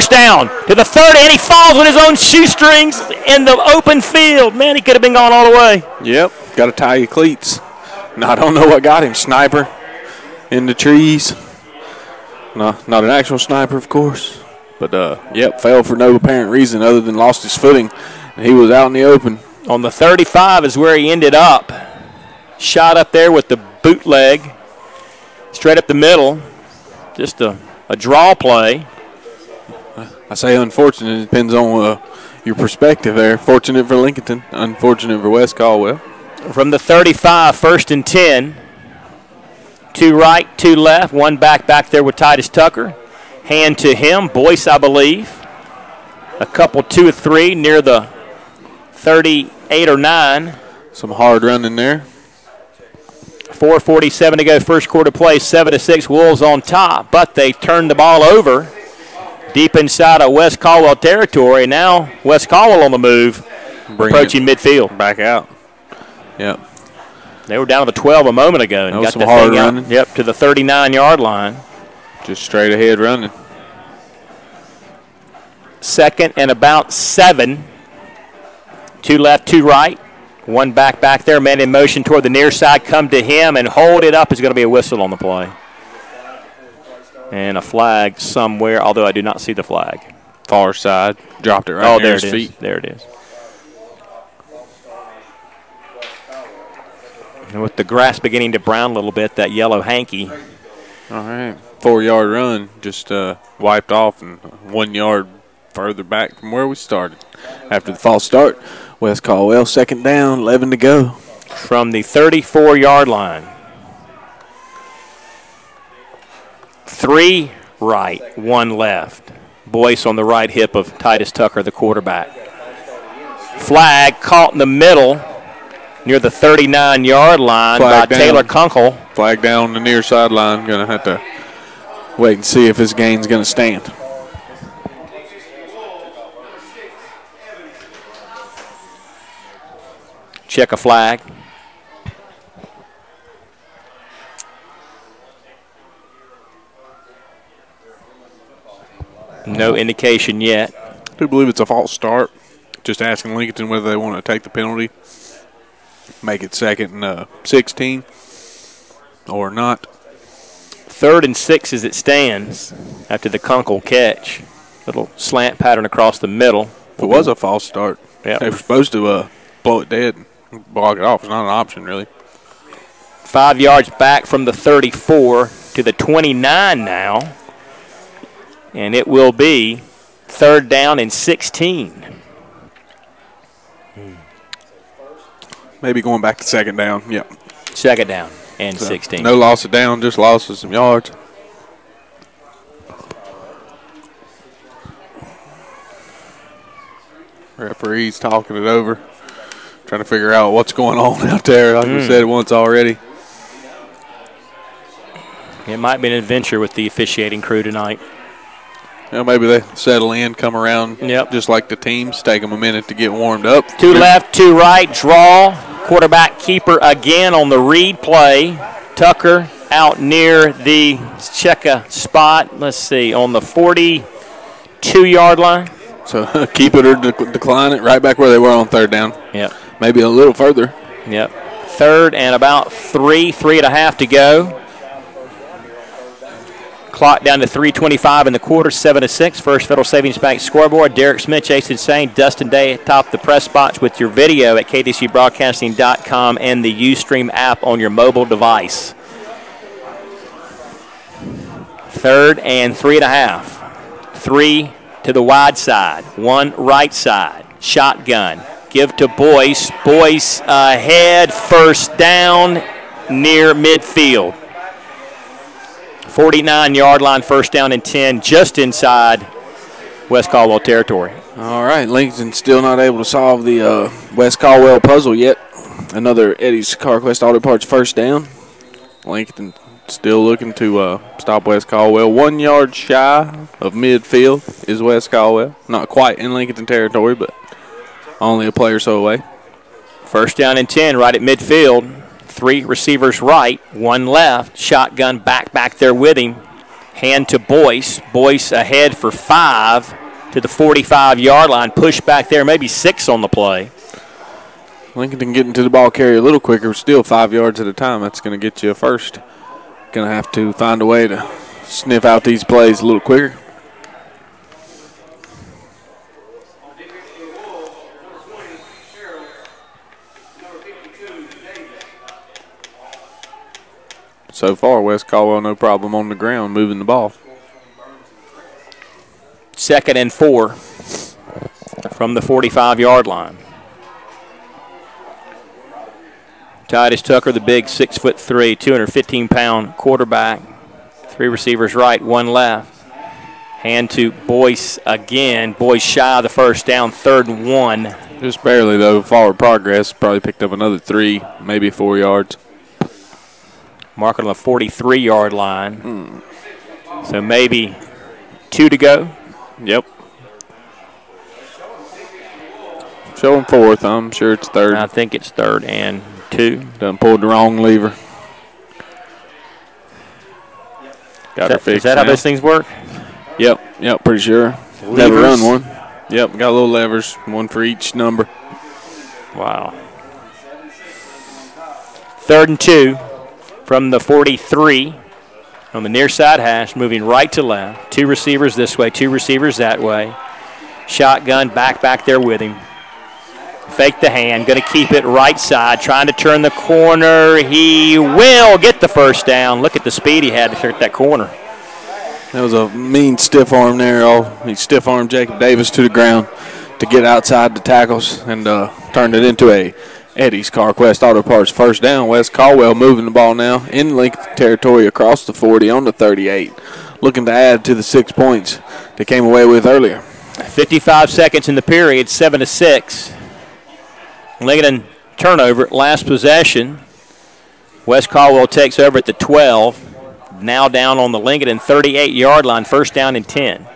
First down to the 30, and he falls with his own shoestrings in the open field. Man, he could have been gone all the way. Yep, got to tie your cleats. No, I don't know what got him. Sniper in the trees. No, not an actual sniper, of course. But, yep, fell for no apparent reason other than lost his footing. And he was out in the open. On the 35 is where he ended up. Shot up there with the bootleg. Straight up the middle. Just a draw play. I say unfortunate. It depends on your perspective there. Fortunate for Lincoln, unfortunate for West Caldwell. From the 35, 1st and 10. 2 right, 2 left. 1 back there with Titus Tucker. Hand to him. Boyce, I believe. A couple 2 or 3 near the 38 or 9. Some hard running there. 4:47 to go, first quarter play, 7-6, Wolves on top, but they turned the ball over deep inside of West Caldwell territory. Now West Caldwell on the move, approaching midfield. Back out. Yep. They were down to the 12 a moment ago and That was got some the hard thing running. out. Yep, to the 39-yard line. Just straight ahead running. 2nd and about 7. 2 left, 2 right. 1 back there, man in motion toward the near side, come to him and hold it up. Is going to be a whistle on the play. And a flag somewhere, although I do not see the flag. Far side. Dropped it right near his feet. There it is. And with the grass beginning to brown a little bit, that yellow hanky. All right. 4-yard run. Just wiped off and 1 yard further back from where we started. After the false start, West Caldwell, 2nd down, 11 to go. From the 34-yard line. 3 right, 1 left. Boyce on the right hip of Titus Tucker, the quarterback. Flag caught in the middle near the 39-yard line by Taylor Kunkel. Flag down on the near sideline. Going to have to wait and see if his gain's going to stand. Check a flag. No indication yet. I do believe it's a false start. Just asking Lincoln whether they want to take the penalty, make it 2nd and 16, or not. 3rd and 6 as it stands after the Kunkel catch. Little slant pattern across the middle. It was a false start. Yep. They were supposed to blow it dead and block it off. It's not an option, really. 5 yards back from the 34 to the 29 now. And it will be 3rd down and 16. Maybe going back to 2nd down. Yep. 2nd down and 16. No loss of down, just loss of some yards. Referees talking it over, trying to figure out what's going on out there. Like we said once already. It might be an adventure with the officiating crew tonight. You know, maybe they settle in, come around, just like the teams. Take them a minute to get warmed up. 2 left, 2 right, draw. Quarterback keeper again on the read play. Tucker out near the check a spot. Let's see, on the 42-yard line. So keep it or decline it, right back where they were on 3rd down. Yep. Maybe a little further. Yep. 3rd and about 3.5 to go. Clock down to 3:25 in the quarter, 7-6. First Federal Savings Bank scoreboard. Derek Smith, Jason Sain, Dustin Day atop the press box with your video at KDCBroadcasting.com and the Ustream app on your mobile device. 3rd and 3.5. 3 to the wide side, 1 right side. Shotgun. Give to Boyce. Boyce ahead, 1st down near midfield. 49-yard line, 1st down and 10, just inside West Caldwell territory. All right, Lincoln's still not able to solve the West Caldwell puzzle yet. Another Eddie's CarQuest Auto Parts 1st down. Lincoln still looking to stop West Caldwell. 1 yard shy of midfield is West Caldwell. Not quite in Lincoln territory, but only a play or so away. 1st down and 10 right at midfield. 3 receivers right, 1 left. Shotgun back there with him. Hand to Boyce. Boyce ahead for 5 to the 45-yard line. Push back there, maybe 6 on the play. Lincoln getting to the ball carrier a little quicker, still 5 yards at a time. That's going to get you a first. Going to have to find a way to sniff out these plays a little quicker. So far, West Caldwell no problem on the ground moving the ball. 2nd and 4 from the 45-yard line. Titus Tucker, the big 6'3", 215-pound quarterback. 3 receivers right, 1 left. Hand to Boyce again. Boyce shy of the first down, 3rd and 1. Just barely, though. Forward progress. Probably picked up another 3, maybe 4 yards. Marking on the 43-yard line. So maybe 2 to go. Yep. Showing 4th. I'm sure it's 3rd. I think it's 3rd and 2. Done pulled the wrong lever. Got her fixed. Is that now. how those things work? Yep, pretty sure. Levers? Never run one. Yep, got little levers, one for each number. Wow. 3rd and 2 from the 43 on the near side hash, moving right to left. 2 receivers this way, 2 receivers that way. Shotgun back there with him. Fake the hand, going to keep it right side, trying to turn the corner. He will get the first down. Look at the speed he had to hit that corner. That was a mean stiff arm there. He stiff armed Jacob Davis to the ground to get outside the tackles and turned it into a Eddie's CarQuest Auto Parts first down. West Caldwell moving the ball now in Lincoln territory across the 40 on the 38. Looking to add to the 6 points they came away with earlier. 55 seconds in the period, 7-6. Lincoln turnover, last possession. West Caldwell takes over at the 12. Now down on the Lincoln 38-yard line, first down and 10.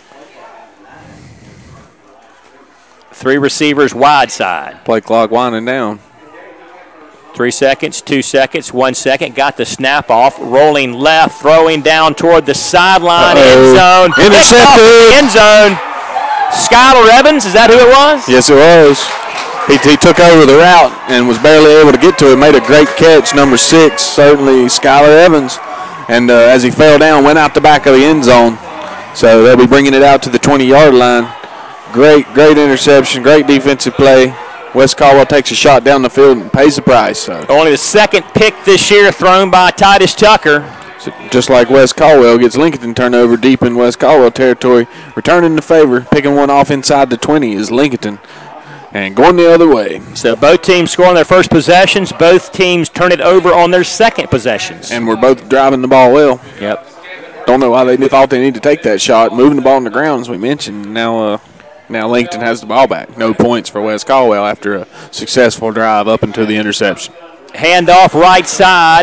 3 receivers wide side. Play clock winding down. 3 seconds, 2 seconds, 1 second. Got the snap off. Rolling left, throwing down toward the sideline. End zone. Intercepted. End zone. Skylar Evans, is that who it was? Yes, it was. He took over the route and was barely able to get to it. Made a great catch, number 6, certainly Skylar Evans. And as he fell down, went out the back of the end zone. So they'll be bringing it out to the 20-yard line. Great interception, great defensive play. West Caldwell takes a shot down the field and pays the price. So. Only the 2nd pick this year thrown by Titus Tucker. So just like West Caldwell gets Lincoln turnover deep in West Caldwell territory. Returning the favor, picking one off inside the 20 is Lincoln. And going the other way. So both teams score on their first possessions. Both teams turn it over on their second possessions. And we're both driving the ball well. Yep. Don't know why they thought they need to take that shot. Moving the ball on the ground, as we mentioned. Now Lincoln has the ball back. No points for West Caldwell after a successful drive up into the interception. Handoff right side.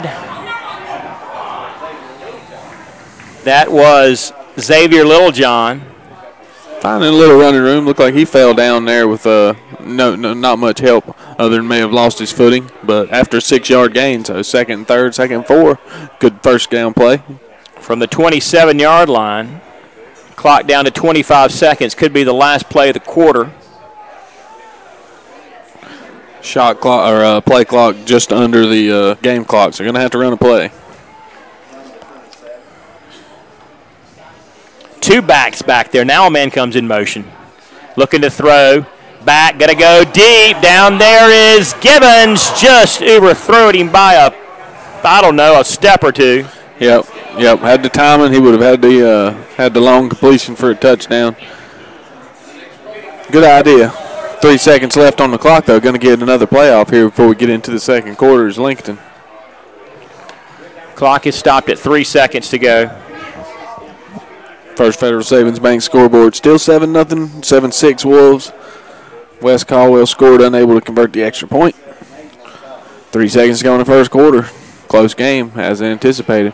That was Xavier Littlejohn. Finding a little running room. Looked like he fell down there with not much help other than may have lost his footing. But after a 6-yard gain, so 2nd and 3rd, 2nd and 4, good first down play. From the 27-yard line, clock down to 25 seconds. Could be the last play of the quarter. Shot clock or play clock just under the game clock, so they're going to have to run a play. 2 backs back there. Now a man comes in motion. Looking to throw. Back, got to go deep. Down there is Gibbons. Just overthrowed him by a step or 2. Yep. Had the timing. He would have had the long completion for a touchdown. Good idea. 3 seconds left on the clock, though. Going to get another playoff here before we get into the second quarter is Lincoln. Clock is stopped at 3 seconds to go. First Federal Savings Bank scoreboard still 7-0, 7-6 Wolves. West Caldwell scored, unable to convert the extra point. 3 seconds to go in the first quarter. Close game as anticipated.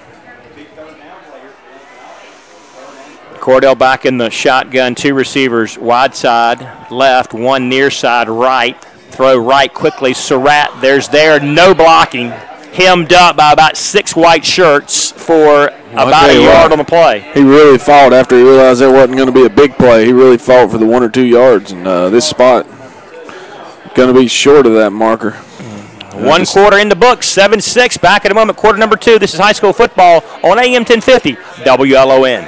Cordell back in the shotgun. 2 receivers wide side left, 1 near side right. Throw right quickly. Surratt, there's no blocking. hemmed up by about 6 white shirts for about a yard on the play. He really fought after he realized there wasn't going to be a big play. He really fought for the 1 or 2 yards, and this spot going to be short of that marker. 1 quarter in the books, 7-6. Back in a moment, quarter number 2. This is high school football on AM 1050 WLON.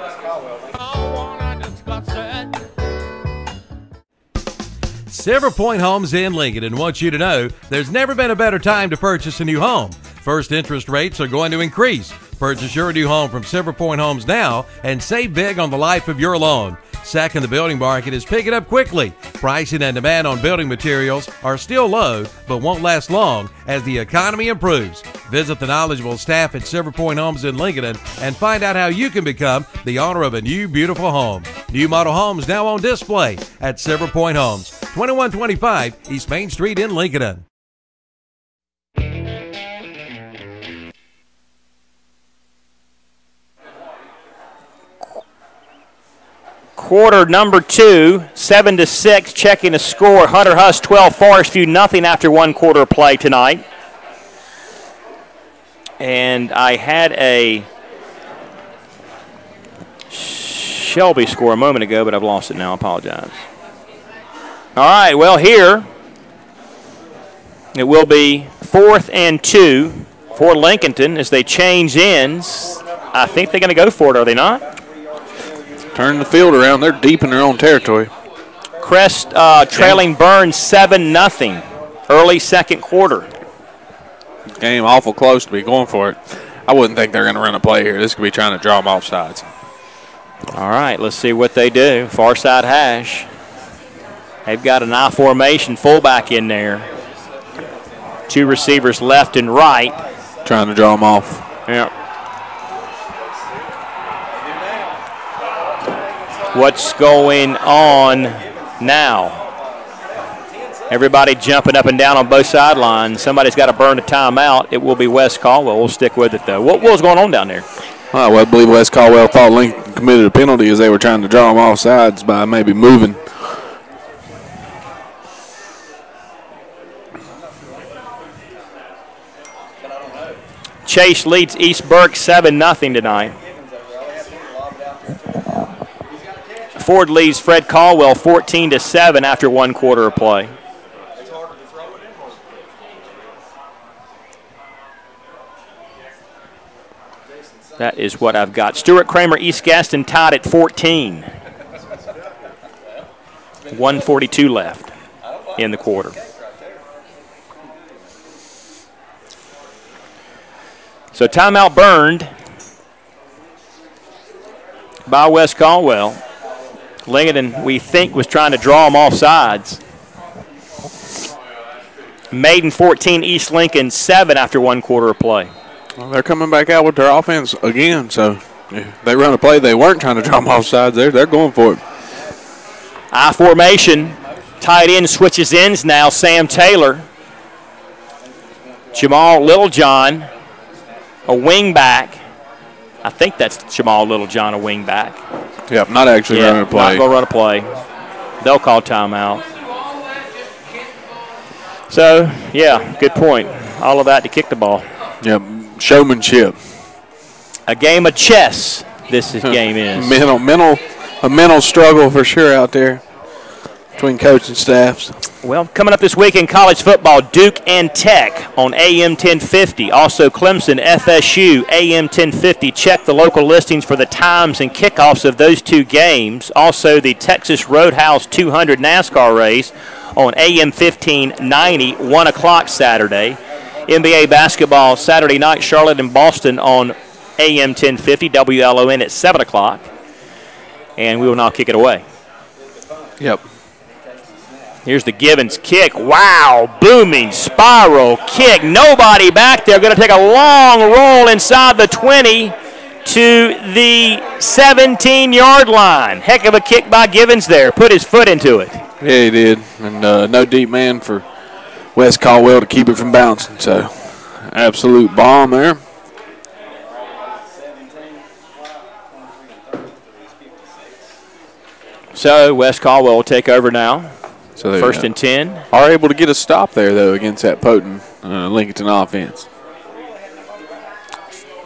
Silver Point Homes in Lincoln wants you to know there's never been a better time to purchase a new home. First, interest rates are going to increase. Purchase your new home from Silver Point Homes now and save big on the life of your loan. Second, the building market is picking up quickly. Pricing and demand on building materials are still low, but won't last long as the economy improves. Visit the knowledgeable staff at Silver Point Homes in Lincoln and find out how you can become the owner of a new, beautiful home. New model homes now on display at Silver Point Homes, 2125 East Main Street in Lincoln. Quarter number 2, 7-6. Checking the score. Hunter Huss 12, Forest View nothing after 1 quarter of play tonight. And I had a Shelby score a moment ago, but I've lost it now. I apologize. All right, well, here it will be 4th and 2 for Lincolnton as they change ends. I think they're going to go for it, are they not? Turn the field around. They're deep in their own territory. Crest trailing Burns 7-0 early second quarter. Game awful close to be going for it. I wouldn't think they're going to run a play here. This could be trying to draw them off sides. All right, let's see what they do. Far side hash. They've got an I formation fullback in there. 2 receivers left and right. Trying to draw them off. Yeah. What's going on now? Everybody jumping up and down on both sidelines. Somebody's got to burn a timeout. It will be Wes Caldwell. We'll stick with it, though. What was going on down there? Well, I believe Wes Caldwell thought Lincoln committed a penalty as they were trying to draw them off sides by maybe moving. Chase leads East Burke 7-0 tonight. Ford leads Fred Caldwell 14-7 after 1 quarter of play. That is what I've got. Stuart Kramer, East Gaston tied at 14. 1:42 left in the quarter. So timeout burned by Wes Caldwell. Lincoln, we think, was trying to draw them off sides. Maiden 14, East Lincoln 7 after 1 quarter of play. Well, they're coming back out with their offense again, so if they run a play they weren't trying to draw them off sides. They're going for it. I formation. Tight end switches ends now. Sam Taylor. Jamal Littlejohn, a wing back. I think that's Jamal Littlejohn, a wing back. Yep, not actually running a play. Not going to run a play. They'll call timeout. So, yeah, good point. All of that to kick the ball. Yep, showmanship. A game of chess, this game is. A mental struggle for sure out there between coach and staffs. Well, coming up this week in college football, Duke and Tech on AM 1050. Also Clemson, FSU, AM 1050. Check the local listings for the times and kickoffs of those 2 games. Also the Texas Roadhouse 200 NASCAR race on AM 1590, 1 o'clock Saturday. NBA basketball Saturday night, Charlotte and Boston on AM 1050, WLON at 7 o'clock. And we will now kick it away. Yep. Here's the Givens kick. Wow, booming spiral kick. Nobody back there. Going to take a long roll inside the 20 to the 17-yard line. Heck of a kick by Givens there. Put his foot into it. Yeah, he did. And no deep man for Wes Caldwell to keep it from bouncing. So, absolute bomb there. So, Wes Caldwell will take over now. So they 1st and 10. Are able to get a stop there, though, against that potent Lincolnton offense.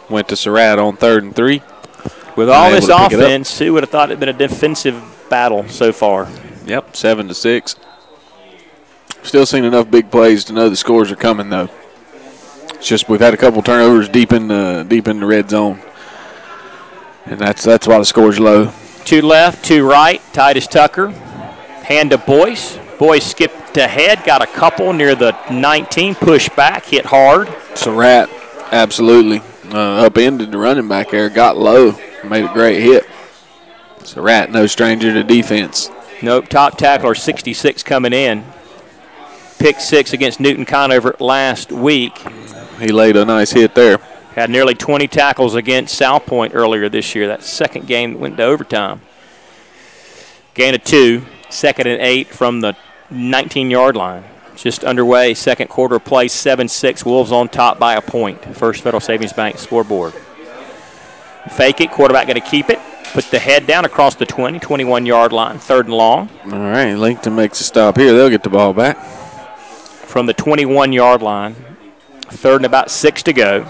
Went to Surratt on 3rd and 3. With all this offense, who would have thought it had been a defensive battle so far? Yep, 7-6. Still seen enough big plays to know the scores are coming, though. It's just we've had a couple turnovers deep in the red zone, and that's why the score's low. 2 left, 2 right. Titus Tucker, hand to Boyce. Boyce skipped ahead, got a couple near the 19, pushed back, hit hard. Surratt absolutely upended the running back there, got low, made a great hit. Surratt, no stranger to defense. Nope, top tackler 66 coming in. Pick 6 against Newton Conover last week. He laid a nice hit there. Had nearly 20 tackles against South Point earlier this year. That second game that went to overtime. Gain of 2, 2nd and 8 from the 19-yard line. Just underway, second quarter of play, 7-6. Wolves on top by a point. First Federal Savings Bank scoreboard. Fake it, quarterback going to keep it. Put the head down across the 20, 21-yard line, 3rd and long. All right, Lincoln makes a stop here. They'll get the ball back. From the 21-yard line, 3rd and about 6 to go.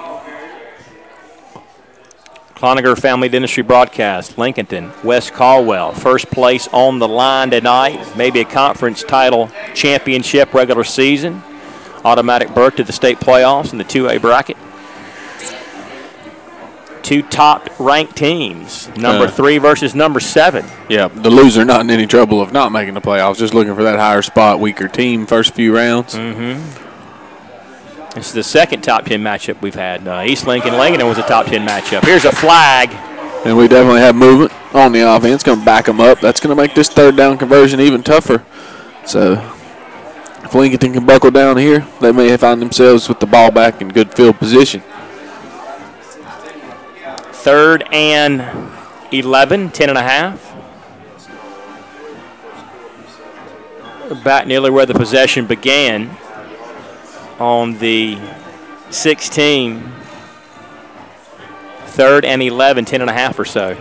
Cloninger Family Dentistry broadcast, Lincolnton, West Caldwell. First place on the line tonight. Maybe a conference title championship regular season. Automatic berth to the state playoffs in the 2A bracket. 2 top-ranked teams, number 3 versus number 7. Yeah, the loser not in any trouble of not making the playoffs, just looking for that higher spot, weaker team first few rounds. This is the second top 10 matchup we've had. East Lincoln was a top 10 matchup. Here's a flag. And we definitely have movement on the offense, going to back them up. That's going to make this 3rd down conversion even tougher. So if Lincoln can buckle down here, they may find themselves with the ball back in good field position. 3rd and 11, 10.5. Back nearly where the possession began on the 16. 3rd and 11, 10.5 or so.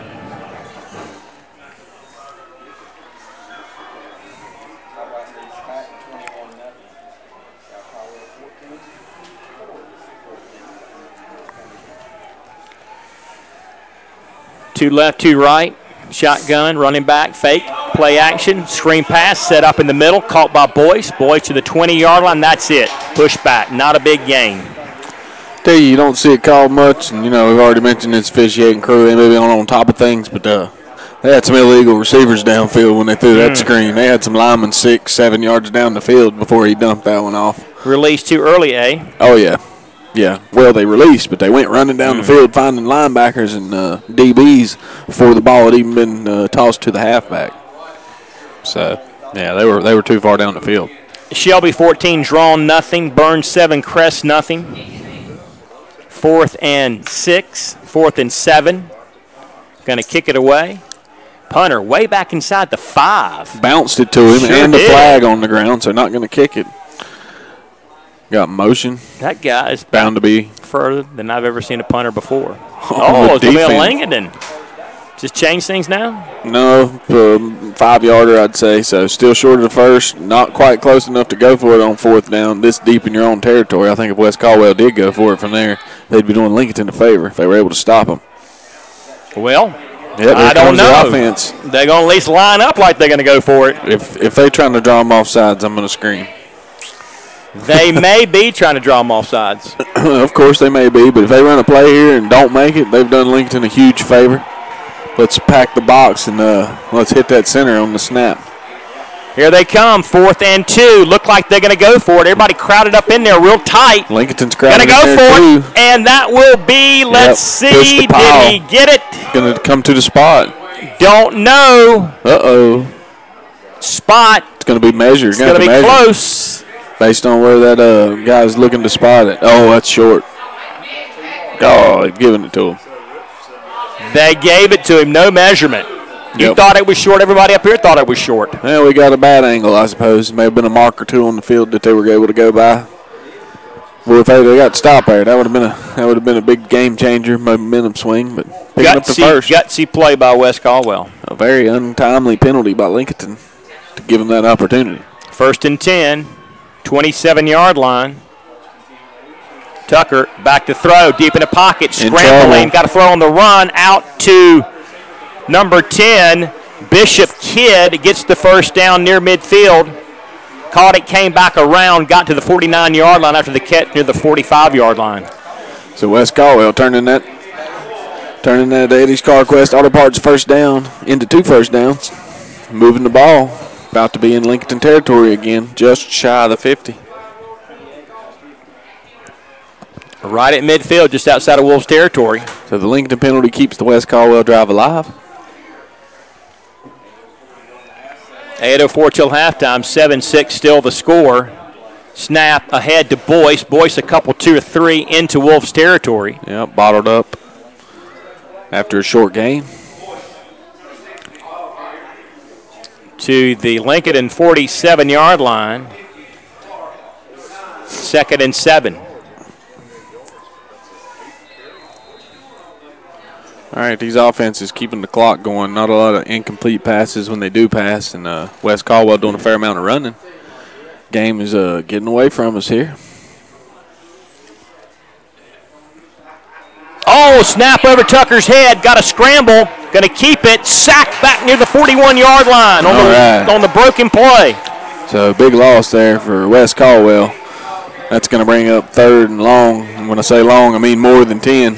Two left, 2 right. Shotgun, running back, fake, play action, screen pass, set up in the middle, caught by Boyce. Boyce to the 20-yard line, that's it. Push back, not a big gain. Tell you don't see it called much, and, we've already mentioned this officiating crew. They may be on top of things, but they had some illegal receivers downfield when they threw that screen. They had some linemen 6, 7 yards down the field before he dumped that one off. Released too early, eh? Oh, yeah. Yeah, well, they released, but they went running down the field finding linebackers and DBs before the ball had even been tossed to the halfback. So, yeah, they were too far down the field. Shelby 14, drawn nothing. Burns 7, Crest nothing. 4th and 6, 4th and 7. Going to kick it away. Punter way back inside the 5. Bounced it to him and the flag on the ground, so not going to kick it. Got motion. That guy is bound to be further than I've ever seen a punter before. It's going to be a Lincoln. Just change things now? No, 5-yarder, I'd say. So still short of the first. Not quite close enough to go for it on 4th down. This deep in your own territory. I think if West Caldwell did go for it from there, they'd be doing Lincoln a favor if they were able to stop them. Well, I don't know. Offense. They're going to at least line up like they're going to go for it. If they're trying to draw them off sides, I'm going to scream. They may be trying to draw them off sides. Of course they may be, but if they run a play here and don't make it, they've done Lincoln a huge favor. Let's pack the box and let's hit that center on the snap. Here they come, 4th and 2. Look like they're going to go for it. Everybody crowded up in there real tight. Lincolnton's crowded in there, too. Going to go for it, and that will be, let's see, did he get it? Going to come to the spot. Don't know. Uh-oh. Spot. It's going to be measured. It's going to be close. Based on where that guy's looking to spot it. Oh, that's short. Oh, they've given it to him. They gave it to him, no measurement. You thought it was short. Everybody up here thought it was short. Well, we got a bad angle, I suppose. May have been a mark or two on the field that they were able to go by. Well, if they got stopped there, that would have been a big game changer, momentum swing. But picking up the first, gutsy play by West Caldwell. A very untimely penalty by Lincoln to give them that opportunity. 1st and 10. 27-yard line. Tucker back to throw, deep in the pocket, scrambling, got to throw on the run, out to number 10, Bishop Kidd gets the first down near midfield. Caught it, came back around, got to the 49-yard line after the catch near the 45-yard line. So West Caldwell turning that Eddie's CarQuest Auto Parts first down into 2 first downs. Moving the ball. About to be in Lincoln territory again, just shy of the 50. Right at midfield, just outside of Wolves territory. So the Lincoln penalty keeps the West Caldwell drive alive. 8:04 till halftime, 7-6 still the score. Snap ahead to Boyce. Boyce a couple 2 or 3 into Wolves territory. Yep, bottled up after a short game. To the Lincoln 47-yard line. 2nd and 7. All right, these offenses keeping the clock going. Not a lot of incomplete passes when they do pass, and West Caldwell doing a fair amount of running. Game is getting away from us here. Oh, snap over Tucker's head. Got a scramble. Going to keep it. Sacked back near the 41-yard line on the broken play. So big loss there for West Caldwell. That's going to bring up 3rd and long. And when I say long, I mean more than 10.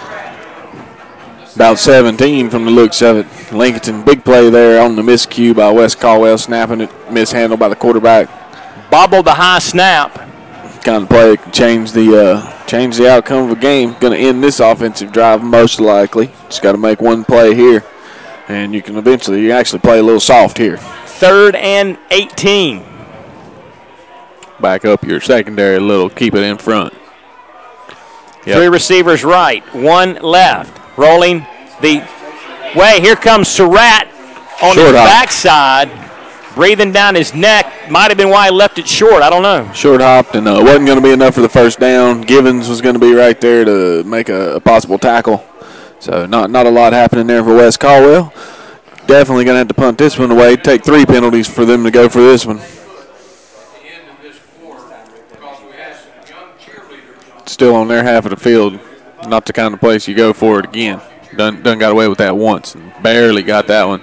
About 17 from the looks of it. Lincoln, big play there on the miscue by West Caldwell, snapping it, mishandled by the quarterback. Bobbled the high snap. Kind of play that can change the outcome of a game. Going to end this offensive drive most likely. Just got to make one play here, and you can eventually actually play a little soft here. 3rd and 18. Back up your secondary a little, keep it in front. Yep. 3 receivers right, 1 left. Rolling the way. Here comes Surratt on his backside, breathing down his neck. Might have been why he left it short. I don't know. Short hopped, and wasn't going to be enough for the first down. Givens was going to be right there to make a possible tackle. So not a lot happening there for West Caldwell. Definitely going to have to punt this one away. Take 3 penalties for them to go for this one. Still on their half of the field. Not the kind of place you go for it again. Done got away with that once and barely got that one.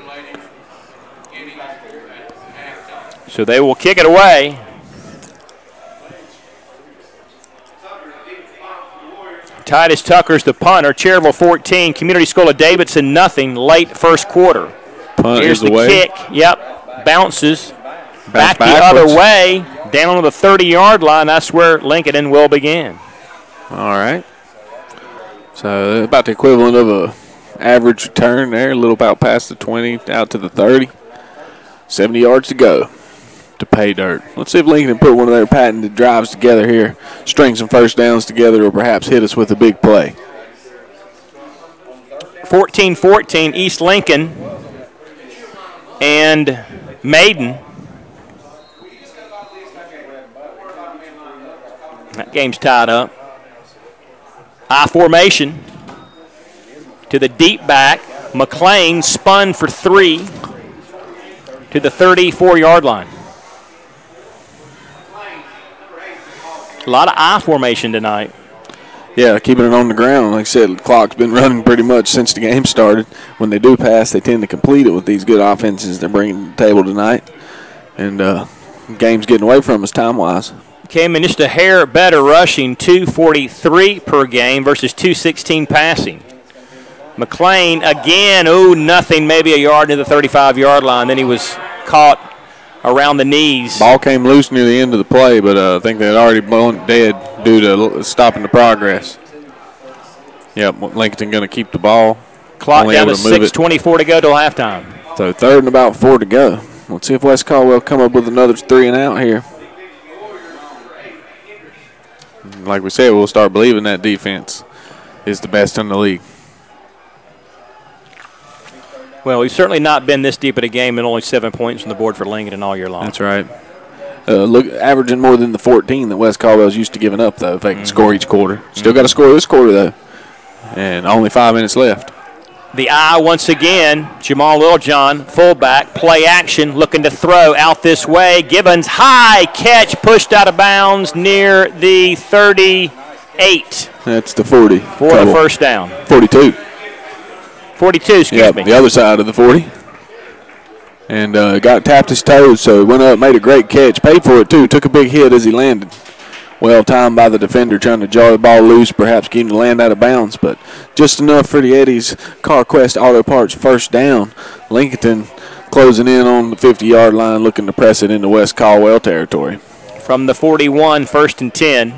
So they will kick it away. Titus Tucker's the punter. Cherryville 14, Community School of Davidson nothing. Late first quarter. Punt Here's the away. kick. Yep, bounces back the backwards. other way, down on the 30-yard line. That's where Lincoln will begin. All right. So about the equivalent of a average return there, a little about past the 20, out to the 30. 70 yards to go to pay dirt. Let's see if Lincoln can put one of their patented drives together here, string some first downs together, or perhaps hit us with a big play. 14-14, East Lincoln and Maiden. That game's tied up. I formation to the deep back. McLean spun for 3 to the 34-yard line. A lot of I formation tonight. Yeah, keeping it on the ground. Like I said, the clock's been running pretty much since the game started. When they do pass, they tend to complete it with these good offenses they're bringing to the table tonight. And the game's getting away from us time-wise. Came in just a hair better rushing, 243 per game versus 216 passing. McLean again, nothing, maybe a yard to the 35-yard line. Then he was caught around the knees. Ball came loose near the end of the play, but I think they had already blown it dead due to stopping the progress. Yep, Lincoln going to keep the ball. Clock down to 6:24 to go till halftime. So 3rd and about 4 to go. Let's see if West Caldwell come up with another 3 and out here. Like we said, we'll start believing that defense is the best in the league. Well, we've certainly not been this deep in a game and only 7 points on the board for Lincoln all year long. That's right. Look, averaging more than the 14 that West Caldwell's used to giving up, though, if they can score each quarter. Still got to score this quarter, though. And only 5 minutes left. The eye once again, Jamal Littlejohn, fullback, play action, looking to throw out this way. Gibbons, high catch, pushed out of bounds near the 30, 8. That's the 40. For the first down. 42. 42, excuse me. The other side of the 40. And tapped his toes, so he went up, made a great catch. Paid for it, too. Took a big hit as he landed. Well timed by the defender, trying to jar the ball loose, perhaps getting to land out of bounds. But just enough for the Eddie's CarQuest Auto Parts first down. Lincoln closing in on the 50-yard line, looking to press it into West Caldwell territory. From the 41, 1st and 10.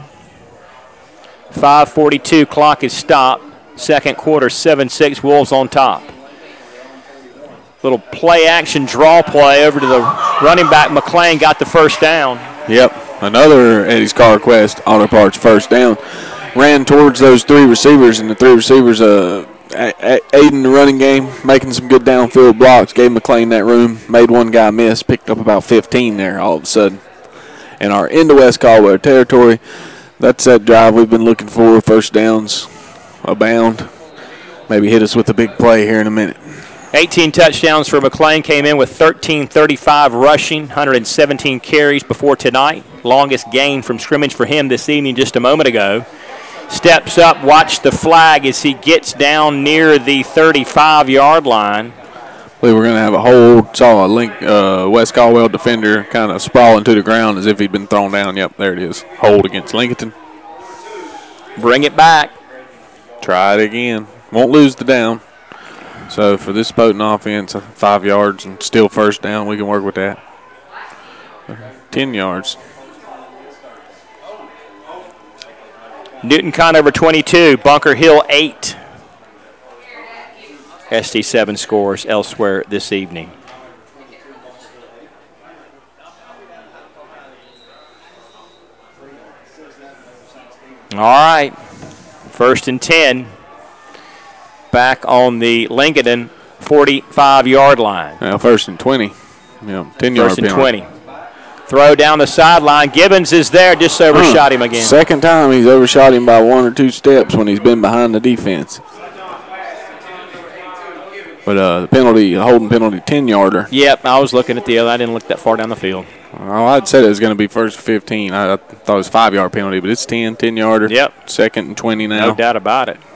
5:42, clock is stopped. Second quarter, 7-6, Wolves on top. Little play-action draw play over to the running back. McLean got the first down. Yep, another Eddie's CarQuest Auto Parts first down. Ran towards those 3 receivers, and the 3 receivers aiding the running game, making some good downfield blocks, gave McLean that room, made one guy miss, picked up about 15 there all of a sudden. And are into West Caldwell territory. That's that drive we've been looking for. First downs abound. Maybe hit us with a big play here in a minute. 18 touchdowns for McLean, came in with 1335 rushing, 117 carries before tonight. Longest gain from scrimmage for him this evening just a moment ago. Steps up, watch the flag as he gets down near the 35-yard line. I believe we're going to have a hold. Saw a West Caldwell defender kind of sprawling to the ground as if he'd been thrown down. Yep, there it is. Hold against Lincoln. Bring it back. Try it again. Won't lose the down. So for this potent offense, 5 yards and still first down, we can work with that. 10 yards. Newton Conover 22, Bunker Hill 8. ST7 scores elsewhere this evening. All right, 1st and 10. Back on the Lincoln 45-yard line. Now 1st and 20. Yeah, 10-yard penalty. 1st and 20. Throw down the sideline. Gibbons is there, just overshot him again. Second time he's overshot him by 1 or 2 steps when he's been behind the defense. But the penalty, holding penalty, 10-yarder. Yep, I was looking at the other. I didn't look that far down the field. Oh, I'd said it was going to be 1st and 15. I thought it was 5-yard penalty, but it's 10-yarder. Yep. 2nd and 20 now. No doubt about it.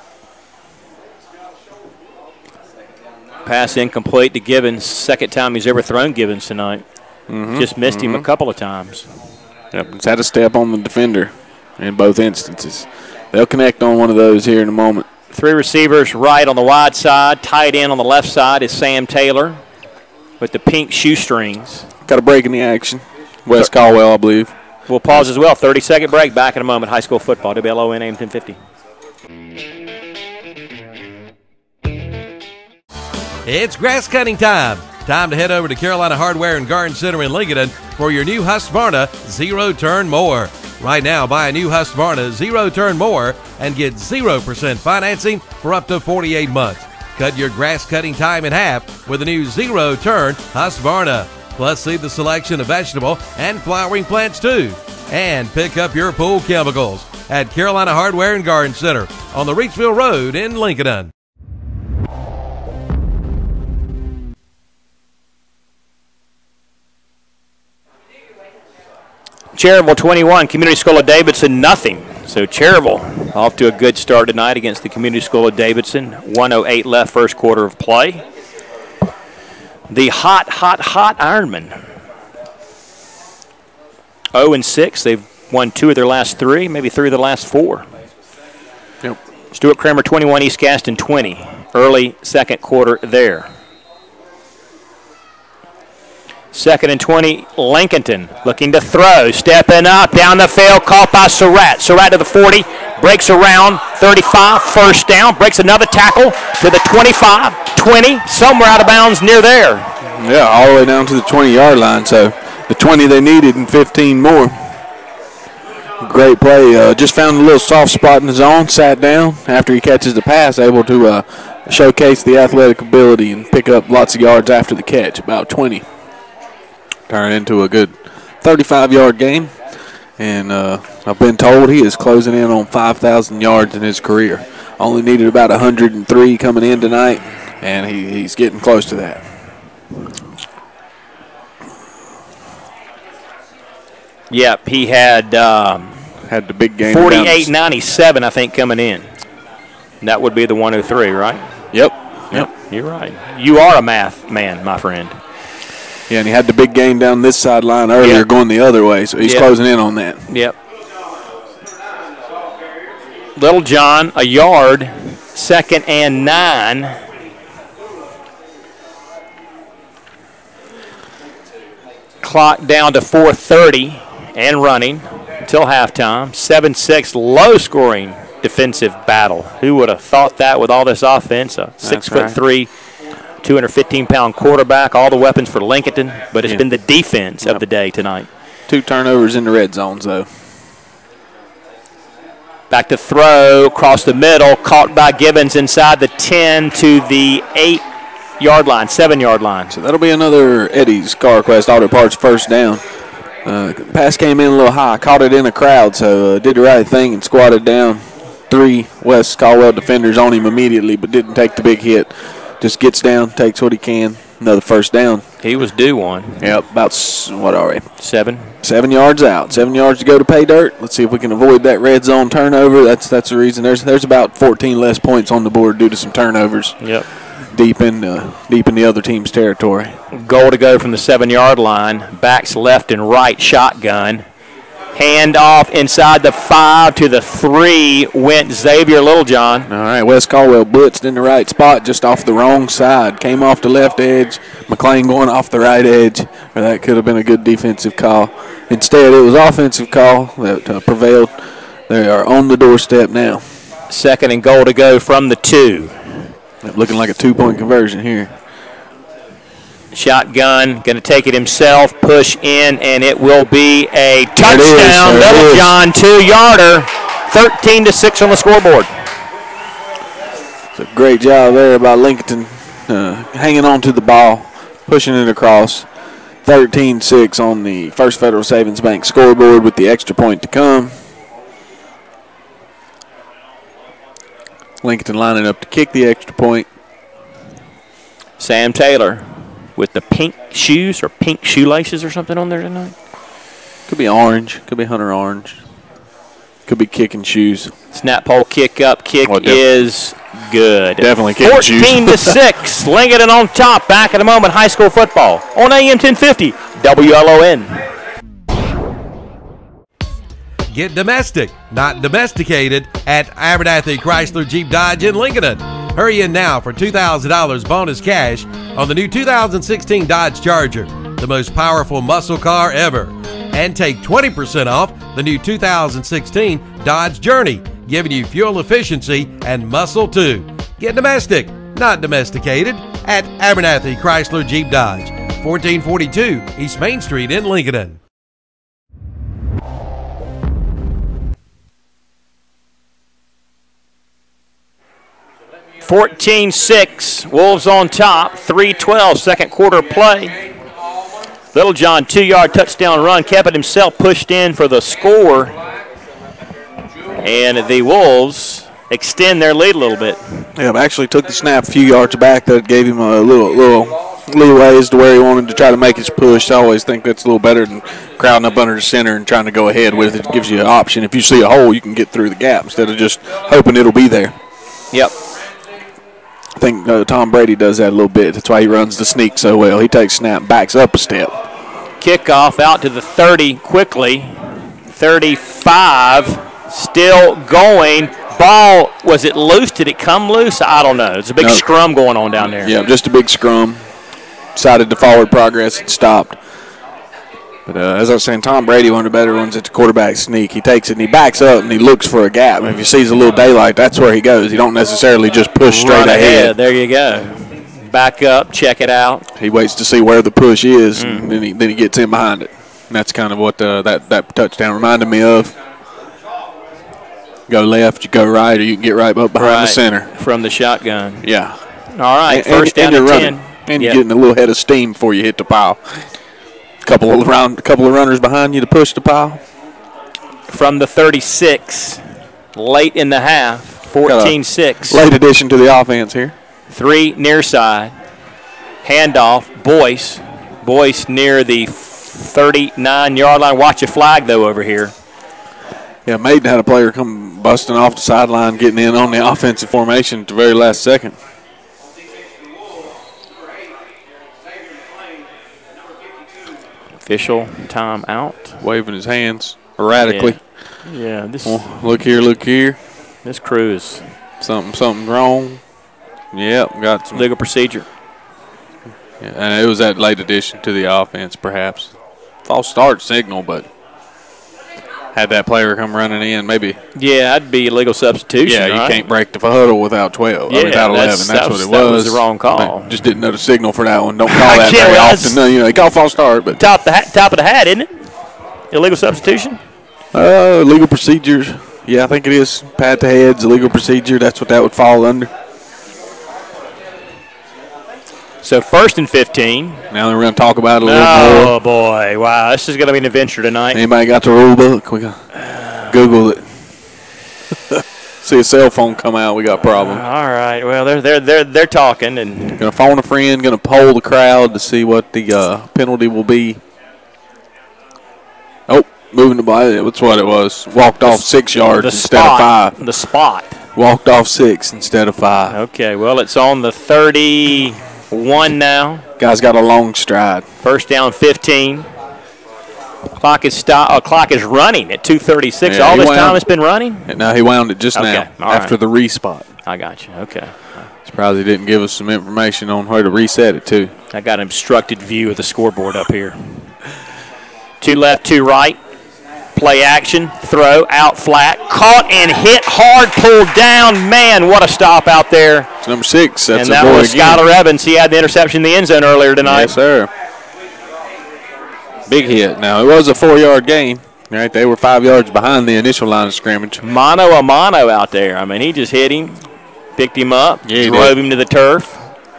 Pass incomplete to Gibbons. Second time he's ever thrown Gibbons tonight. Just missed him a couple of times. Yep, it's had a step on the defender in both instances. They'll connect on one of those here in a moment. 3 receivers right on the wide side. Tight end on the left side is Sam Taylor with the pink shoestrings. Got a break in the action. West Caldwell, I believe. We'll pause as well. 30-second break. Back in a moment. High school football. WLON AM 1050. It's grass cutting time. Time to head over to Carolina Hardware and Garden Center in Lincoln for your new Husqvarna zero-turn mower. Right now, buy a new Husqvarna zero-turn mower and get 0% financing for up to 48 months. Cut your grass cutting time in half with a new zero-turn Husqvarna. Plus, see the selection of vegetable and flowering plants too. And pick up your pool chemicals at Carolina Hardware and Garden Center on the Reachville Road in Lincoln. Cherryville 21, Community School of Davidson nothing. So Cherryville off to a good start tonight against the Community School of Davidson. 1:08 left, first quarter of play. The hot Ironmen. 0-6. They've won 2 of their last 3, maybe 3 of the last 4. Yep. Stuart Kramer 21, East Gaston 20. Early second quarter there. 2nd and 20, Lincolnton looking to throw, stepping up, down the field, caught by Surratt. Surratt to the 40, breaks around, 35, first down, breaks another tackle to the 25, 20, somewhere out of bounds near there. Yeah, all the way down to the 20-yard line, so the 20 they needed and 15 more. Great play, just found a little soft spot in the zone, sat down. After he catches the pass, able to showcase the athletic ability and pick up lots of yards after the catch, about 20. Turn into a good 35-yard game, and I've been told he is closing in on 5,000 yards in his career. Only needed about 103 coming in tonight, and he's getting close to that. Yep, he had Had the big game. 48.97, I think, coming in. That would be the 103, right? Yep. You're right. You are a math man, my friend. Yeah, and he had the big game down this sideline earlier going the other way, so he's closing in on that. Yep. Little John, a yard, 2nd and 9. Clock down to 4:30 and running until halftime. 7-6, low-scoring defensive battle. Who would have thought that with all this offense? A 6'3", 215-pound quarterback, all the weapons for Lincoln, but it's been the defense of the day tonight. 2 turnovers in the red zones, though. Back to throw, across the middle, caught by Gibbons inside the 10 to the 8-yard line, 7-yard line. So that'll be another Eddie's CarQuest Auto Parts first down. Pass came in a little high, caught it in a crowd, so did the right thing and squatted down. 3 West Caldwell defenders on him immediately, but didn't take the big hit. Just gets down, takes what he can. Another first down. He was due one. Yep, about, what are we? 7. 7 yards out. 7 yards to go to pay dirt. Let's see if we can avoid that red zone turnover. That's the reason. There's about 14 less points on the board due to some turnovers. Yep. Deep in the other team's territory. Goal to go from the 7-yard line. Backs left and right, shotgun. Hand off inside the 5 to the 3 went Xavier Littlejohn. All right, West Caldwell blitzed in the right spot, just off the wrong side. Came off the left edge. McLean going off the right edge. Or that could have been a good defensive call. Instead, it was offensive call that prevailed. They are on the doorstep now. 2nd and goal to go from the 2. Looking like a 2-point conversion here. Shotgun, going to take it himself, push in, and it will be a touchdown. Littlejohn, 2-yarder, 13-6 on the scoreboard. It's a great job there by Lincoln, hanging on to the ball, pushing it across. 13-6 on the First Federal Savings Bank scoreboard with the extra point to come. Lincoln lining up to kick the extra point. Sam Taylor with the pink shoes or pink shoelaces or something on there tonight. Could be orange. Could be Hunter orange. Could be kicking shoes. Snap pole kick up. Kick is good. Definitely kicking shoes. 14-6. Lincoln on top. Back in a moment. High school football on AM 1050 WLON. Get domestic, not domesticated, at Abernathy Chrysler Jeep Dodge in Lincoln. Hurry in now for $2,000 bonus cash on the new 2016 Dodge Charger, the most powerful muscle car ever. And take 20% off the new 2016 Dodge Journey, giving you fuel efficiency and muscle too. Get domestic, not domesticated, at Abernathy Chrysler Jeep Dodge, 1442 East Main Street in Lincoln. $14-6, Wolves on top, 3:12, second quarter play. Littlejohn, 2-yard touchdown run, kept it himself, pushed in for the score. And the Wolves extend their lead a little bit. Yeah, actually took the snap a few yards back. That gave him a little ways to where he wanted to try to make his push. I always think that's a little better than crowding up under the center and trying to go ahead with it. It gives you an option. If you see a hole, you can get through the gap instead of just hoping it'll be there. Yep. I think Tom Brady does that a little bit. That's why he runs the sneak so well. He takes snap, backs up a step. Kickoff out to the 30 quickly. 35, still going. Ball, was it loose? Did it come loose? I don't know. It's a big scrum going on down there. Yeah, just a big scrum. Decided to forward progress and stopped. But as I was saying, Tom Brady, one of the better ones at the quarterback sneak. He takes it and he backs up and he looks for a gap. If he sees a little daylight, that's where he goes. He don't necessarily just push straight ahead. There you go. Back up, check it out. He waits to see where the push is, and then he gets in behind it. And that's kind of what that touchdown reminded me of. Go left, you go right, or you can get right up behind the center. From the shotgun. Yeah. All right, first down to 10. And you're getting a little head of steam before you hit the pile. Couple of runners behind you to push the pile. From the 36, late in the half, 14-6. Late addition to the offense here. 3 near side. Handoff, Boyce. Boyce near the 39-yard line. Watch a flag, though, over here. Yeah, Maiden had a player come busting off the sideline, getting in on the offensive formation at the very last second. Official timeout. Waving his hands erratically. Yeah, this look here, look here. This crew is something wrong. Yep, got some legal procedure. Yeah, and it was that late addition to the offense, perhaps. False start signal, but had that player come running in, maybe. Yeah, that'd be a legal substitution. Yeah, you right? can't break the huddle without 12. Yeah, without 11. That's what it was. That was the wrong call. Just didn't know the signal for that one. Don't call that very often. No, they call false start, but top of the hat, isn't it? Illegal substitution. Legal procedures. Yeah, I think it is. Pat the heads, legal procedure. That's what that would fall under. So 1st and 15. Now we're going to talk about it a little more. Oh, boy. Wow, this is going to be an adventure tonight. Anybody got the rule book? We got Google it. See a cell phone come out, we got a problem. All right. Well, they're talking and going to phone a friend, going to poll the crowd to see what the penalty will be. Oh, moving the ball. That's what it was. Walked off 6 yards instead of 5. The spot. Walked off 6 instead of 5. Okay. Well, it's on the 31 now. Guy's got a long stride. 1st down, 15. Clock is running at 2:36. All this time it's been running? And now he wound it just now after the respot. I got you. Okay. Surprised he didn't give us some information on where to reset it, too. I got an obstructed view of the scoreboard up here. 2 left, 2 right. Play action, throw, out flat, caught and hit hard, pulled down. Man, what a stop out there. It's number 6. That's and that was Skylar Evans. He had the interception in the end zone earlier tonight. Yes, sir. Big hit. Now, it was a 4-yard gain. Right, they were 5 yards behind the initial line of scrimmage. Mano a mano out there. I mean, he just hit him, picked him up, drove him to the turf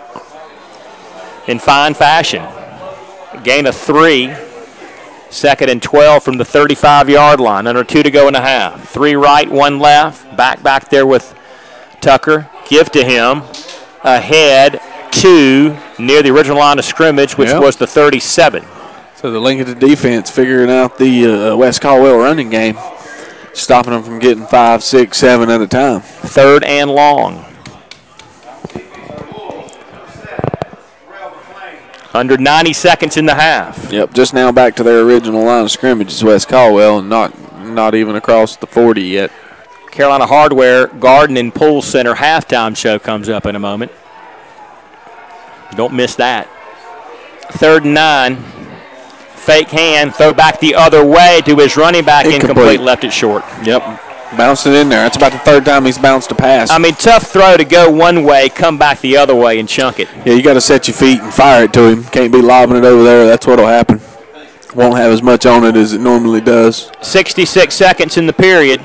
in fine fashion. A gain of 3. 2nd and 12 from the 35-yard line. Under 2 to go and a half. 3 right, 1 left. Back there with Tucker. Give to him. Ahead, 2 near the original line of scrimmage, which was the 37. So the Lincoln defense figuring out the West Caldwell running game, stopping them from getting 5, 6, 7 at a time. 3rd and long. Under 90 seconds in the half. Yep, just now back to their original line of scrimmage is West Caldwell, and not even across the 40 yet. Carolina Hardware Garden and Pool Center halftime show comes up in a moment. Don't miss that. 3rd and 9. Fake hand, throw back the other way to his running back, incomplete, left it short. Yep, bounced it in there. That's about the 3rd time he's bounced a pass. I mean, tough throw to go one way, come back the other way, and chunk it. Yeah, you got to set your feet and fire it to him. Can't be lobbing it over there. That's what'll happen. Won't have as much on it as it normally does. 66 seconds in the period.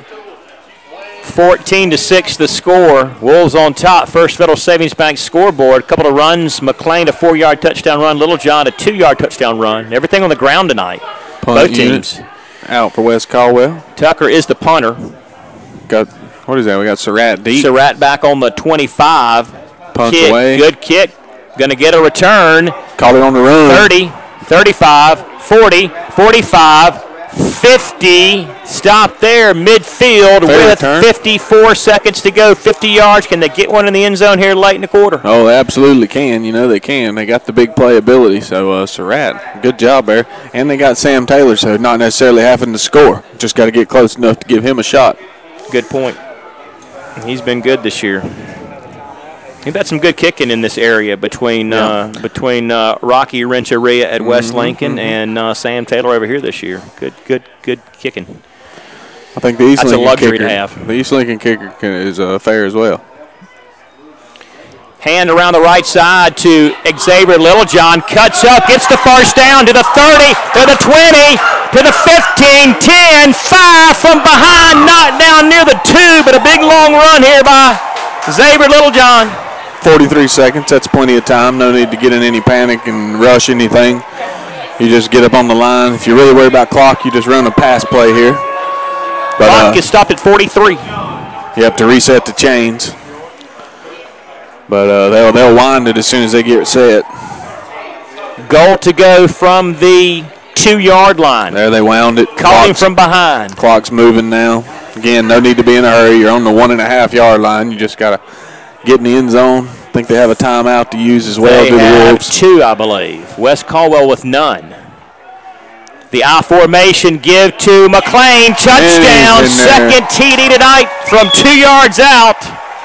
14-6 the score. Wolves on top. First Federal Savings Bank scoreboard. A couple of runs. McLean a 4-yard touchdown run. Littlejohn a 2-yard touchdown run. Everything on the ground tonight. Punt both teams. Out for West Caldwell. Tucker is the punter. What is that? We got Surratt deep. Surratt back on the 25. Punts away. Good kick. Going to get a return. Caught it on the run. 30, 35, 40, 45. 50, stop there, midfield with 54 seconds to go, 50 yards. Can they get one in the end zone here late in the quarter? Oh, they absolutely can. You know they can. They got the big playability. So, Surratt, good job there. And they got Sam Taylor, so not necessarily having to score. Just got to get close enough to give him a shot. Good point. He's been good this year. We've had some good kicking in this area between Rocky Renteria at West Lincoln and Sam Taylor over here this year. Good kicking. I think the East That's Lincoln a luxury kicker, to have. The East Lincoln kicker is fair as well. Hand around the right side to Xavier Littlejohn. Cuts up, gets the first down to the 30, to the 20, to the 15, 10, 5 from behind, not down near the 2, but a big long run here by Xavier Littlejohn. 43 seconds, that's plenty of time. No need to get in any panic and rush anything. You just get up on the line. If you're really worried about clock, you just run a pass play here. But, clock gets stopped at 43. You have to reset the chains. But they'll wind it as soon as they get set. Goal to go from the 2-yard line. There they wound it. Calling from behind. Clock's moving now. Again, no need to be in a hurry. You're on the 1.5-yard line. You just got to get in the end zone. I think they have a timeout to use as well. They have 2, I believe. West Caldwell with none. The I formation give to McLean. Touchdown. Second TD tonight from 2 yards out.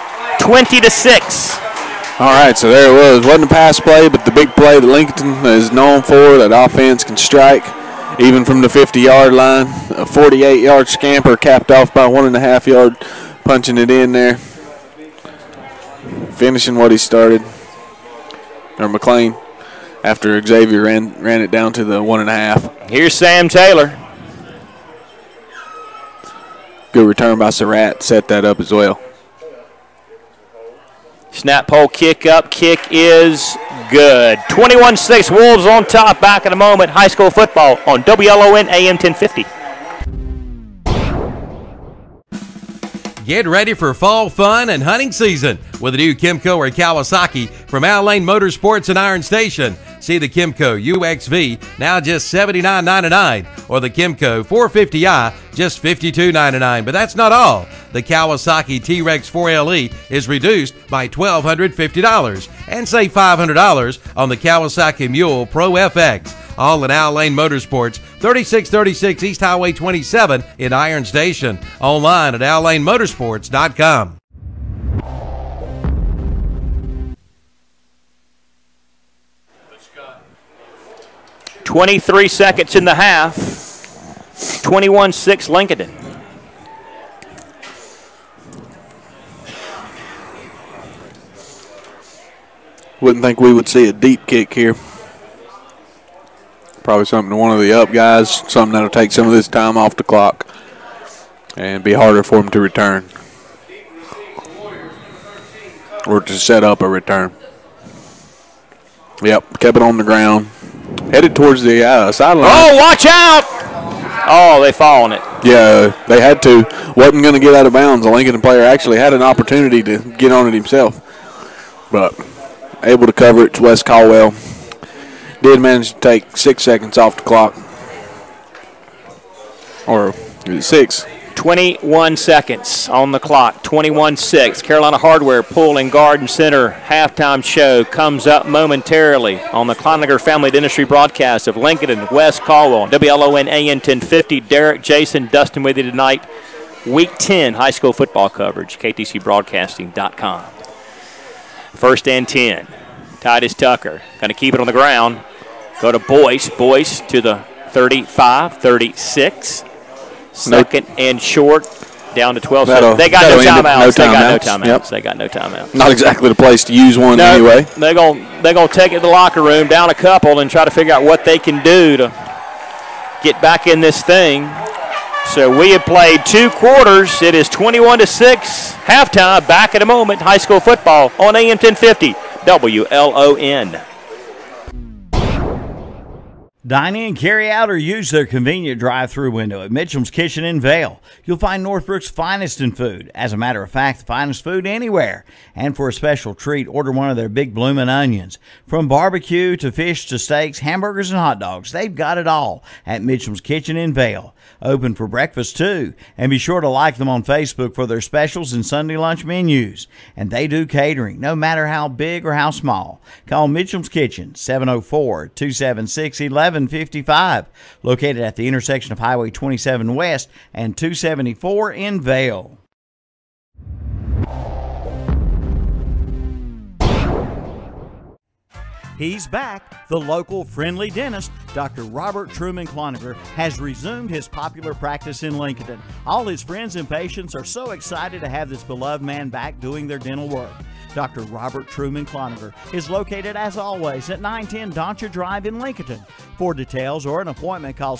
20-6. All right, so there it was. Wasn't a pass play, but the big play that Lincoln is known for, that offense can strike even from the 50-yard line. A 48-yard scamper capped off by 1.5-yard, punching it in there. Finishing what he started. Or McLean, after Xavier ran it down to the 1.5. Here's Sam Taylor. Good return by Surratt. Set that up as well. Snap pole kick up. Kick is good. 21-6. Wolves on top. Back in a moment. High school football on WLON AM 1050. Get ready for fall fun and hunting season with the new Kimco or Kawasaki from Al Lane Motorsports and Iron Station. See the Kimco UXV, now just $79.99, or the Kimco 450i, just $52.99. But that's not all. The Kawasaki T-Rex 4LE is reduced by $1,250, and save $500 on the Kawasaki Mule Pro FX. All at Al Lane Motorsports, 3636 East Highway 27 in Iron Station. Online at allanemotorsports.com. 23 seconds in the half. 21-6 Lincoln. Wouldn't think we would see a deep kick here. Probably something to one of the up guys, something that'll take some of this time off the clock and be harder for them to return. Or to set up a return. Yep, kept it on the ground. Headed towards the sideline. Oh, watch out! Oh, they fall on it. Yeah, they had to. Wasn't going to get out of bounds. The Lincoln player actually had an opportunity to get on it himself. But able to cover it to West Caldwell. Did manage to take 6 seconds off the clock. Or 6. 21 seconds on the clock. 21-6. Carolina Hardware Pool and Garden Center halftime show comes up momentarily on the Kleinlinger Family Dentistry broadcast of Lincoln and West Caldwell. WLON AM 1050. Derek, Jason, Dustin with you tonight. Week 10 high school football coverage. KTCBroadcasting.com. First and 10. Titus Tucker going to keep it on the ground. Go to Boyce. Boyce to the 35, 36. Second and short, down to 12 seconds. They got no timeouts. They got no timeouts. Not exactly the place to use one anyway. They're gonna take it to the locker room, down a couple, and try to figure out what they can do to get back in this thing. So we have played 2 quarters. It is 21-6. Halftime. Back in a moment. High school football on AM 1050 WLON. Dine in, carry out, or use their convenient drive-through window at Mitchum's Kitchen in Vail. You'll find Northbrook's finest in food. As a matter of fact, the finest food anywhere. And for a special treat, order one of their big bloomin' onions. From barbecue to fish to steaks, hamburgers, and hot dogs, they've got it all at Mitchum's Kitchen in Vail. Open for breakfast, too. And be sure to like them on Facebook for their specials and Sunday lunch menus. And they do catering, no matter how big or how small. Call Mitchum's Kitchen, 704-276-1155. Located at the intersection of Highway 27 West and 274 in Vail. He's back. The local friendly dentist, Dr. Robert Truman Cloninger, has resumed his popular practice in Lincoln. All his friends and patients are so excited to have this beloved man back doing their dental work. Dr. Robert Truman Cloninger is located, as always, at 910 Doncha Drive in Lincoln. For details or an appointment, call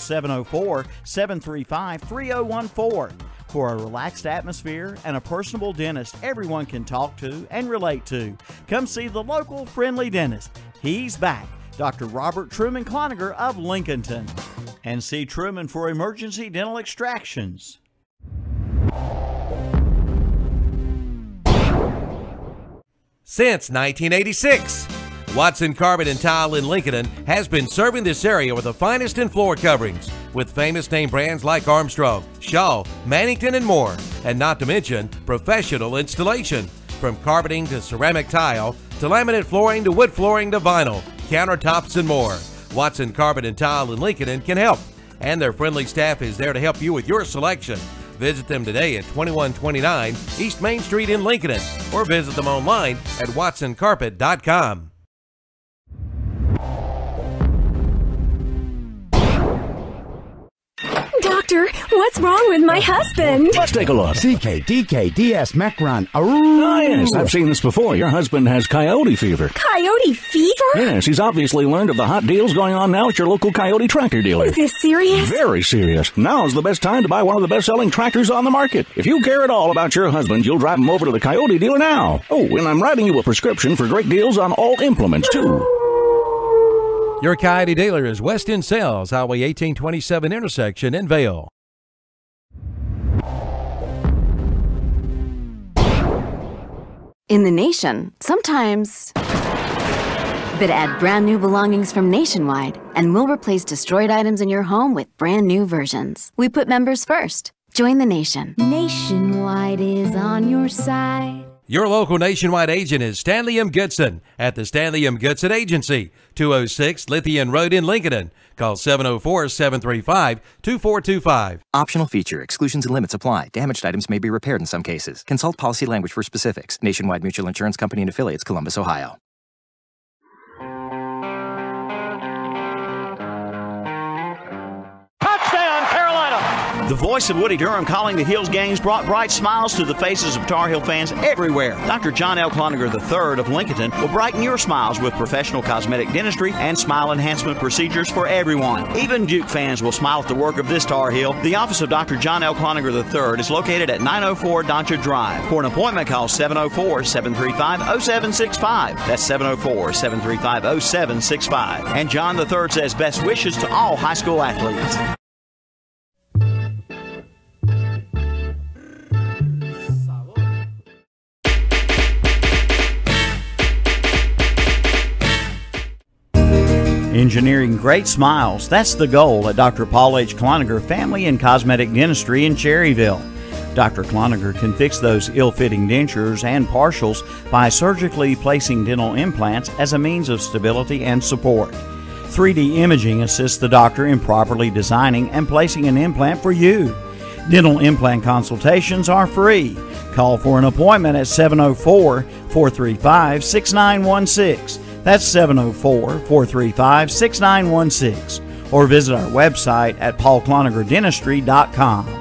704-735-3014. For a relaxed atmosphere and a personable dentist everyone can talk to and relate to, come see the local friendly dentist. He's back, Dr. Robert Truman Cloninger of Lincolnton. And see Truman for emergency dental extractions. Since 1986, Watson Carpet and Tile in Lincoln has been serving this area with the finest in floor coverings, with famous name brands like Armstrong, Shaw, Mannington, and more, and not to mention professional installation. From carpeting to ceramic tile, to laminate flooring to wood flooring to vinyl, countertops, and more. Watson Carpet and Tile in Lincoln can help, and their friendly staff is there to help you with your selection. Visit them today at 2129 East Main Street in Lincoln, or visit them online at watsoncarpet.com. Doctor, what's wrong with my husband? Let's take a look. CKDKDS Macron. Oh, yes, I've seen this before. Your husband has coyote fever. Coyote fever? Yes, he's obviously learned of the hot deals going on now at your local Coyote tractor dealer. Is this serious? Very serious. Now's the best time to buy one of the best-selling tractors on the market. If you care at all about your husband, you'll drive him over to the Coyote dealer now. Oh, and I'm writing you a prescription for great deals on all implements, too. Your Coyote dealer is West End Sales, Highway 1827 intersection in Vail. In the nation, sometimes. But add brand new belongings from Nationwide, and we'll replace destroyed items in your home with brand new versions. We put members first. Join the nation. Nationwide is on your side. Your local Nationwide agent is Stanley M. Goodson at the Stanley M. Goodson Agency, 206 Lithian Road in Lincoln. Call 704-735-2425. Optional feature. Exclusions and limits apply. Damaged items may be repaired in some cases. Consult policy language for specifics. Nationwide Mutual Insurance Company and Affiliates, Columbus, Ohio. The voice of Woody Durham calling the Hills games brought bright smiles to the faces of Tar Heel fans everywhere. Dr. John L. Cloninger III of Lincoln will brighten your smiles with professional cosmetic dentistry and smile enhancement procedures for everyone. Even Duke fans will smile at the work of this Tar Heel. The office of Dr. John L. Cloninger III is located at 904 Doncha Drive. For an appointment, call 704-735-0765. That's 704-735-0765. And John III says best wishes to all high school athletes. Engineering great smiles, that's the goal at Dr. Paul H. Cloninger Family and Cosmetic Dentistry in Cherryville. Dr. Cloninger can fix those ill-fitting dentures and partials by surgically placing dental implants as a means of stability and support. 3D imaging assists the doctor in properly designing and placing an implant for you. Dental implant consultations are free. Call for an appointment at 704-435-6916. That's 704-435-6916. Or visit our website at paulcloningerdentistry.com.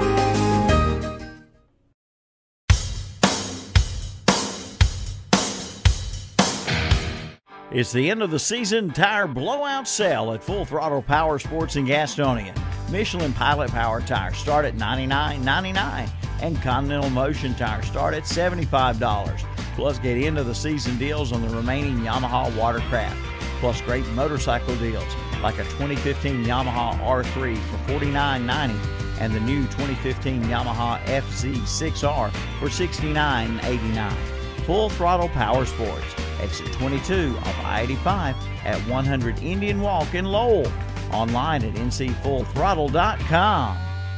It's the end of the season tire blowout sale at Full Throttle Power Sports in Gastonia. Michelin Pilot Power tires start at $99.99 and Continental Motion tires start at $75. Plus, get into the season deals on the remaining Yamaha watercraft. Plus, great motorcycle deals like a 2015 Yamaha R3 for $49.90 and the new 2015 Yamaha FZ6R for $69.89. Full Throttle Power Sports, exit 22 off I-85 at 100 Indian Walk in Lowell. Online at ncfullthrottle.com.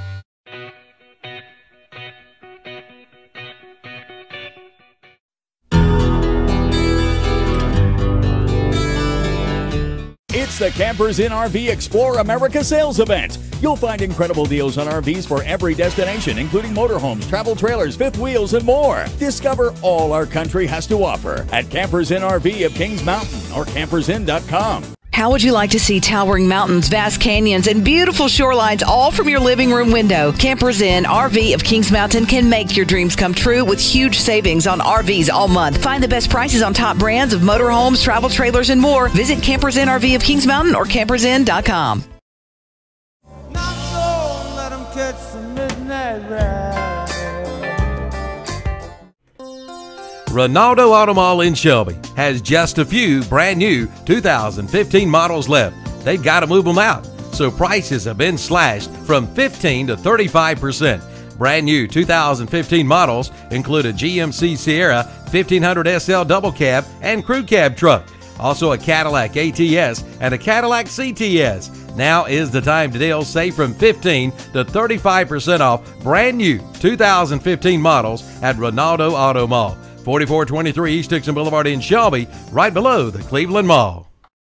It's the Campers in RV Explore America sales event. You'll find incredible deals on RVs for every destination, including motorhomes, travel trailers, fifth wheels, and more. Discover all our country has to offer at Campers in RV of Kings Mountain or campersin.com. How would you like to see towering mountains, vast canyons, and beautiful shorelines all from your living room window? Campers Inn RV of Kings Mountain can make your dreams come true with huge savings on RVs all month. Find the best prices on top brands of motorhomes, travel trailers, and more. Visit Campers Inn RV of Kings Mountain or campersin.com. Not so, let 'em catch the midnight ride. Ronaldo Auto Mall in Shelby has just a few brand new 2015 models left. They've got to move them out, so prices have been slashed from 15 to 35%. Brand new 2015 models include a GMC Sierra 1500 SL double cab and crew cab truck. Also a Cadillac ATS and a Cadillac CTS. Now is the time to deal. Save from 15 to 35% off brand new 2015 models at Ronaldo Auto Mall. 4423 East Dixon Boulevard in Shelby, right below the Cleveland Mall.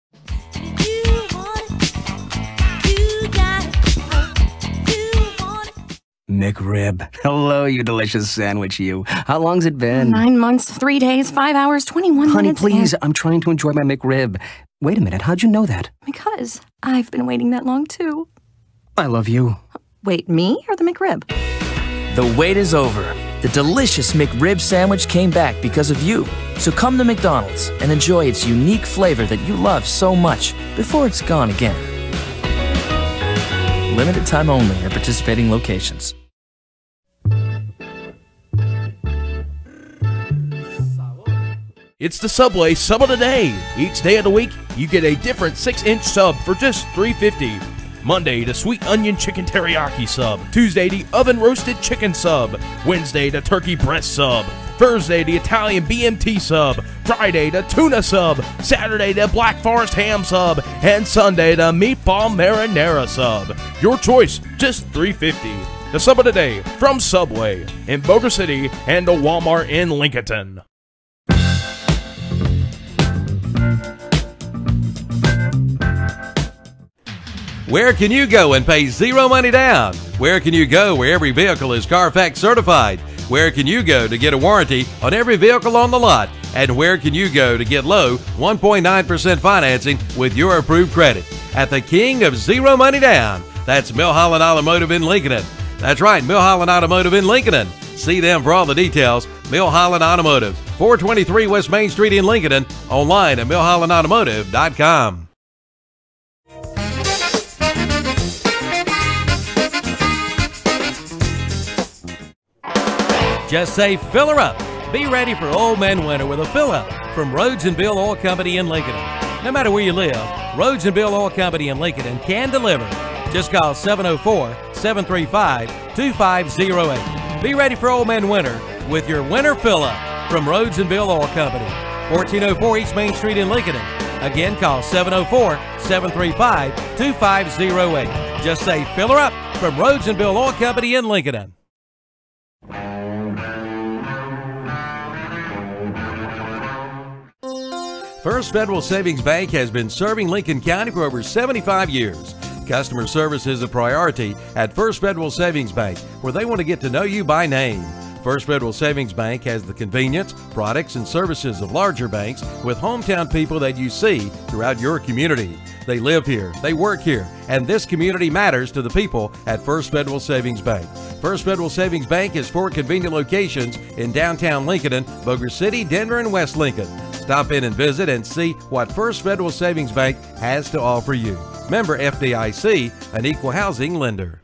McRib. Hello, you delicious sandwich, you. How long's it been? 9 months, 3 days, 5 hours, 21 Honey, minutes. please, I'm trying to enjoy my McRib. Wait a minute, how'd you know that? Because I've been waiting that long, too. I love you. Wait, me or the McRib? The wait is over. The delicious McRib sandwich came back because of you. So come to McDonald's and enjoy its unique flavor that you love so much before it's gone again. Limited time only at participating locations. It's the Subway Sub of the Day. Each day of the week, you get a different 6-inch sub for just $3.50. Monday, the sweet onion chicken teriyaki sub. Tuesday, the oven roasted chicken sub. Wednesday, the turkey breast sub. Thursday, the Italian BMT sub. Friday, the tuna sub. Saturday, the Black Forest ham sub. And Sunday, the meatball marinara sub. Your choice, just $3.50. The Sub of the Day from Subway in Boulder City and the Walmart in Lincolnton. Where can you go and pay zero money down? Where can you go where every vehicle is Carfax certified? Where can you go to get a warranty on every vehicle on the lot? And where can you go to get low 1.9% financing with your approved credit? At the king of zero money down, that's Milholland Automotive in Lincoln. That's right, Milholland Automotive in Lincoln. See them for all the details. Milholland Automotive, 423 West Main Street in Lincoln. Online at milhollandautomotive.com. Just say fill her up. Be ready for Old Man Winter with a fill up from Rhodes and Bill Oil Company in Lincoln. No matter where you live, Rhodes and Bill Oil Company in Lincoln can deliver. Just call 704-735-2508. Be ready for Old Man Winter with your winter fill up from Rhodes and Bill Oil Company, 1404 East Main Street in Lincoln. Again, call 704-735-2508. Just say fill her up from Rhodes and Bill Oil Company in Lincoln. First Federal Savings Bank has been serving Lincoln County for over 75 years. Customer service is a priority at First Federal Savings Bank, where they want to get to know you by name. First Federal Savings Bank has the convenience, products, and services of larger banks with hometown people that you see throughout your community. They live here, they work here, and this community matters to the people at First Federal Savings Bank. First Federal Savings Bank has 4 convenient locations in downtown Lincoln, Boulder City, Denver, and West Lincoln. Stop in and visit and see what First Federal Savings Bank has to offer you. Member FDIC, an equal housing lender.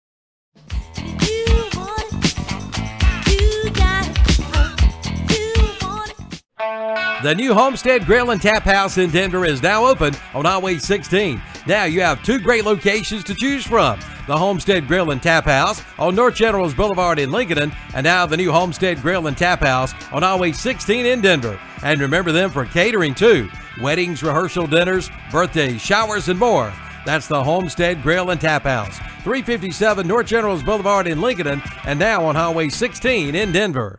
The new Homestead Grill and Tap House in Denver is now open on Highway 16. Now you have 2 great locations to choose from. The Homestead Grill and Tap House on North Generals Boulevard in Lincoln, and now the new Homestead Grill and Tap House on Highway 16 in Denver. And remember them for catering too. Weddings, rehearsal dinners, birthdays, showers, and more. That's the Homestead Grill and Tap House, 357 North Generals Boulevard in Lincoln, and now on Highway 16 in Denver.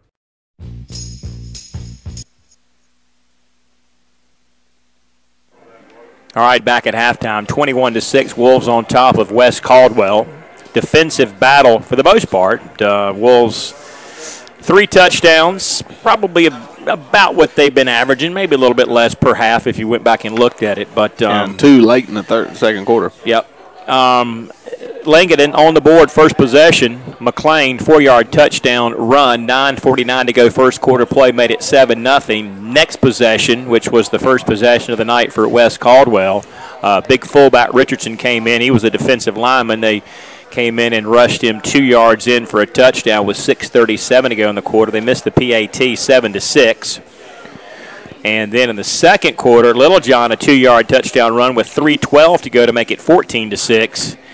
All right, back at halftime, 21-6, Wolves on top of West Caldwell. Defensive battle for the most part. Wolves 3 touchdowns, probably about what they've been averaging, maybe a little bit less per half if you went back and looked at it. But 2 late in the second quarter. Yep. Lincoln on the board, first possession. McLean, 4-yard touchdown run, 9:49 to go, first quarter play, made it 7-0. Next possession, which was the first possession of the night for West Caldwell, big fullback Richardson came in. He was a defensive lineman. They came in and rushed him 2 yards in for a touchdown with 6:37 to go in the quarter. They missed the PAT 7-6. And then in the second quarter, Littlejohn, a 2-yard touchdown run with 3:12 to go to make it 14-6.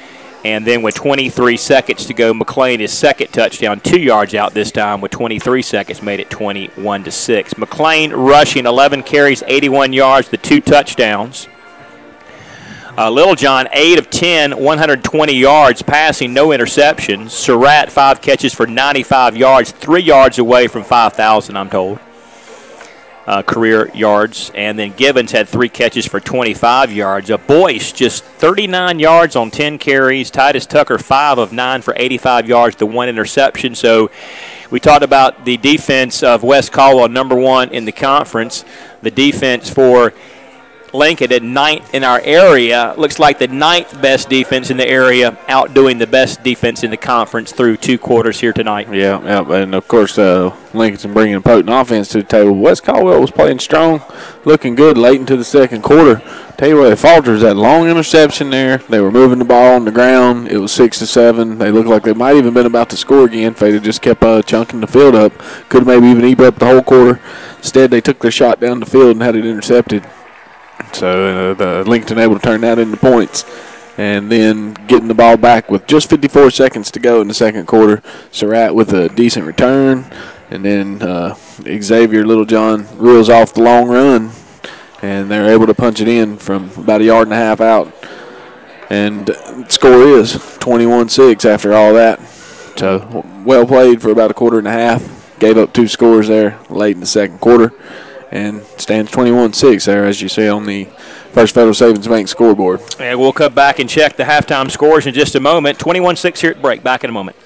And then with 23 seconds to go, McLean, his second touchdown, 2 yards out this time with 23 seconds, made it 21-6. McLean rushing 11 carries, 81 yards, the 2 touchdowns. Littlejohn, 8 of 10, 120 yards passing, no interceptions. Surratt, 5 catches for 95 yards, 3 yards away from 5,000, I'm told. Career yards. And then Gibbons had 3 catches for 25 yards. Boyce just 39 yards on 10 carries. Titus Tucker 5 of 9 for 85 yards, the 1 interception. So we talked about the defense of West Caldwell, number 1 in the conference. The defense for Lincoln at 9th in our area. Looks like the 9th best defense in the area, outdoing the best defense in the conference through 2 quarters here tonight. Yeah, and of course Lincoln's bringing a potent offense to the table. West Caldwell was playing strong, looking good late into the second quarter. Tell you what, it falters that long interception there. They were moving the ball on the ground. It was 6-7. They looked like they might even been about to score again if they'd have just kept chunking the field up. Could have maybe even evened up the whole quarter. Instead, they took their shot down the field and had it intercepted. So the Lincoln able to turn that into points. And then getting the ball back with just 54 seconds to go in the second quarter. Surratt with a decent return. And then Xavier Littlejohn reels off the long run. And they're able to punch it in from about 1.5 yards out. And the score is 21-6 after all that. So well played for about 1.5 quarters. Gave up 2 scores there late in the second quarter. And stands 21-6 there, as you see on the First Federal Savings Bank scoreboard. And we'll come back and check the halftime scores in just a moment. 21-6 here at break. Back in a moment.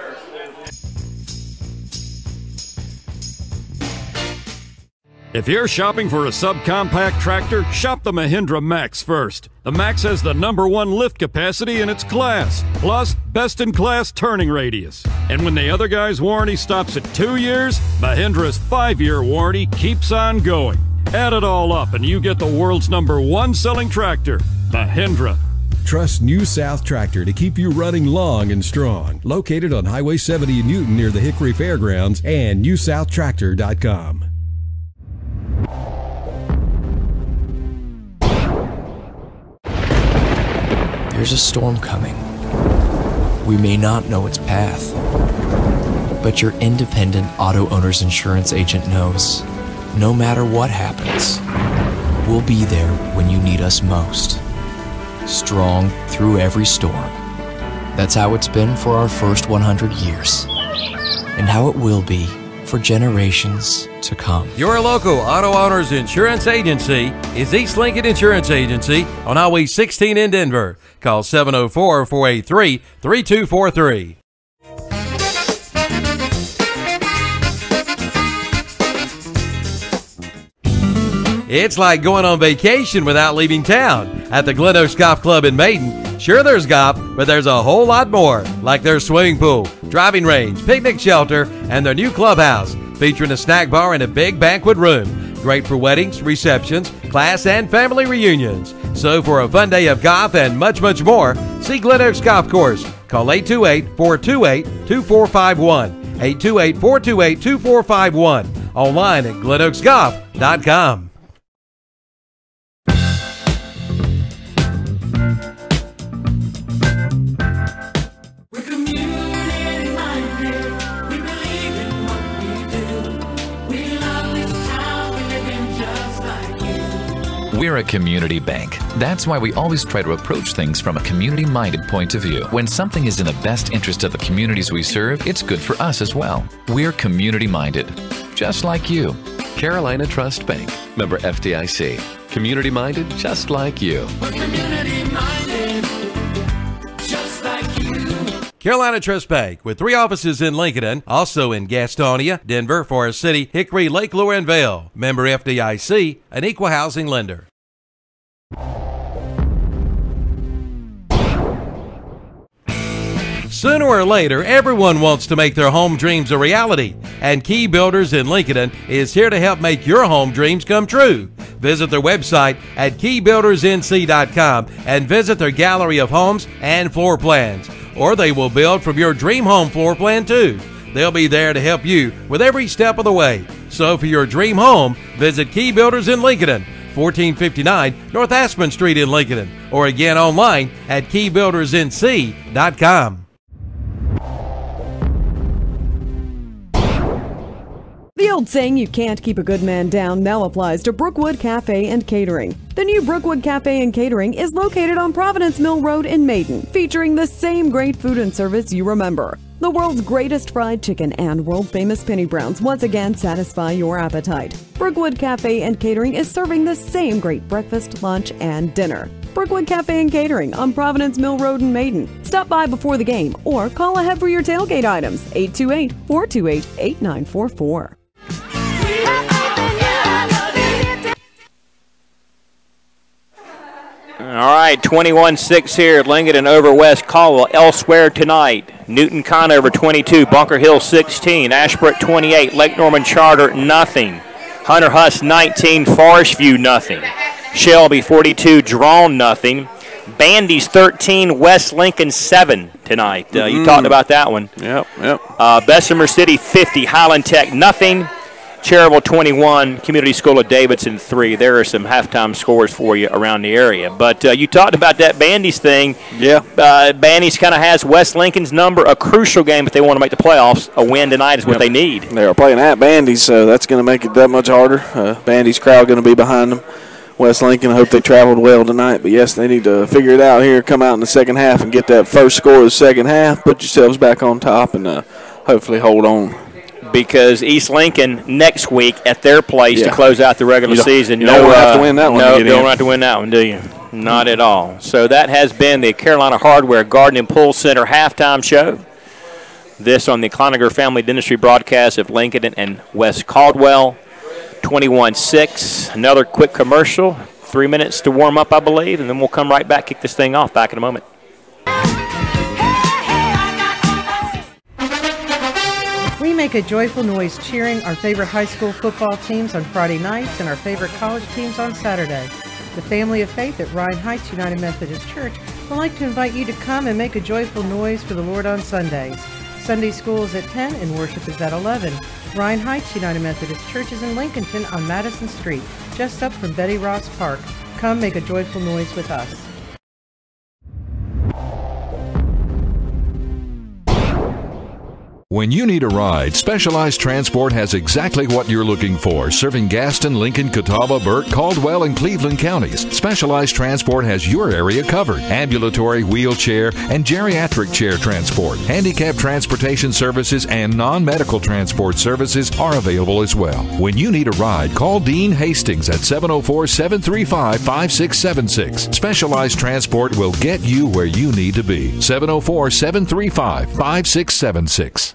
If you're shopping for a subcompact tractor, shop the Mahindra Max first. The Max has the #1 lift capacity in its class, plus best-in-class turning radius. And when the other guy's warranty stops at 2 years, Mahindra's 5-year warranty keeps on going. Add it all up and you get the world's #1 selling tractor, Mahindra. Trust New South Tractor to keep you running long and strong. Located on Highway 70 in Newton near the Hickory Fairgrounds and newsouthractor.com. There's a storm coming. We may not know its path, but your independent auto owner's insurance agent knows no matter what happens, we'll be there when you need us most. Strong through every storm. That's how it's been for our first 100 years, and how it will be for generations to come. Your local auto owner's insurance agency is East Lincoln Insurance Agency on Highway 16 in Denver. Call 704-483-3243. It's like going on vacation without leaving town at the Glen Oaks Golf Club in Maiden. Sure, there's golf, but there's a whole lot more, like their swimming pool, driving range, picnic shelter, and their new clubhouse, featuring a snack bar and a big banquet room. Great for weddings, receptions, class and family reunions. So for a fun day of golf and much, much more, see Glen Oaks Golf Course. Call 828-428-2451. 828-428-2451. Online at glenoaksgolf.com. We're a community bank. That's why we always try to approach things from a community-minded point of view. When something is in the best interest of the communities we serve, it's good for us as well. We're community-minded, just like you. Carolina Trust Bank, member FDIC. Community-minded, just like you. We're community-minded, just like you. Carolina Trust Bank, with 3 offices in Lincoln, also in Gastonia, Denver, Forest City, Hickory, Lake Lure, and Vail. Member FDIC, an equal housing lender. Sooner or later, everyone wants to make their home dreams a reality, and Key Builders in Lincoln is here to help make your home dreams come true. Visit their website at keybuildersnc.com and visit their gallery of homes and floor plans, or they will build from your dream home floor plan too. They'll be there to help you with every step of the way. So for your dream home, visit Key Builders in Lincoln, 1459 North Aspen Street in Lincoln, or again online at keybuildersnc.com. The old saying, you can't keep a good man down, now applies to Brookwood Cafe and Catering. The new Brookwood Cafe and Catering is located on Providence Mill Road in Maiden, featuring the same great food and service you remember. The world's greatest fried chicken and world-famous penny browns once again satisfy your appetite. Brookwood Cafe and Catering is serving the same great breakfast, lunch, and dinner. Brookwood Cafe and Catering on Providence Mill Road in Maiden. Stop by before the game or call ahead for your tailgate items, 828-428-8944. All right, 21-6 here at Lincoln over West Caldwell. Elsewhere tonight, Newton Conover 22, Bunker Hill 16, Ashbrook 28, Lake Norman Charter nothing, Hunter Huss 19, Forest View nothing, Shelby 42, Drawn nothing, Bandy's 13, West Lincoln 7 tonight. You talked about that one. Yep. Bessemer City 50, Highland Tech nothing, Cherryville 21, Community School of Davidson 3. There are some halftime scores for you around the area. But you talked about that Bandy's thing. Yeah. Bandy's kind of has West Lincoln's number, a crucial game if they want to make the playoffs. A win tonight is what they need. They are playing at Bandy's, so that's going to make it that much harder. Bandy's crowd going to be behind them. West Lincoln, I hope they traveled well tonight. But, yes, they need to figure it out here, come out in the second half and get that first score of the second half, put yourselves back on top, and hopefully hold on. Because East Lincoln next week at their place to close out the regular season. You don't have to win that one. No, you don't have to win that one, do you? Not at all. So that has been the Carolina Hardware Garden and Pool Center halftime show. This on the Cloninger Family Dentistry broadcast of Lincoln and West Caldwell. 21-6. Another quick commercial. 3 minutes to warm up, I believe, and then we'll come right back, kick this thing off. Back in a moment. We make a joyful noise cheering our favorite high school football teams on Friday nights and our favorite college teams on Saturday. The family of faith at Ryan Heights United Methodist Church would like to invite you to come and make a joyful noise for the Lord on Sundays. Sunday school is at 10 and worship is at 11. Ryan Heights United Methodist Church is in Lincolnton on Madison Street, just up from Betty Ross Park. Come make a joyful noise with us. When you need a ride, Specialized Transport has exactly what you're looking for, serving Gaston, Lincoln, Catawba, Burke, Caldwell, and Cleveland counties. Specialized Transport has your area covered. Ambulatory, wheelchair, and geriatric chair transport. Handicap transportation services and non-medical transport services are available as well. When you need a ride, call Dean Hastings at 704-735-5676. Specialized Transport will get you where you need to be. 704-735-5676.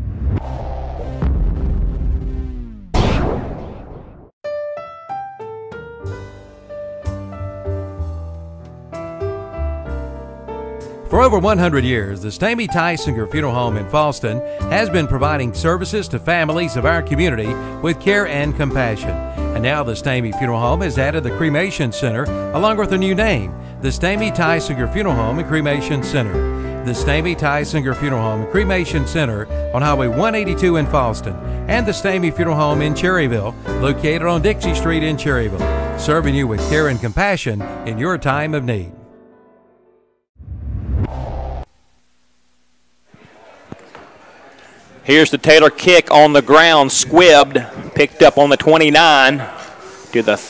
For over 100 years, the Stamey Tysinger Funeral Home in Fallston has been providing services to families of our community with care and compassion. And now the Stamey Funeral Home has added the Cremation Center along with a new name, the Stamey Tysinger Funeral Home and Cremation Center. The Stamey Tysinger Funeral Home and Cremation Center on Highway 182 in Fallston, and the Stamey Funeral Home in Cherryville, located on Dixie Street in Cherryville, serving you with care and compassion in your time of need. Here's the Taylor kick on the ground, squibbed, picked up on the 29 to the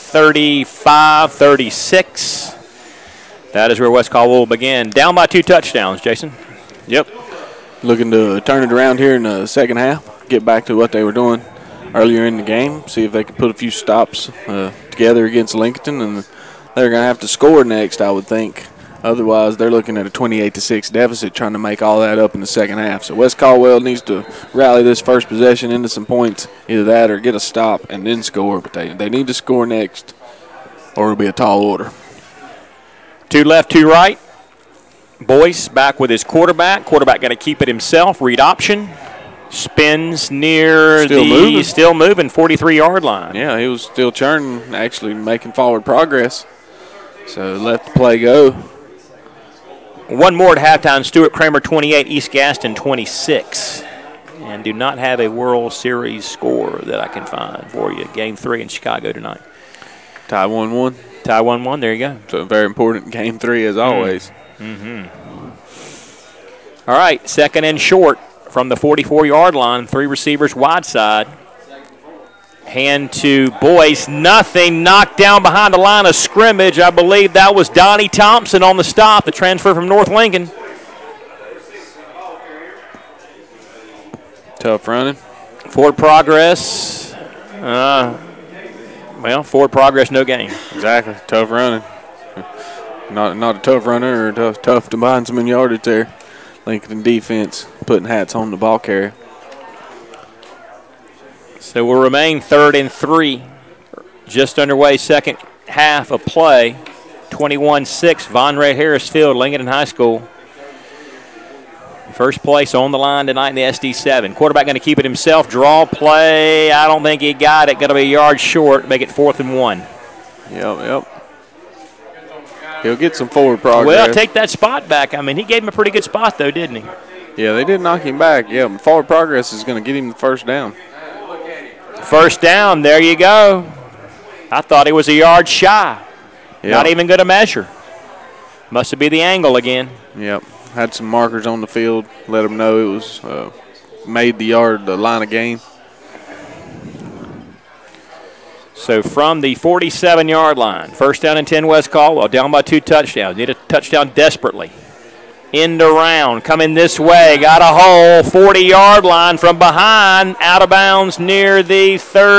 35-36. That is where West Caldwell will begin. Down by 2 touchdowns, Jason. Yep. Looking to turn it around here in the second half, get back to what they were doing earlier in the game, see if they can put a few stops together against Lincoln, and they're going to have to score next, I would think. Otherwise, they're looking at a 28-6 deficit, trying to make all that up in the second half. So West Caldwell needs to rally this first possession into some points, either that or get a stop and then score. But they need to score next, or it'll be a tall order. 2 left, 2 right. Boyce back with his quarterback. Quarterback got to keep it himself. Read option. Spins near still moving 43-yard line. Yeah, he was still churning, actually making forward progress. So let the play go. One more at halftime. Stuart Kramer 28, East Gaston 26. And do not have a World Series score that I can find for you. Game 3 in Chicago tonight. Tie 1-1. Tie 1-1. There you go. So very important game 3 as always. All right, second and short from the 44-yard line. 3 receivers wide side. Hand to Boyce. Nothing. Knocked down behind the line of scrimmage. I believe that was Donnie Thompson on the stop, the transfer from North Lincoln. Tough running. Forward progress. Well, forward progress, no gain. Exactly. Tough running. Not a tough runner or tough to bind some yardage there. Lincoln defense putting hats on the ball carrier. So we'll remain 3rd and 3. Just underway, second half of play. 21-6, Von Ray Harris Field, Lincoln High School. First place on the line tonight in the SD7. Quarterback going to keep it himself. Draw play. I don't think he got it. Going to be a yard short. Make it 4th and 1. Yep. He'll get some forward progress. Well, take that spot back. I mean, he gave him a pretty good spot, though, didn't he? Yeah, they did knock him back. Yeah, but forward progress is going to get him the first down. First down. There you go. I thought he was a yard shy. Yep. Not even going to measure. Must have been the angle again. Yep. Had some markers on the field, let them know it was made the line of gain. So from the 47-yard line, first down and 10 West Caldwell, down by 2 touchdowns. Need a touchdown desperately. End around, coming this way, got a hole, 40-yard line from behind, out of bounds near the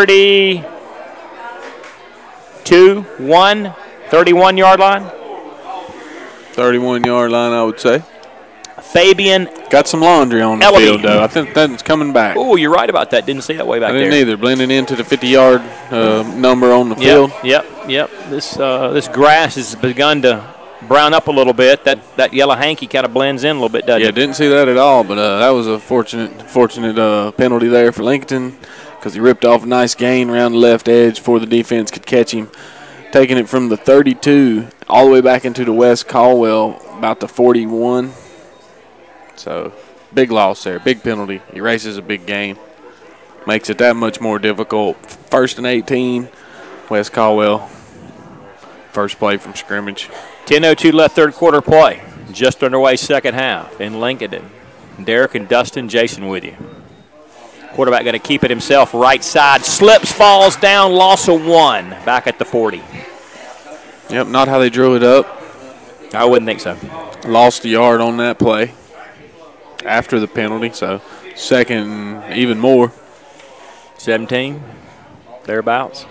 31-yard line. 31-yard line, I would say. Fabian got some laundry on the field, though. I think that's coming back. Oh, you're right about that. Didn't see that way back there. I didn't either. Blending into the 50-yard number on the field. Yep. This grass has begun to brown up a little bit. That yellow hanky kind of blends in a little bit, doesn't it? Yeah, didn't see that at all, but that was a fortunate penalty there for Lincoln because he ripped off a nice gain around the left edge before the defense could catch him. Taking it from the 32 all the way back into the West Caldwell, about the 41. So, big loss there, big penalty. Erases a big game. Makes it that much more difficult. 1st and 18, West Caldwell. First play from scrimmage. 10:02 left, third quarter play. Just underway, second half in Lincoln. Derek and Dustin, Jason with you. Quarterback going to keep it himself, right side. Slips, falls down, loss of 1. Back at the 40. Yep, not how they drew it up. I wouldn't think so. Lost a yard on that play after the penalty, so second even more. 17, thereabouts.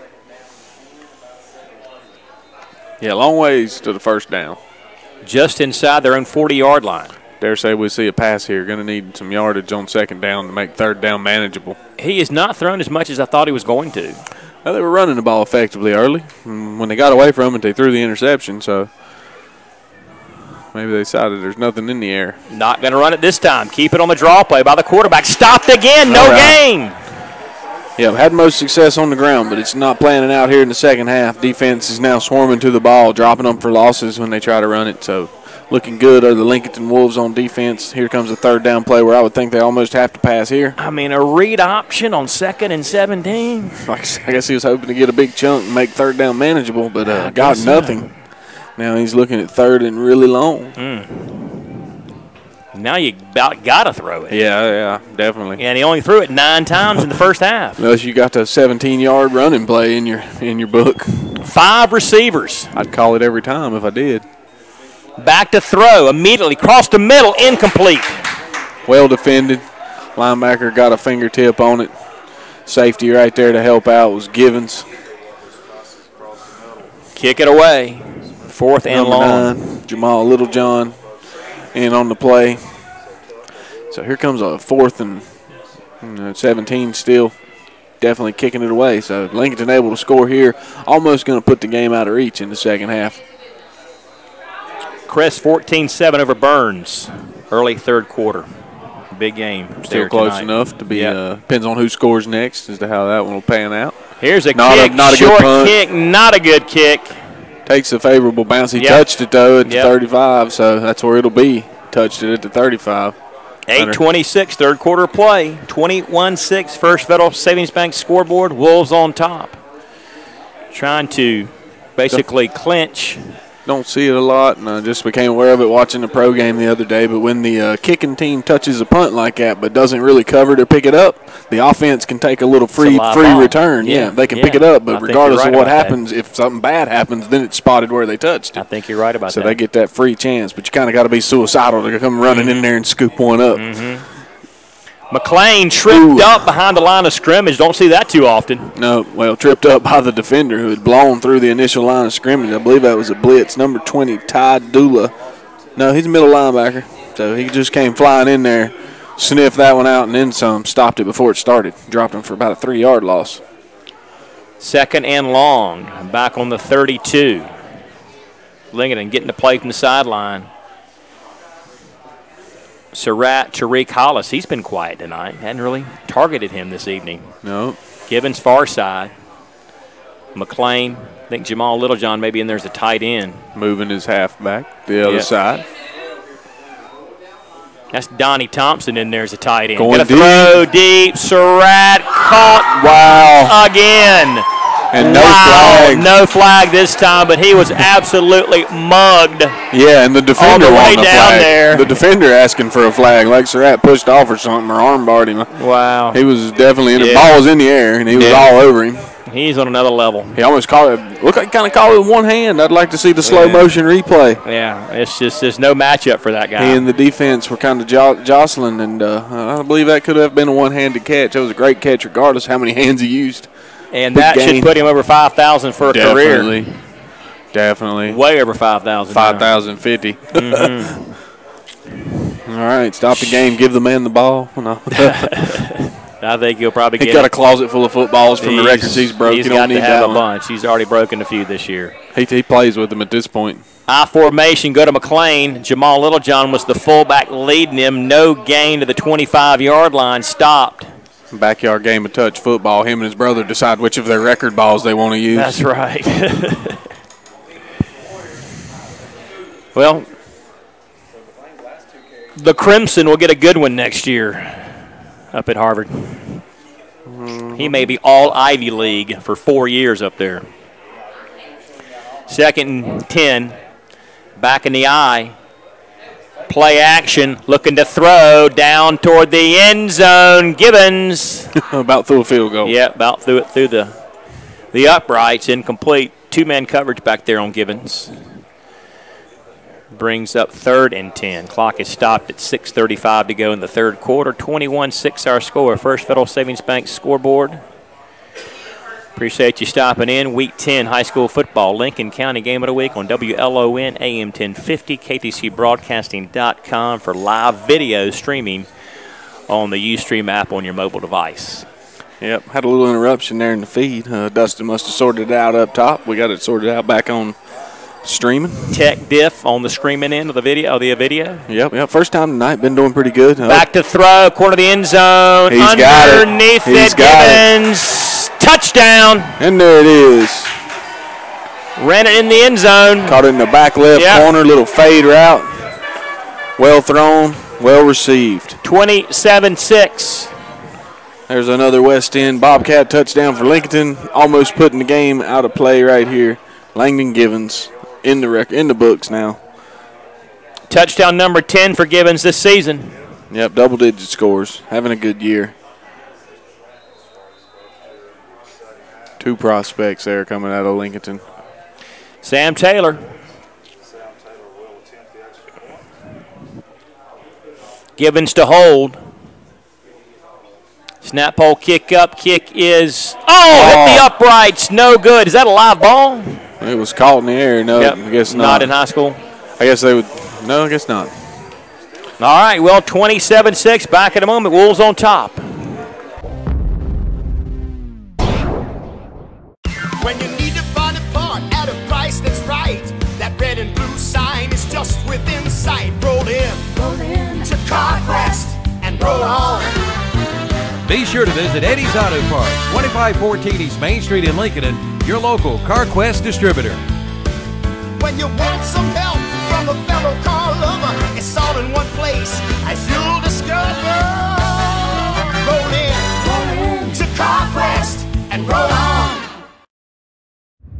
Yeah, long ways to the first down. Just inside their own 40-yard line. Dare say we see a pass here. Going to need some yardage on second down to make third down manageable. He has not thrown as much as I thought he was going to. Well, they were running the ball effectively early. When they got away from it, they threw the interception, so maybe they decided there's nothing in the air. Not going to run it this time. Keep it on the draw play by the quarterback. Stopped again. No gain. Yeah, had most success on the ground, but it's not planning out here in the second half. Defense is now swarming to the ball, dropping them for losses when they try to run it. So looking good are the Lincoln Wolves on defense. Here comes a third down play where I would think they almost have to pass here. I mean, a read option on 2nd and 17. I guess he was hoping to get a big chunk and make third down manageable, but got nothing. Now he's looking at third and really long. Now you about got to throw it. Yeah, definitely. And he only threw it 9 times in the first half. Unless you got the 17-yard running play in your book. 5 receivers. I'd call it every time if I did. Back to throw. Immediately cross the middle. Incomplete. Well defended. Linebacker got a fingertip on it. Safety right there to help out was Givens. Kick it away. 4th and long. 9, Jamal Littlejohn in on the play. So here comes a 4th and 17 still. Definitely kicking it away. So Lincoln able to score here. Almost going to put the game out of reach in the second half. Crest 14-7 over Burns. Early third quarter. Big game. Still close enough to be. Depends on who scores next as to how that one will pan out. Here's a not kick. Not a short good punt. kick. Not a good kick. Takes a favorable bounce. He touched it, though, at the 35, so that's where it'll be. Touched it at the 35. 8:26, third quarter play. 21-6, First Federal Savings Bank scoreboard. Wolves on top. trying to basically clinch. Don't see it a lot, and I just became aware of it watching the pro game the other day. But when the kicking team touches a punt like that but doesn't really cover to pick it up, the offense can take a little free return. Yeah, they can pick it up, but regardless of what happens, if something bad happens, then it's spotted where they touched it. I think you're right about that. So they get that free chance, but you kind of got to be suicidal to come running in there and scoop one up. McLean tripped up behind the line of scrimmage. Don't see that too often. No, well, tripped up by the defender who had blown through the initial line of scrimmage. I believe that was a blitz. Number 20, Ty Dula. No, he's a middle linebacker. So he just came flying in there, sniffed that one out, and then some. Stopped it before it started. Dropped him for about a 3-yard loss. 2nd and long. Back on the 32. Lincoln getting the play from the sideline. Surratt, Tariq Hollis, he's been quiet tonight. Hadn't really targeted him this evening. No. Gibbons far side. McLean, I think Jamal Littlejohn maybe in there's a tight end. Moving his halfback the other side. That's Donnie Thompson in there as a tight end. Going Gonna throw deep. Surratt caught. Wow. Again. And no flag. No flag this time, but he was absolutely mugged. Yeah, and the defender all the way wanted a down flag. there. The defender asking for a flag, like Surratt pushed off or something, or armbarred him. Wow. He was definitely in the ball was in the air, and he was all over him. He's on another level. He almost caught it. Looked like he kind of caught it with one hand. I'd like to see the slow motion replay. Yeah, it's just there's no matchup for that guy. He and the defense were kind of jostling, and I believe that could have been a one-handed catch. It was a great catch, regardless how many hands he used. And that should put him over 5,000 for a career. Definitely. Way over 5,000. 5,050. All right, stop the game. Give the man the ball. No. I think he'll probably get. He's got a closet full of footballs from the records he's broke. He's got to have a bunch. He's already broken a few this year. He plays with them at this point. I formation, go to McLean. Jamal Littlejohn was the fullback leading him. No gain to the 25-yard line. Stopped. Backyard game of touch football. Him and his brother decide which of their record balls they want to use. That's right. Well, the Crimson will get a good one next year up at Harvard. He may be all Ivy League for 4 years up there. 2nd and 10. Back in the eye. Play action, looking to throw down toward the end zone. Gibbons. About through a field goal. Yeah, about through it through the uprights. Incomplete. 2-man coverage back there on Gibbons. Brings up 3rd and 10. Clock is stopped at 6:35 to go in the third quarter. 21-6 our score. First Federal Savings Bank scoreboard. Appreciate you stopping in. Week 10 high school football. Lincoln County Game of the Week on WLON AM 1050, KTCBroadcasting.com for live video streaming on the Ustream app on your mobile device. Yep, had a little interruption there in the feed. Dustin must have sorted it out up top. We got it sorted out back on streaming. Tech diff on the streaming end of the video. Yep. First time tonight. Been doing pretty good. Back to throw. Corner of the end zone. He's got it. Underneath it. Gibbons. Touchdown. And there it is. Ran it in the end zone. Caught it in the back left corner. Little fade route. Well thrown. Well received. 27-6. There's another West End Bobcat touchdown for Lincoln. Almost putting the game out of play right here. Langdon Gibbons in the books now. Touchdown number 10 for Gibbons this season. Yep, double-digit scores. Having a good year. 2 prospects there coming out of Lincoln. Sam Taylor. Gibbons to hold. Snap pole kick up. Kick is, hit the uprights. No good. Is that a live ball? It was caught in the air. No, I guess not. Not in high school? I guess they would. No, I guess not. All right, well, 27-6. Back in a moment. Wolves on top. When you need to find a part at a price that's right, that red and blue sign is just within sight. Roll in to CarQuest and roll on. Be sure to visit Eddie's Auto Parts, 2514 East Main Street in Lincoln, and your local CarQuest distributor. When you want some help from a fellow car lover, it's all in one place, as you'll discover. Roll in to CarQuest and roll on.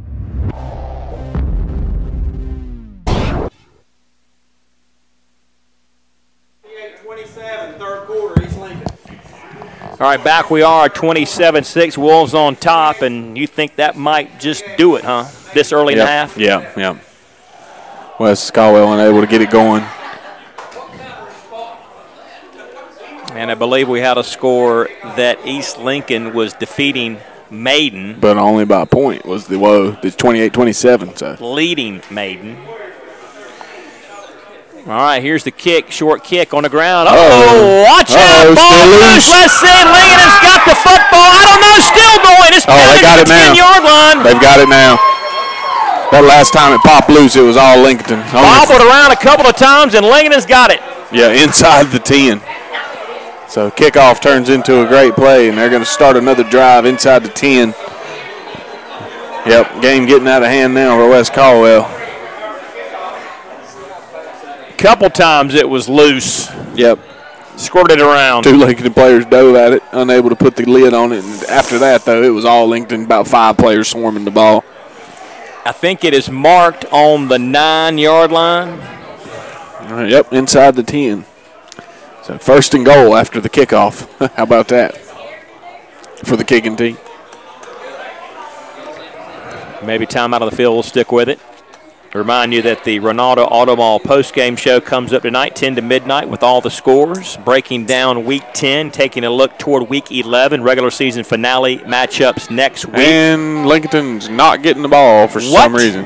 All right, back we are, 27-6, Wolves on top, and you think that might just do it, huh, this early in the half? Yeah. West Caldwell unable to get it going. And I believe we had a score that East Lincoln was defeating Maiden. But only by a point it's 28-27. So. Leading Maiden. All right, here's the kick, short kick on the ground. Watch out, ball loose. Let's see, Lincoln has got the football. I don't know, still going. It's they got it now. 10-yard line. They've got it now. That last time it popped loose, it was all Lincoln. Bobbled around a couple of times, and Lincoln has got it. Yeah, inside the 10. So kickoff turns into a great play, and they're going to start another drive inside the 10. Yep, game getting out of hand now for West Caldwell. Couple times it was loose. Yep. Squirted around. 2 Lincoln players dove at it, unable to put the lid on it. And after that, though, it was all Lincoln, about 5 players swarming the ball. I think it is marked on the 9-yard line. Yep, inside the 10. So first and goal after the kickoff. How about that for the kicking team? Maybe time out of the field will stick with it. Remind you that the Ronaldo Auto Mall postgame show comes up tonight, 10 to midnight, with all the scores, breaking down Week 10, taking a look toward Week 11, regular season finale matchups next week. And Lincoln's not getting the ball for some reason.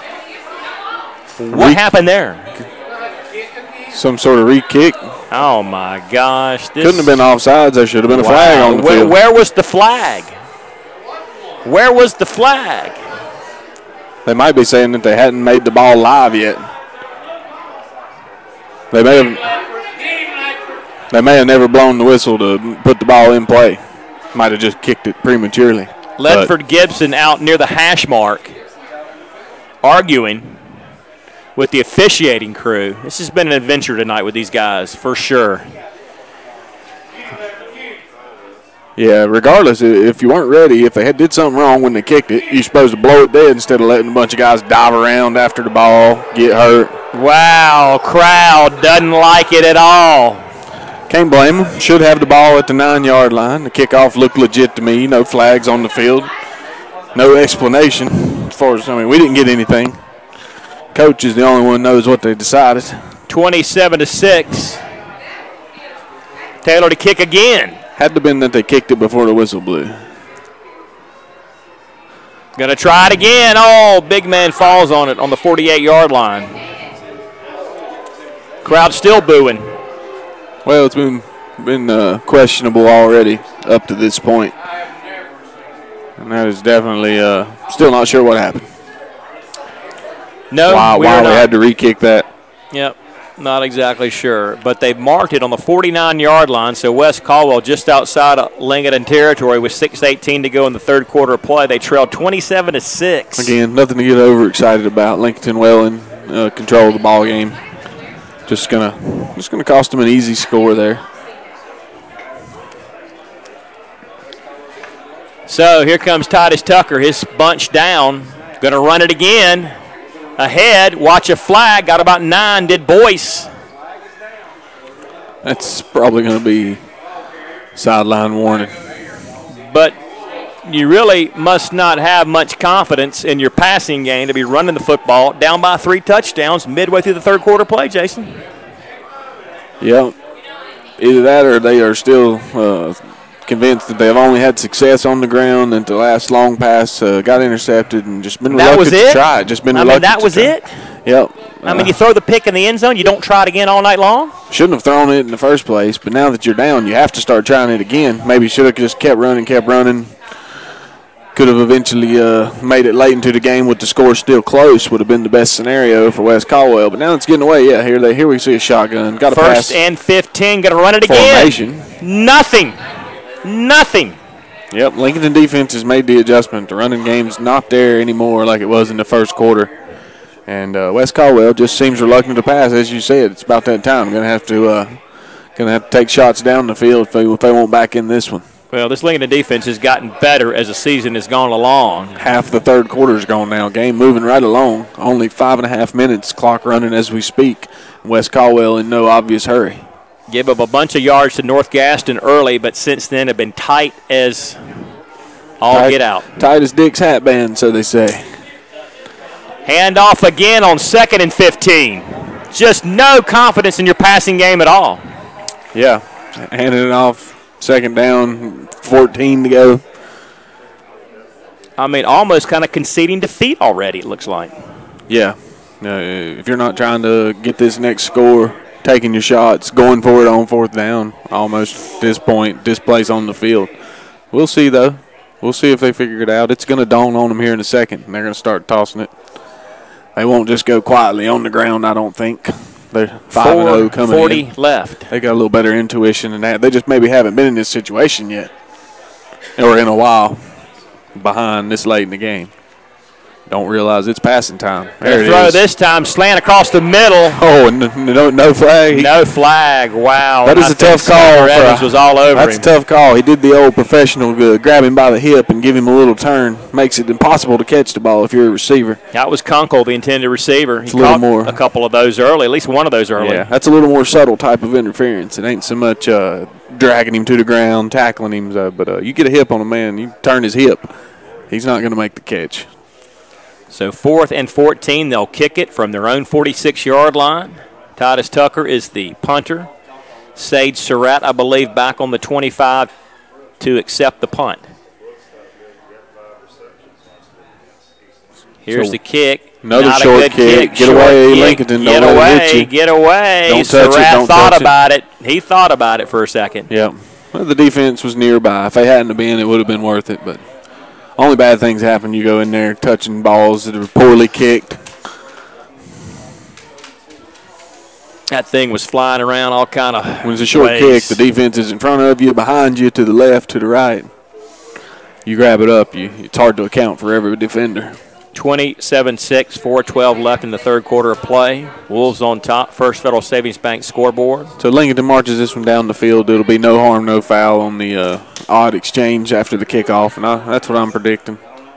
What happened there? Some sort of re-kick. Oh, my gosh. Couldn't have been offsides. There should have been a flag on the field. Where was the flag? Where was the flag? They might be saying that they hadn't made the ball live yet. They may have never blown the whistle to put the ball in play. Might have just kicked it prematurely. Ledford Gibson out near the hash mark, arguing with the officiating crew. This has been an adventure tonight with these guys, for sure. Yeah, regardless, if you weren't ready, if they did something wrong when they kicked it, you're supposed to blow it dead instead of letting a bunch of guys dive around after the ball, get hurt. Wow, crowd doesn't like it at all. Can't blame them. Should have the ball at the 9-yard line. The kickoff looked legit to me. No flags on the field. No explanation as far as, we didn't get anything. Coach is the only one who knows what they decided. 27-6. Taylor to kick again. Had to have been that they kicked it before the whistle blew. Going to try it again. Oh, big man falls on it on the 48-yard line. Crowd still booing. Well, it's been questionable already up to this point. And that is definitely still not sure what happened. No, why we had to re-kick that. Yep. Not exactly sure, but they've marked it on the 49-yard line, so West Caldwell just outside of Lincoln territory with 6:18 to go in the third quarter of play. They trailed 27-6. Again, nothing to get overexcited about. Lincoln well in control of the ball game. Just gonna cost them an easy score there. So here comes Titus Tucker, his bunch down, going to run it again. Ahead, watch a flag, got about 9, did Boyce. That's probably going to be sideline warning. But you really must not have much confidence in your passing game to be running the football down by 3 touchdowns midway through the third quarter play, Jason. Yeah, either that or they are still convinced that they've only had success on the ground, and the last long pass got intercepted and just been reluctant to try it. Just been reluctant that was it? Yep. You throw the pick in the end zone, you don't try it again all night long? Shouldn't have thrown it in the first place, but now that you're down, you have to start trying it again. Maybe should have just kept running. Could have eventually made it late into the game with the score still close. Would have been the best scenario for West Caldwell. But now it's getting away. Yeah, here we see a shotgun. Got a pass. 1st and 15. Going to run it again. Nothing. Yep, Lincoln defense has made the adjustment. The running game's not there anymore like it was in the first quarter. And West Caldwell just seems reluctant to pass. As you said, it's about that time. Going to have to take shots down the field if they won't back in this one. Well, this Lincoln defense has gotten better as the season has gone along. Half the third quarter is gone now. Game moving right along. Only 5.5 minutes, clock running as we speak. West Caldwell in no obvious hurry. Give up a bunch of yards to North Gaston early, but since then have been tight as all get out. Tight as Dick's hat band, so they say. Handoff again on 2nd and 15. Just no confidence in your passing game at all. Yeah, handing it off, 2nd down, 14 to go. I mean, almost kind of conceding defeat already, it looks like. Yeah. If you're not trying to get this next score, taking your shots, going for it on 4th down, almost at this point, displace on the field. We'll see, though. We'll see if they figure it out. It's going to dawn on them here in a second, and they're going to start tossing it. They won't just go quietly on the ground, I don't think. They're 5-0 coming 40 in. left. They got a little better intuition than that. They just maybe haven't been in this situation yet, or in a while, behind this late in the game. Don't realize it's passing time. There it throw is. this time, slant across the middle. Oh, no flag. No flag. Wow. That is a tough call. Evans was all over That's him. a tough call. He did the old professional grab him by the hip and give him a little turn. Makes it impossible to catch the ball if you're a receiver. That was Kunkel, the intended receiver. He It's a little caught more. a couple of those early, at least one of those early. Yeah, that's a little more subtle type of interference. It ain't so much dragging him to the ground, tackling him, but you get a hip on a man, you turn his hip, he's not going to make the catch. So 4th and 14, they'll kick it from their own 46-yard line. Titus Tucker is the punter. Sage Surratt, I believe, back on the 25 to accept the punt. Here's the kick. Another Not short a good kick. Get Short away, kick. Lincoln. Get Don't let it hit away. you. Get away. Don't touch it. Surratt Don't thought touch it. about it. He thought about it for a second. Yep. Well, the defense was nearby. If they hadn't have been, it would have been worth it. But only bad things happen. You go in there touching balls that are poorly kicked. That thing was flying around all kind of When it's a short ways. kick, the defense is in front of you, behind you, to the left, to the right. You grab it up. It's hard to account for every defender. 27-6, 4:12 left in the third quarter of play. Wolves on top. First Federal Savings Bank scoreboard. So Lincoln marches this one down the field. It'll be no harm, no foul on the odd exchange after the kickoff, and that's what I'm predicting.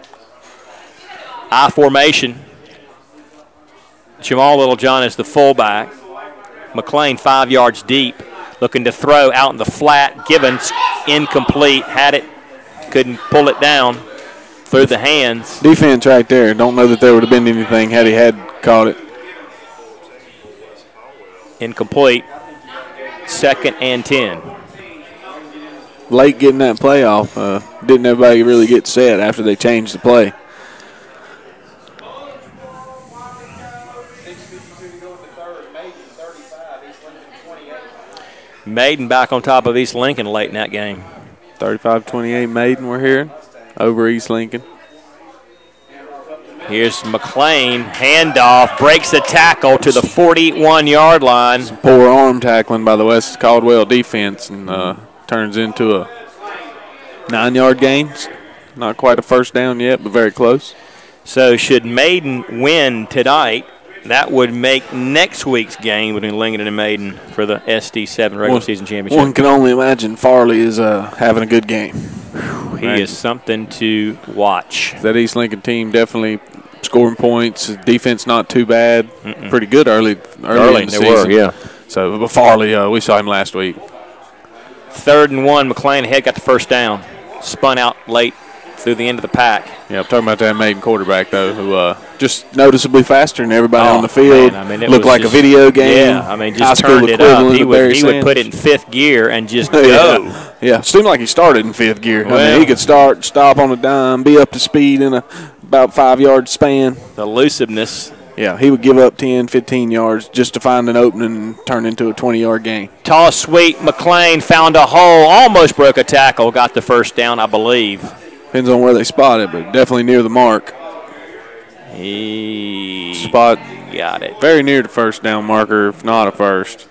I formation. Jamal Littlejohn is the fullback. McLean 5 yards deep, looking to throw out in the flat. Gibbons incomplete. Had it, couldn't pull it down through the hands. Defense right there. Don't know that there would have been anything had he had caught it. Incomplete. 2nd and 10. Late getting that play off. Didn't everybody really get set after they changed the play? Maiden back on top of East Lincoln late in that game. 35-28 Maiden we're hearing over East Lincoln. Here's McLean, handoff, breaks the tackle to the 41-yard line. Poor arm tackling by the West Caldwell defense, and turns into a 9-yard gain. Not quite a first down yet, but very close. So should Maiden win tonight, that would make next week's game between Lincoln and Maiden for the SD7 regular season championship. One can only imagine Farley is having a good game. He is something to watch. That East Lincoln team definitely scoring points. Defense not too bad. Pretty good early in the they season. were, yeah. So, but Farley, we saw him last week. 3rd and 1, McLean ahead, got the first down. Spun out late through the end of the pack. Yeah, I'm talking about that Maiden quarterback, though, who just noticeably faster than everybody on the field. Man, I mean, it looked was like just, a video game. Yeah, I mean, just turned it up. He would put it in 5th gear and just go. Yeah, seemed like he started in 5th gear. Well, I mean, he could stop on a dime, be up to speed in about 5-yard span. The elusiveness. Yeah, he would give up 10, 15 yards just to find an opening and turn into a 20-yard gain. Toss sweep, McLean found a hole, almost broke a tackle, got the first down, I believe. Depends on where they spot it, but definitely near the mark. He spot got it. Very near the first down marker, if not a first.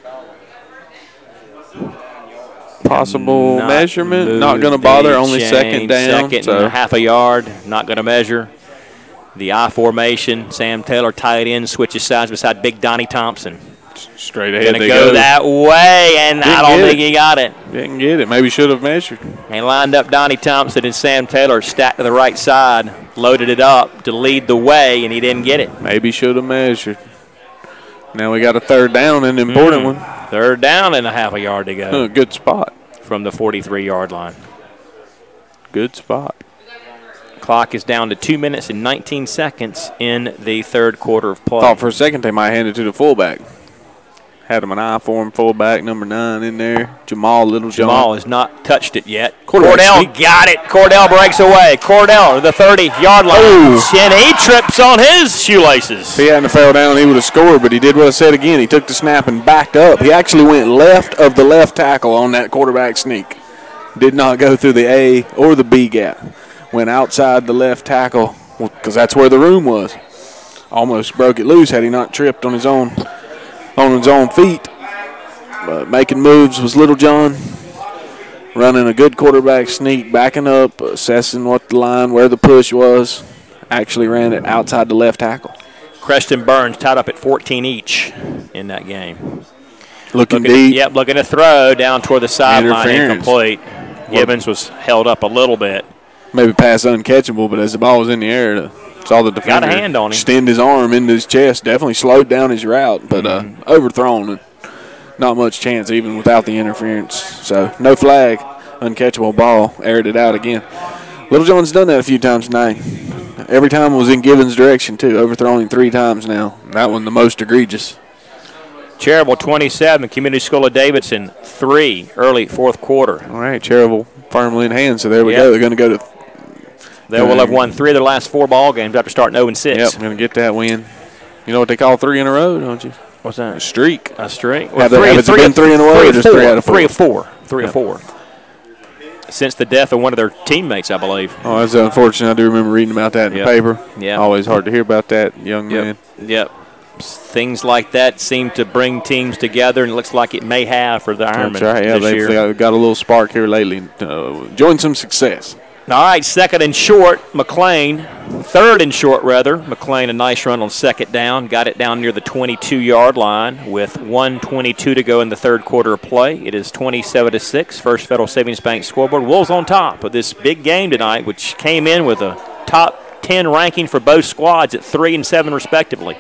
Possible measurement, not going to bother, only second down. Second and a half a yard, not going to measure. The I formation, Sam Taylor tight end, switches sides beside Big Donnie Thompson. Straight ahead they go that way, and I don't think he got it. Didn't get it. Maybe should have measured. They lined up Donnie Thompson and Sam Taylor stacked to the right side, loaded it up to lead the way, and he didn't get it. Maybe should have measured. Now we got a third down, an important one. Third down and a half a yard to go. Good spot. From the 43-yard line. Good spot. Clock is down to 2 minutes and 19 seconds in the third quarter of play. Thought for a second they might hand it to the fullback. Had him an eye for him, fullback, number 9 in there. Jamal Littlejohn. Jamal has not touched it yet. Cordell got it. Cordell breaks away. Cordell, the 30-yard line. And he trips on his shoelaces. If he hadn't fell down, he would have scored, but he did what I said again. He took the snap and backed up. He actually went left of the left tackle on that quarterback sneak. Did not go through the A or the B gap. Went outside the left tackle because that's where the room was. Almost broke it loose had he not tripped on his own feet. But making moves was Littlejohn. Running a good quarterback sneak, backing up, assessing what the line, where the push was. Actually ran it outside the left tackle. Creston Burns tied up at 14 each in that game. Looking deep. Yep, looking to throw down toward the sideline, incomplete. Gibbons was held up a little bit. Maybe pass uncatchable, but as the ball was in the air, saw the defender got a hand on him. Extend his arm into his chest. Definitely slowed down his route, but overthrown. And not much chance even without the interference. So no flag, uncatchable ball, aired it out again. Littlejohn's done that a few times tonight. Every time it was in Gibbons' direction too, overthrown him 3 times now. That one the most egregious. Cherryville 27, Community School of Davidson 3, early fourth quarter. All right, Cherryville firmly in hand, so there we go. They're going to go to. They will have won 3 of their last 4 ball games after starting 0-6. Yep, going to get that win. You know what they call 3 in a row, don't you? What's that? A streak. A streak. Well, have it been 3 in a row or just 3 out of 4? 3 of 4. 3 of 4. Since the death of one of their teammates, I believe. Oh, that's unfortunate. I do remember reading about that in the paper. Yeah. Always hard to hear about that young man. Yep. Things like that seem to bring teams together, and it looks like it may have for the Ironmen this year. They've got a little spark here lately. Enjoying some success. All right, second and short, McLean. Third and short, rather. McLean, a nice run on second down. Got it down near the 22-yard line with 1:22 to go in the third quarter of play. It is 27-6, First Federal Savings Bank scoreboard. Wolves on top of this big game tonight, which came in with a top 10 ranking for both squads at 3 and 7 respectively.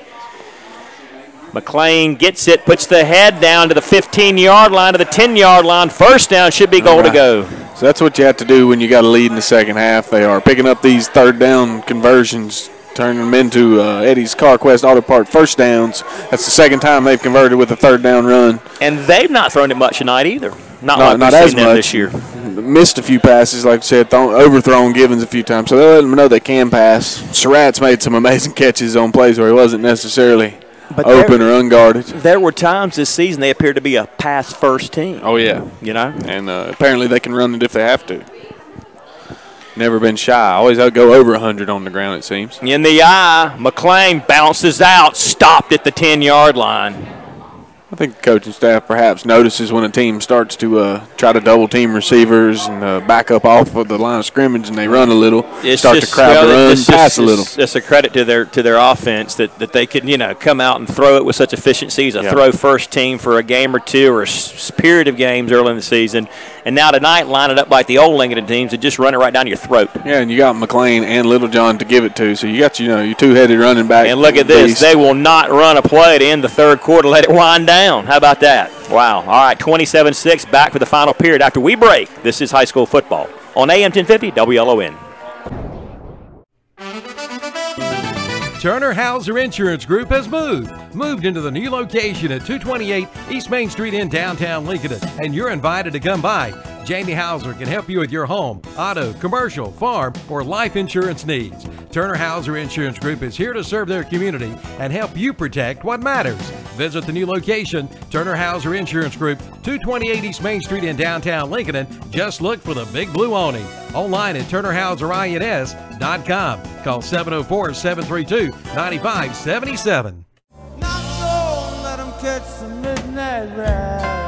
McLean gets it, puts the head down to the 15-yard line, to the 10-yard line. First down, should be goal to go. So that's what you have to do when you got a lead in the second half. They are picking up these third down conversions, turning them into Eddie's CarQuest Auto Part first downs. That's the second time they've converted with a third down run. And they've not thrown it much tonight either. Not like as we've seen them much this year. Missed a few passes, like I said, overthrown Gibbons a few times. So they're letting them know they can pass. Surratt's made some amazing catches on plays where he wasn't necessarily open or unguarded. There were times this season they appeared to be a pass-first team. Oh, yeah. You know? And apparently they can run it if they have to. Never been shy. Always go over 100 on the ground, it seems. In the eye, McLean bounces out, stopped at the 10-yard line. I think the coaching staff perhaps notices when a team starts to try to double-team receivers and back up off of the line of scrimmage and they run a little, start to crowd the run, pass a little. It's a credit to their offense that they could, come out and throw it with such efficiency as a throw first team for a game or two or a period of games early in the season. And now tonight, line it up like the old Lincoln teams and just run it right down your throat. Yeah, and you got McLean and Littlejohn to give it to. So you got, your two-headed running back. And look at this. They will not run a play to end the third quarter, let it wind down. How about that? Wow. All right, 27-6, back for the final period after we break. This is high school football on AM 1050 WLON. Turner Hauser Insurance Group has moved into the new location at 228 East Main Street in downtown Lincoln, and you're invited to come by. Jamie Hauser can help you with your home, auto, commercial, farm, or life insurance needs. Turner Hauser Insurance Group is here to serve their community and help you protect what matters. Visit the new location, Turner Hauser Insurance Group, 228 East Main Street in downtown Lincoln, and just look for the big blue awning. Online at TurnerHauserINS.com. Call 704-732-9577. Let 'em catch the midnight ride.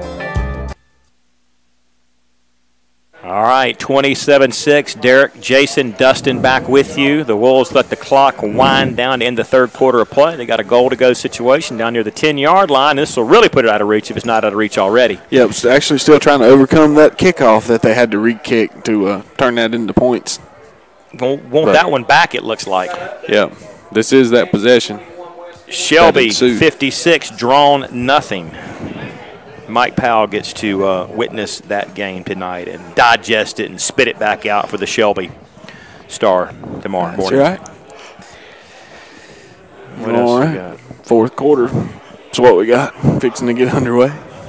All right, 27-6. Derek, Jason, Dustin back with you. The Wolves let the clock wind down to end the third quarter of play. They got a goal-to-go situation down near the 10-yard line. This will really put it out of reach if it's not out of reach already. Yeah, it's actually still trying to overcome that kickoff that they had to re-kick to turn that into points. Want that one back, it looks like. Yeah, this is that possession. Shelby 56, drawn nothing. Mike Powell gets to witness that game tonight and digest it and spit it back out for the Shelby Star tomorrow morning. That's right. What else we got? Fourth quarter. That's what we got. Fixing to get underway.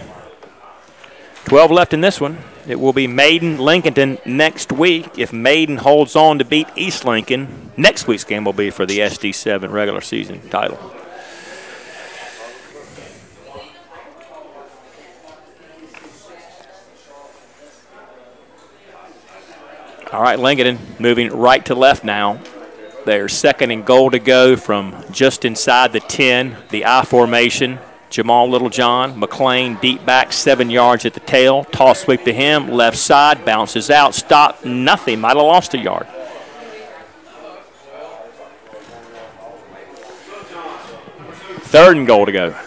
12 left in this one. It will be Maiden-Lincoln next week. If Maiden holds on to beat East Lincoln, next week's game will be for the SD7 regular season title. All right, Lincoln moving right to left now. They're second and goal to go from just inside the 10, the I formation. Jamal Littlejohn, McLean deep back, 7 yards at the tail. Toss sweep to him, left side, bounces out, stop, nothing. Might have lost a yard. Third and goal to go.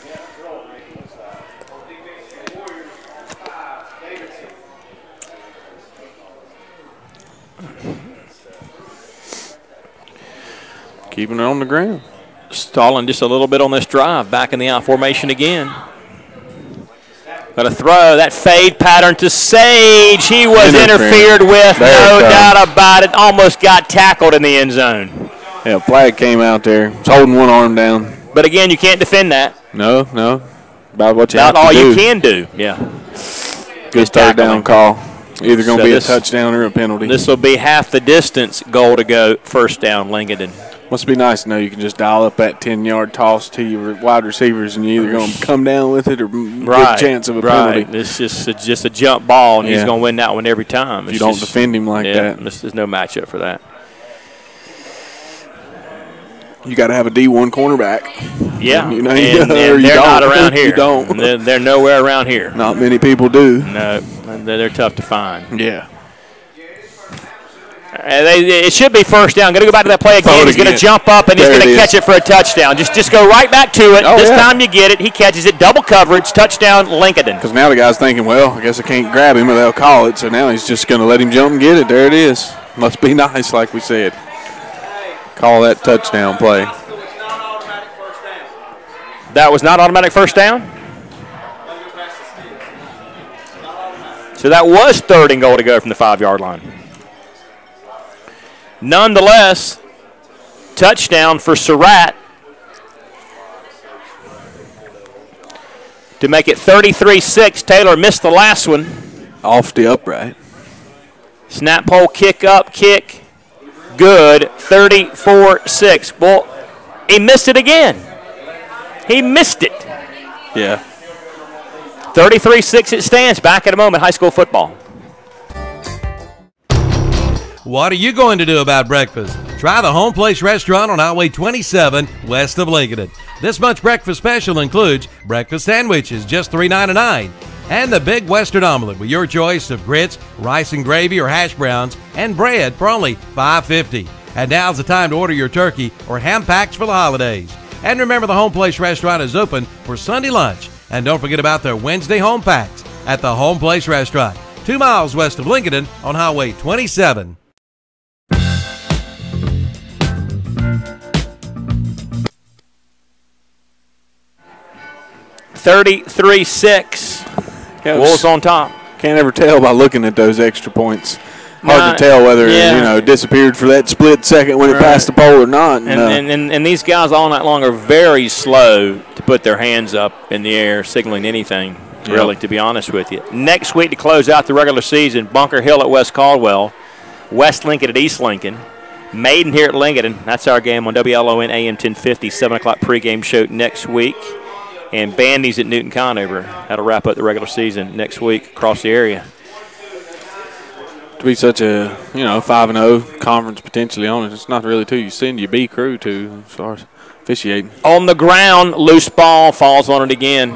Keeping it on the ground. Stalling just a little bit on this drive. Back in the out formation again. Got to throw that fade pattern to Sage. He was interfered with, no doubt about it. Almost got tackled in the end zone. Yeah, flag came out there. He's holding one arm down. But again, you can't defend that. No. About what you have to do. About all you can do, yeah. Good third down call. Either going to be a touchdown or a penalty. This will be half the distance, goal to go, first down, Lincoln. Must be nice to know you can just dial up that 10-yard toss to your wide receivers, and you're either going to come down with it or good chance of a penalty. It's just a jump ball, and he's going to win that one every time. If you don't defend him like that. There's no matchup for that. You got to have a D1 cornerback. Yeah, and they're not around here. You don't. They're nowhere around here. Not many people do. No, they're tough to find. Yeah. It should be first down. Going to go back to that play again. He's going to jump up, and he's going to catch it for a touchdown. Just go right back to it. This time you get it. He catches it. Double coverage. Touchdown, Lincoln. Because now the guy's thinking, well, I guess I can't grab him or they'll call it. So now he's just going to let him jump and get it. There it is. Must be nice, like we said. Call that touchdown play. That was not automatic first down? So that was third and goal to go from the 5-yard line. Nonetheless, touchdown for Surratt to make it 33-6. Taylor missed the last one. Off the upright. Snap pole, kick up, kick. Good, 34-6. Well, he missed it again. He missed it. Yeah. 33-6 it stands. Back in a moment, high school football. What are you going to do about breakfast? Try the Home Place Restaurant on Highway 27 west of Lincoln. This month's breakfast special includes breakfast sandwiches, just $3.99, and the Big Western Omelet with your choice of grits, rice and gravy, or hash browns, and bread for only $5.50. And now's the time to order your turkey or ham packs for the holidays. And remember, the Home Place Restaurant is open for Sunday lunch. And don't forget about their Wednesday home packs at the Home Place Restaurant, 2 miles west of Lincoln on Highway 27. 33-6. Wolves on top. Can't ever tell by looking at those extra points. Hard to tell whether it disappeared for that split second when it passed the pole or not. And these guys all night long are very slow to put their hands up in the air, signaling anything, really, to be honest with you. Next week to close out the regular season, Bunker Hill at West Caldwell, West Lincoln at East Lincoln, Maiden here at Lincoln. That's our game on WLON AM 1050, 7 o'clock pregame show next week. And Bandy's at Newton Conover. That'll wrap up the regular season next week across the area. To be such a 5-0 conference potentially on it, it's not really who you send your B crew to as far as officiating. On the ground, loose ball, falls on it again.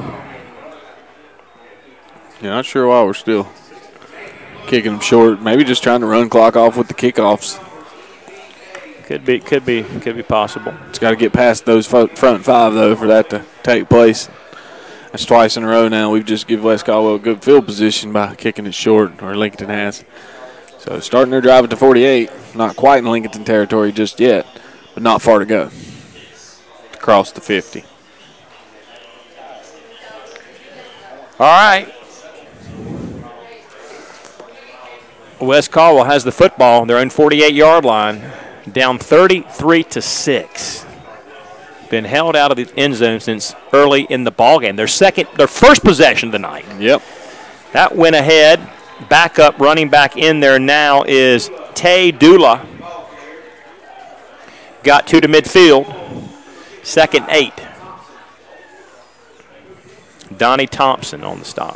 Yeah, not sure why we're still kicking them short. Maybe just trying to run clock off with the kickoffs. Could be possible. It's got to get past those front five though for that to take place. That's twice in a row now. We've just given West Caldwell a good field position by kicking it short, or Lincoln has. So starting their drive at the 48, not quite in Lincoln territory just yet, but not far to go. Across the 50. All right. West Caldwell has the football, their own 48-yard line, down 33-6. Been held out of the end zone since early in the ballgame. Their first possession of the night. Yep. That went ahead. Back up, running back in there now is Tay Dula. Got 2 to midfield. 2nd 8. Donnie Thompson on the stop.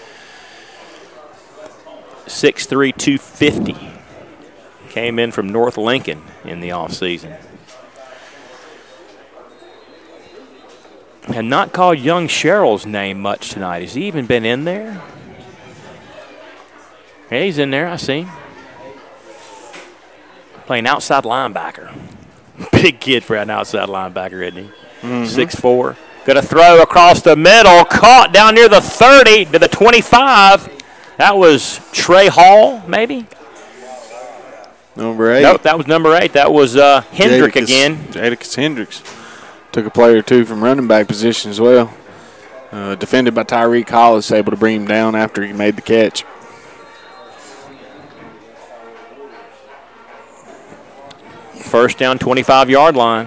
6'3", 250. Came in from North Lincoln in the offseason. Had not called young Sherrill's name much tonight. Has he even been in there? Yeah, he's in there. I see him. Playing outside linebacker. Big kid for an outside linebacker, isn't he? 6'4". Going to throw across the middle. Caught down near the 30 to the 25. That was Trey Hall, maybe? Number 8. Nope, that was number 8. That was Hendrick again. Jadakiss Hendricks. Took a player or two from running back position as well. Defended by Tyreek Hollis, able to bring him down after he made the catch. First down, 25-yard line.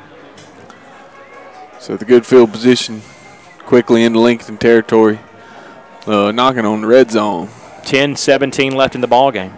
So the good field position quickly into Lincoln territory. Knocking on the red zone. 10-17 left in the ball game.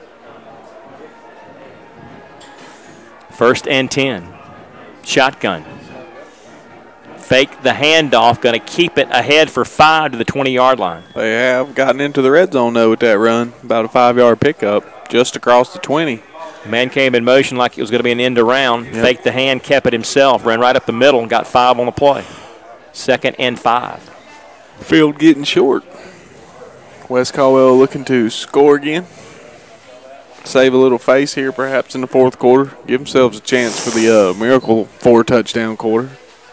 1st and 10. Shotgun. Fake the handoff. Going to keep it ahead for 5 to the 20-yard line. They have gotten into the red zone, though, with that run. About a 5-yard pickup just across the 20. Man came in motion like it was going to be an end around. Yep. Faked the hand, kept it himself. Ran right up the middle and got 5 on the play. 2nd and 5. Field getting short. West Caldwell looking to score again. Save a little face here perhaps in the 4th quarter. Give themselves a chance for the miracle 4-touchdown quarter.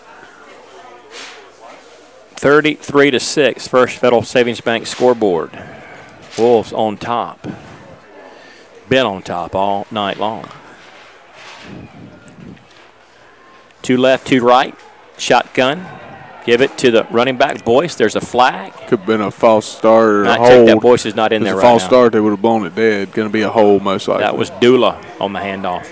33-6, First Federal Savings Bank scoreboard. Wolves on top. Been on top all night long. 2 left, 2 right. Shotgun. Give it to the running back, Boyce. There's a flag. Could have been a false start or a hold. I take that Boyce is not in there right now. If it's a false start, they would have blown it dead. Going to be a hold most likely. That was Dula on the handoff.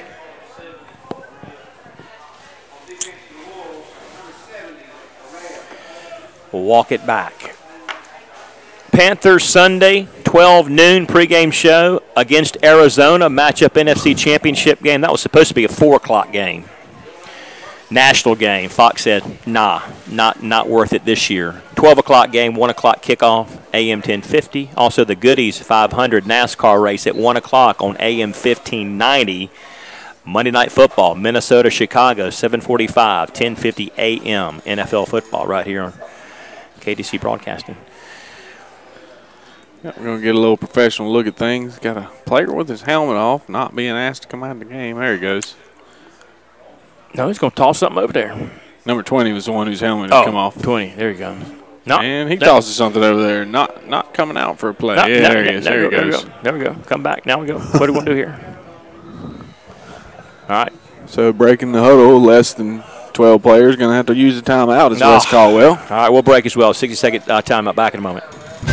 We'll walk it back. Panthers Sunday, 12 noon pregame show against Arizona. Matchup NFC Championship game. That was supposed to be a 4 o'clock game. National game. Fox said, nah, not worth it this year. 12 o'clock game, 1 o'clock kickoff, AM 1050. Also the Goodies 500 NASCAR race at 1 o'clock on AM 1590. Monday Night Football, Minnesota, Chicago, 7:45, 10:50 a.m. NFL football right here on KDC Broadcasting. Yeah, we're going to get a little professional look at things. Got a player with his helmet off, not being asked to come out of the game. There he goes. No, he's going to toss something over there. Number 20 was the one whose helmet had come off. 20. There he goes. No, and he tosses something over there. Not coming out for a play. No, yeah, there he is. There he goes. There we go. Come back. Now we go. What do we want to do here? All right. So breaking the huddle, less than 12 players. Going to have to use the timeout as West Caldwell. All right, we'll break as well. 60-second timeout. Back in a moment.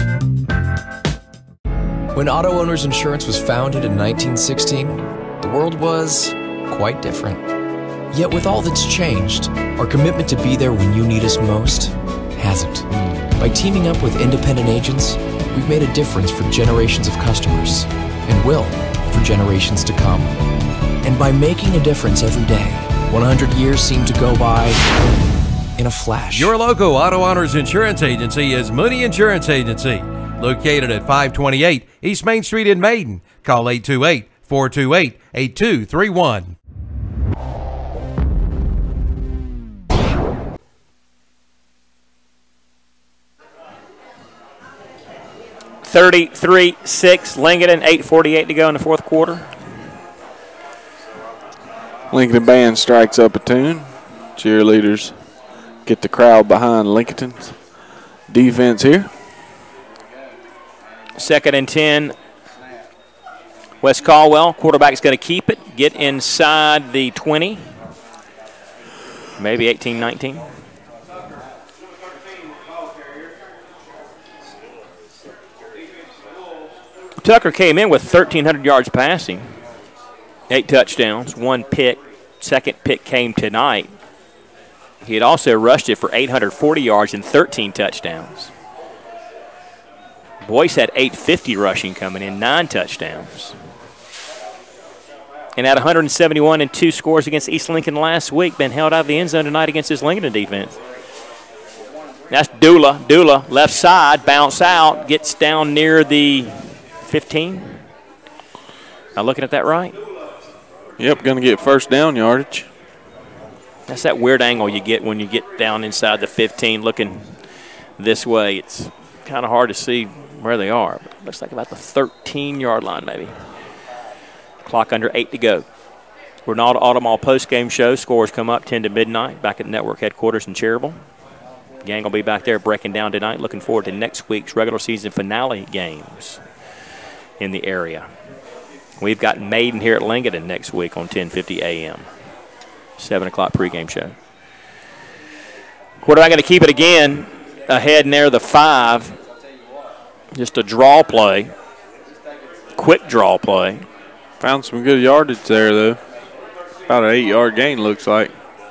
When Auto Owners Insurance was founded in 1916, the world was quite different. Yet with all that's changed, our commitment to be there when you need us most hasn't. By teaming up with independent agents, we've made a difference for generations of customers, and will for generations to come. And by making a difference every day, 100 years seem to go by in a flash. Your local Auto Owners Insurance Agency is Mooney Insurance Agency, located at 528 East Main Street in Maiden. Call 828-428-8231. (33-6) Lincoln, 8:48 to go in the 4th quarter. Lincoln Band strikes up a tune. Cheerleaders get the crowd behind Lincoln's defense here. 2nd and 10. West Caldwell. Quarterback's going to keep it. Get inside the 20. Maybe 18, 19. Tucker came in with 1,300 yards passing, 8 touchdowns, 1 pick. Second pick came tonight. He had also rushed it for 840 yards and 13 touchdowns. Boyce had 850 rushing coming in, 9 touchdowns. And had 171 and 2 scores against East Lincoln last week. Been held out of the end zone tonight against his Lincoln defense. That's Dula. Dula, left side, bounce out, gets down near the 15. Am I looking at that right? Yep, going to get first down yardage. That's that weird angle you get when you get down inside the 15 looking this way. It's kind of hard to see where they are. But looks like about the 13-yard line maybe. Clock under 8 to go. Ronaldo Automall post-game show. Scores come up 10 to midnight back at network headquarters in Cherryville. Gang will be back there breaking down tonight. Looking forward to next week's regular season finale games in the area. We've got Maiden here at Lincoln next week on 10:50 a.m. 7 o'clock pregame show. Quarterback going to keep it again ahead near the 5. Just a draw play. Quick draw play. Found some good yardage there, though. About an 8-yard gain, looks like.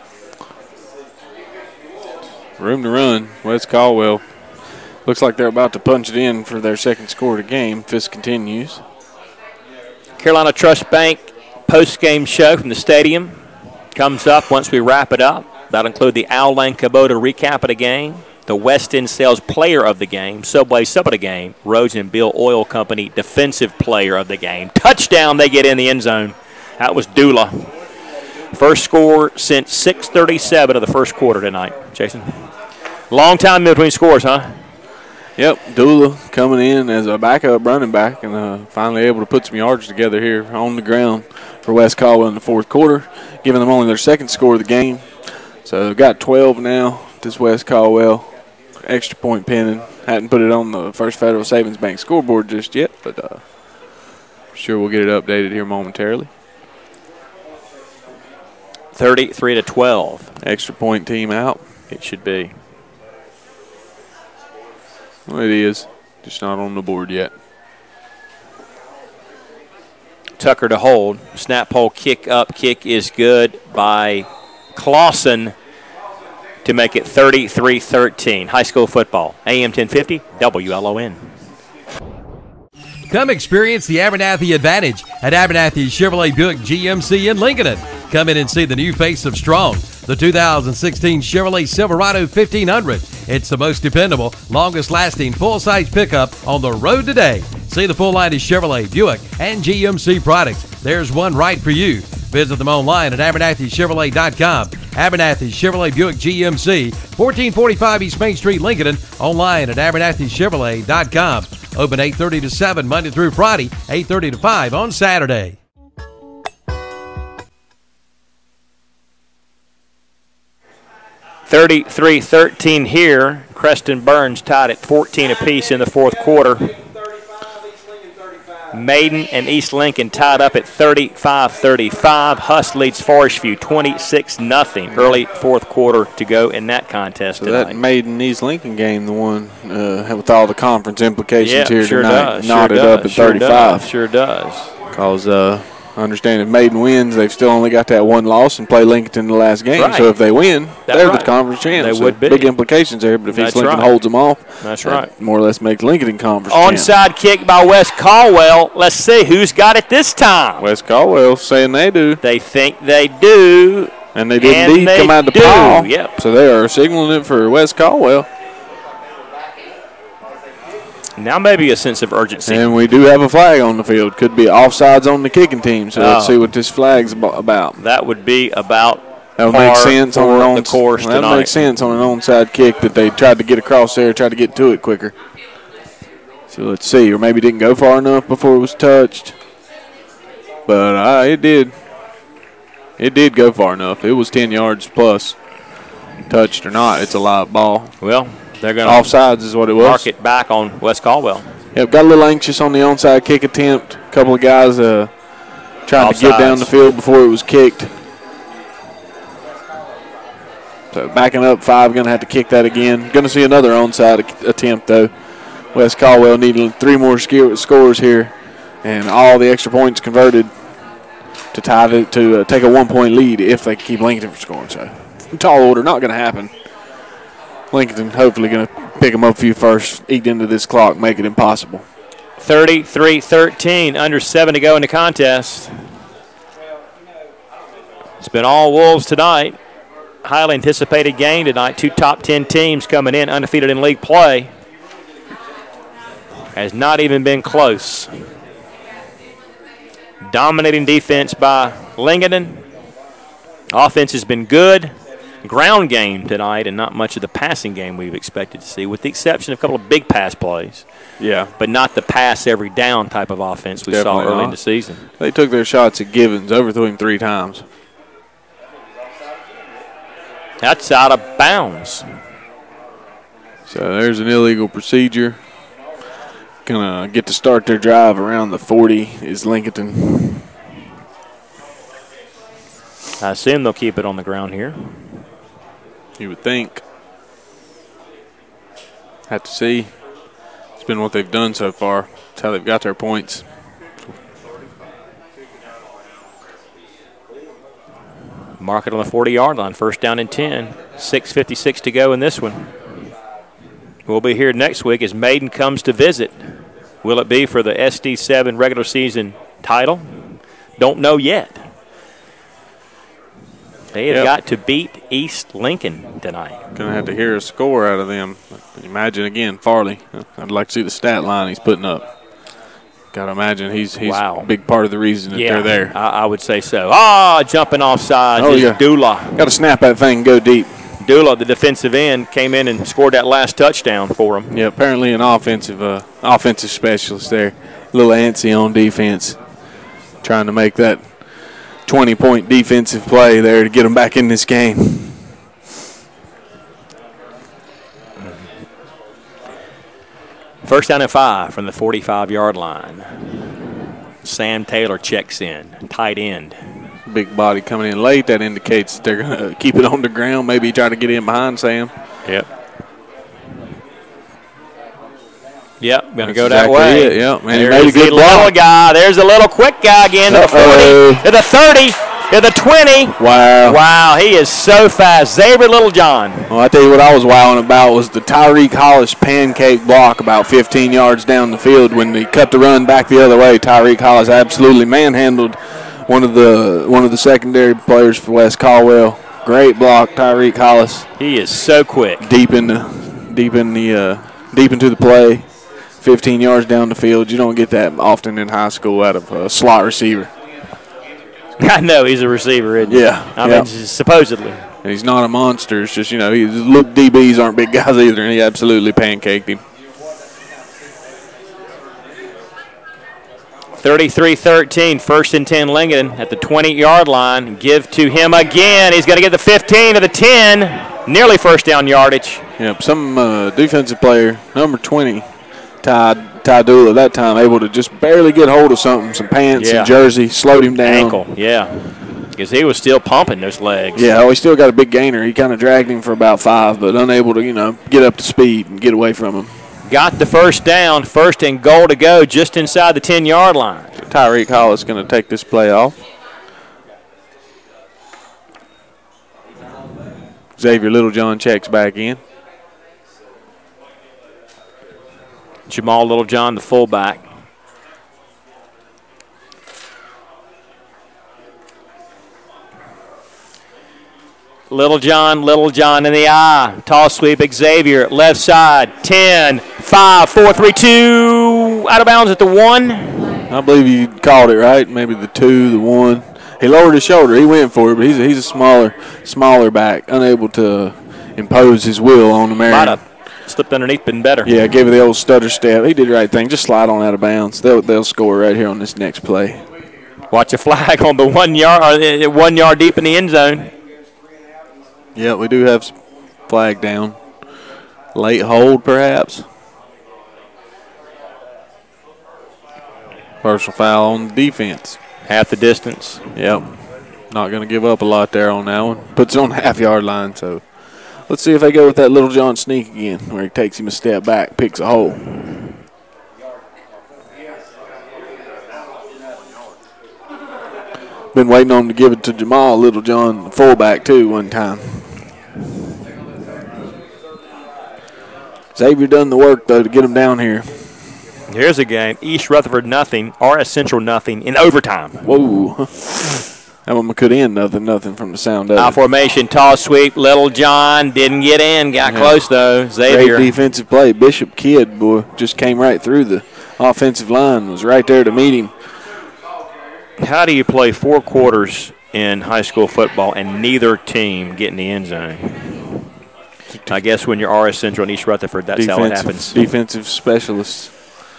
Room to run. West Caldwell. Looks like they're about to punch it in for their second score of the game. Fisk continues. Carolina Trust Bank post-game show from the stadium comes up once we wrap it up. That'll include the Al Lane Kubota recap of the game, the West End Sales player of the game, Subway sub of the game, Rhodes and Bill Oil Company defensive player of the game. Touchdown, they get in the end zone. That was Dula. First score since 6:37 of the first quarter tonight. Jason? Long time in between scores, huh? Yep, Dula coming in as a backup running back and finally able to put some yards together here on the ground for West Caldwell in the fourth quarter, giving them only their second score of the game. So they've got 12 now, this West Caldwell. Extra point pending. Hadn't put it on the First Federal Savings Bank scoreboard just yet, but I'm sure we'll get it updated here momentarily. 33-12. Extra point team out. It should be. Well, it is. Just not on the board yet. Tucker to hold. Snap pole kick up. Kick is good by Clausen to make it 33-13. High school football. AM 1050, WLON. Come experience the Abernathy Advantage at Abernathy Chevrolet Buick GMC in Lincoln. Come in and see the new face of Strong, the 2016 Chevrolet Silverado 1500. It's the most dependable, longest-lasting full-size pickup on the road today. See the full line of Chevrolet, Buick, and GMC products. There's one right for you. Visit them online at AbernathyChevrolet.com. Abernathy Chevrolet Buick GMC, 1445 East Main Street, Lincoln. Online at AbernathyChevrolet.com. Open 8:30 to 7 Monday through Friday, 8:30 to 5 on Saturday. (33-13) here. Creston Burns tied at 14 apiece in the fourth quarter. Maiden and East Lincoln tied up at 35-35. Huss leads Forest View 26-0. Early fourth quarter to go in that contest tonight. That Maiden East Lincoln game, the one with all the conference implications here sure tonight, does, knotted sure up does, at 35. Sure does. Because I understand if Maiden wins, they've still only got that one loss and play Lincoln in the last game. Right. So if they win, That's they're right. the conference champs. They would be. Big implications there, but if That's East Lincoln right. holds them off, That's that right. more or less makes Lincoln in conference champs. Onside kick by West Caldwell. Let's see who's got it this time. West Caldwell saying they do. They think they do. And they did And indeed they come out of the do. pile. Yep. So they are signaling it for West Caldwell. Now maybe a sense of urgency. And we do have a flag on the field. Could be offsides on the kicking team. So let's Oh. see what this flag's about. That would be about That would make par sense on for an the course that tonight. makes sense on an onside kick that they tried to get across there, tried to get to it quicker. So let's see, or maybe didn't go far enough before it was touched. But it did. It did go far enough. It was 10 yards plus. Touched or not, it's a live ball. Well, they're going to offsides is what it was. mark it back on West Caldwell. Yep, got a little anxious on the onside kick attempt. A couple of guys trying to get down the field before it was kicked. So backing up 5, going to have to kick that again. Going to see another onside attempt, though. West Caldwell needing 3 more scores here and all the extra points converted to take a 1-point lead if they keep Lincoln from scoring. So, tall order, not going to happen. Lincoln hopefully going to pick them up a few first, eat into this clock, make it impossible. 33-13, under 7 to go in the contest. It's been all Wolves tonight. Highly anticipated game tonight. 2 top 10 teams coming in undefeated in league play. Has not even been close. Dominating defense by Lincoln. Offense has been good. Ground game tonight and not much of the passing game we've expected to see, with the exception of a couple of big pass plays. Yeah. But not the pass every down type of offense we saw early in the season. They took their shots at Givens, overthrew him 3 times. That's out of bounds. So there's an illegal procedure. Gonna get to start their drive around the 40 is Lincoln. I assume they'll keep it on the ground here. You would think. Have to see. It's been what they've done so far. That's how they've got their points. Mark it on the 40-yard line. First down and 10. 6:56 to go in this one. We'll be here next week as Maiden comes to visit. Will it be for the SD7 regular season title? Don't know yet. They have got to beat East Lincoln tonight. Going to have to hear a score out of them. Imagine again, Farley. I'd like to see the stat line he's putting up. Got to imagine he's a big part of the reason that they're there. I would say so. Jumping off sides is Dula. Got to snap that thing and go deep. Dula, the defensive end, came in and scored that last touchdown for him. Yeah, apparently an offensive specialist there. A little antsy on defense. Trying to make that 20-point defensive play there to get them back in this game. First down and 5 from the 45-yard line. Sam Taylor checks in, tight end. Big body coming in late. That indicates that they're going to keep it on the ground, maybe try to get in behind Sam. Yep. Yep, going to go that way. It, yep. Man, there's he made a good block. Little guy. There's a little quick guy again to the 40, to the 30, to the 20. Wow. Wow, he is so fast. Xavier Littlejohn. Well, I tell you what I was wowing about was the Tyreek Hollis pancake block about 15 yards down the field when he cut the run back the other way. Tyreek Hollis absolutely manhandled one of the secondary players for West Caldwell. Great block, Tyreek Hollis. He is so quick. Deep into the play. 15 yards down the field. You don't get that often in high school out of a slot receiver. I know he's a receiver, isn't he? Yeah. I mean, supposedly. And he's not a monster. It's just, DBs aren't big guys either, and he absolutely pancaked him. 33-13, first and 10 Lincoln at the 20-yard line. Give to him again. He's going to get the 15 to the 10. Nearly first down yardage. Yep, some defensive player, number 20, Ty Dula, that time able to just barely get hold of something, some pants and jersey, slowed him down. Ankle, because he was still pumping those legs. Yeah, he still got a big gainer. He kind of dragged him for about 5, but unable to, get up to speed and get away from him. Got the first down, first and goal to go just inside the 10-yard line. Tyreek Hollis going to take this play off. Xavier Littlejohn checks back in. Jamal Littlejohn, the fullback. Littlejohn in the eye. Toss sweep, Xavier, left side, 10, 5, 4, 3, 2. Out of bounds at the 1. I believe you called it right. Maybe the 2, the 1. He lowered his shoulder. He went for it, but he's a smaller back, unable to impose his will on the man. Might have slipped underneath, been better. Yeah, gave it the old stutter step. He did the right thing. Just slide on out of bounds. They'll score right here on this next play. Watch a flag on the 1 yard, 1 yard deep in the end zone. Yeah, we do have flag down. Late hold, perhaps. Personal foul on the defense. Half the distance. Yep. Not going to give up a lot there on that one. Puts it on the half-yard line, so let's see if they go with that Littlejohn sneak again, where he takes him a step back, picks a hole. Been waiting on him to give it to Jamal Littlejohn, the fullback, too, one time. Xavier done the work, though, to get him down here. Here's a game. East Rutherford nothing, RS Central nothing in overtime. Whoa. That one could end nothing from the sound of Out it. formation, toss sweep. Littlejohn didn't get in. Got close, though. Xavier. Great defensive play. Bishop Kidd, boy, just came right through the offensive line. Was right there to meet him. How do you play 4 quarters in high school football and neither team get in the end zone? I guess when you're RS Central and East Rutherford, that's how it happens. Defensive specialists.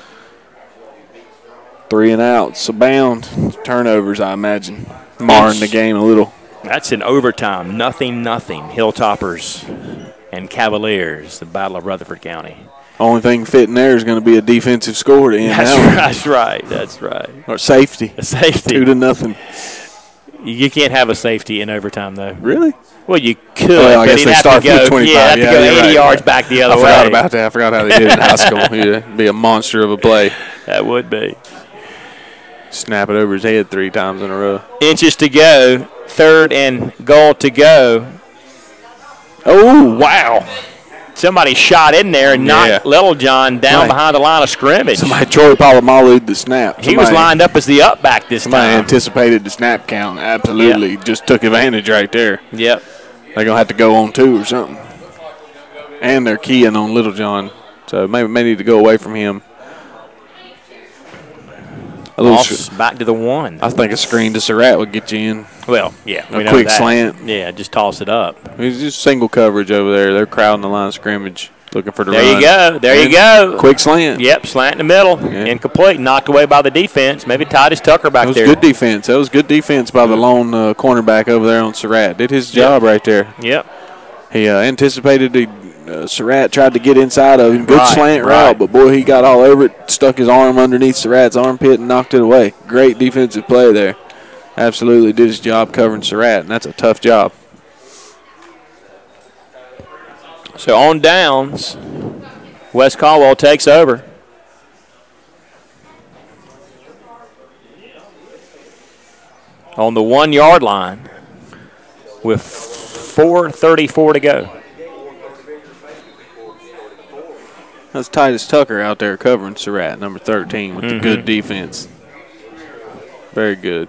3 and outs, abound. Turnovers, I imagine, marring the game a little. That's in overtime. 0-0. Hilltoppers and Cavaliers, the Battle of Rutherford County. Only thing fitting there is going to be a defensive score to end That's right. That's right. Or safety. A safety. 2-0. You can't have a safety in overtime, though. Really? Well, you could, well, I but guess he'd they have start to go, from 25. have to go 80 yards back the other way. I forgot about that. I forgot how they did it in high school. It'd be a monster of a play. That would be. Snap it over his head 3 times in a row. Inches to go. 3rd and goal to go. Oh, wow. Somebody shot in there and knocked Littlejohn down behind the line of scrimmage. Troy Polamalu'd the snap. He was lined up as the up back this time. Somebody anticipated the snap count. Absolutely. Yep. Just took advantage right there. Yep. They're going to have to go on 2 or something. And they're keying on Littlejohn. So maybe may need to go away from him. Back to the 1. I think a screen to Surratt would get you in. Well, yeah. A quick slant. Yeah, just toss it up. It's just single coverage over there. They're crowding the line of scrimmage, looking for the There run. you go. There you go. Quick slant. Yep, slant in the middle. Yeah. Incomplete. Knocked away by the defense. Maybe Titus Tucker back there. That was good defense. That was good defense by the lone cornerback over there on Surratt. Did his job right there. Yep. He anticipated Surratt tried to get inside of him. Good slant route, but, boy, he got all over it, stuck his arm underneath Surratt's armpit and knocked it away. Great defensive play there. Absolutely did his job covering Surratt, and that's a tough job. So on downs, West Caldwell takes over. On the 1 yard line with 4:34 to go. That's Titus Tucker out there covering Surratt, number 13, with the good defense. Very good.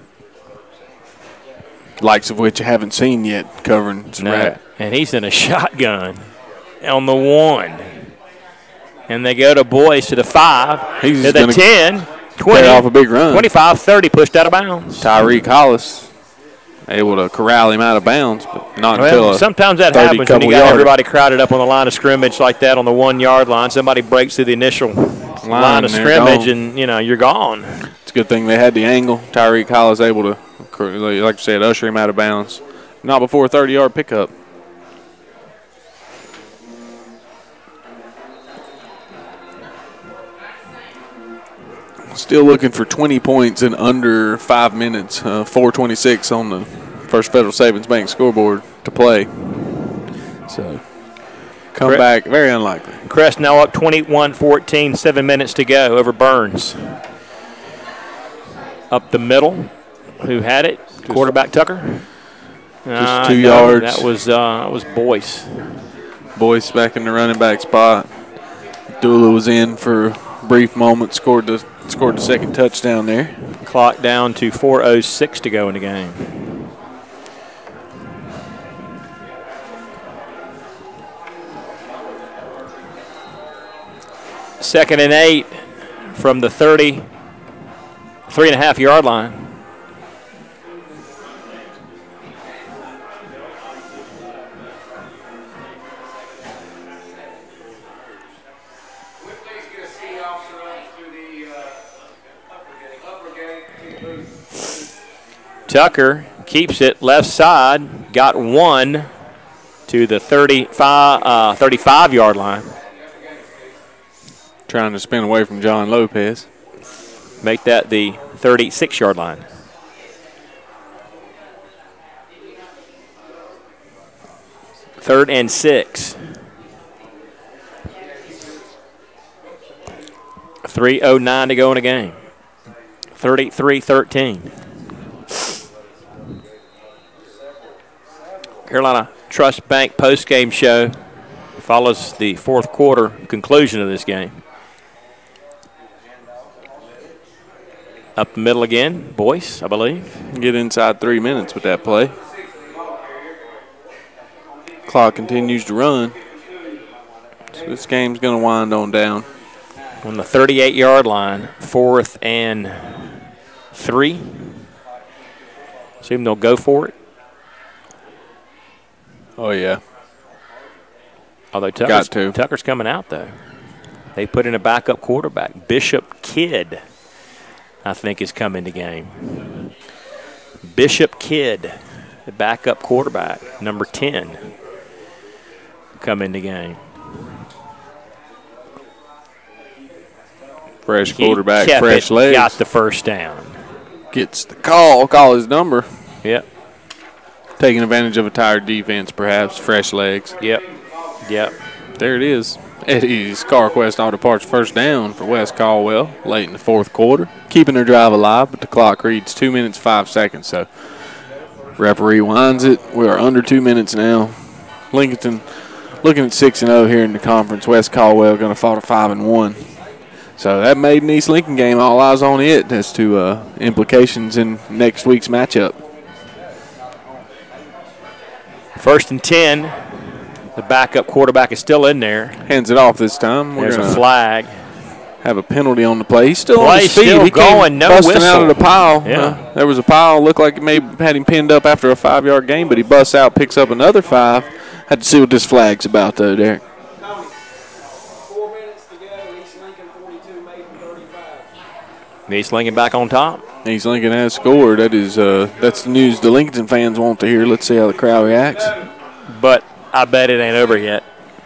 Likes of which I haven't seen yet covering Surratt. No. And he's in a shotgun on the 1. And they go to Boyce to the 5, He's to the 10, 20, off a big run. 25, 30, pushed out of bounds. Tyreek Hollis able to corral him out of bounds, but not until sometimes that happens when you got everybody crowded up on the line of scrimmage like that on the 1 yard line. Somebody breaks through the initial line of scrimmage, and you're gone. It's a good thing they had the angle. Tyreek Hollis able to, like you said, usher him out of bounds. Not before a 30-yard pickup. Still looking for 20 points in under 5 minutes. 4:26 on the First Federal Savings Bank scoreboard to play. So, come back, very unlikely. Crest now up 21-14, 7 minutes to go over Burns. Up the middle. Who had it? Quarterback Tucker. Just 2 yards. That was Boyce. Boyce back in the running back spot. Dula was in for a brief moment, scored the second touchdown there. Clock down to 4:06 to go in the game. Second and 8 from the 33.5 yard line. Tucker keeps it left side, got 1 to the 35 yard line. Trying to spin away from John Lopez. Make that the 36 yard line. Third and 6. 3:09 to go in the game. 33-13. Carolina Trust Bank post-game show follows the fourth quarter conclusion of this game. Up the middle again, Boyce, I believe. Get inside 3 minutes with that play. Clock continues to run. So this game's going to wind on down. On the 38-yard line, 4th and 3. Assume they'll go for it. Oh, yeah. Although Tucker's coming out, though. They put in a backup quarterback. Bishop Kidd, I think, is coming to game. Bishop Kidd, the backup quarterback, number 10, come into game. Fresh quarterback, fresh legs. Got the first down. Gets the call his number. Yep. Taking advantage of a tired defense, perhaps. Fresh legs. Yep. There it is. Eddie's CarQuest Auto Parts first down for West Caldwell late in the fourth quarter. Keeping their drive alive, but the clock reads 2 minutes, 5 seconds. So referee winds it. We are under 2 minutes now. Lincoln looking at 6-0 here in the conference. West Caldwell going to fall to 5-1. So that Maiden East Lincoln game, all eyes on it as to implications in next week's matchup. 1st and 10. The backup quarterback is still in there. Hands it off this time. There's a flag. Have a penalty on the play. He's still on his feet. Still he going, no busting whistle. out of the pile. Yeah. There was a pile. Looked like it may have had him pinned up after a 5-yard gain, but he busts out, picks up another 5. Had to see what this flag's about, though, Derek. East Lincoln back on top. East Lincoln has scored. That's the news the Lincoln fans want to hear. Let's see how the crowd reacts. But I bet it ain't over yet.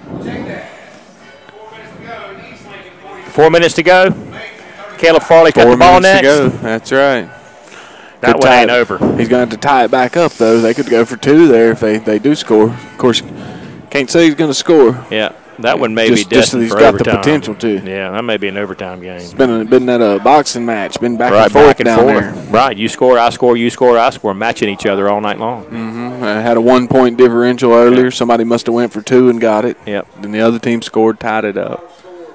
4 minutes to go. Caleb Farley got the ball next. 4 minutes to go. That's right. That one ain't over. He's going to have to tie it back up, though. They could go for 2 there if they do score. Of course, can't say he's going to score. Yeah. That one may be destined just that he's for got overtime. the potential to. Yeah, that may be an overtime game. It's been that boxing match. Been back and forth forth down there. Right, you score, I score, you score, I score, matching each other all night long. Mm-hmm. I had a 1-point differential earlier. Yep. Somebody must have went for 2 and got it. Yep. Then the other team scored, tied it up.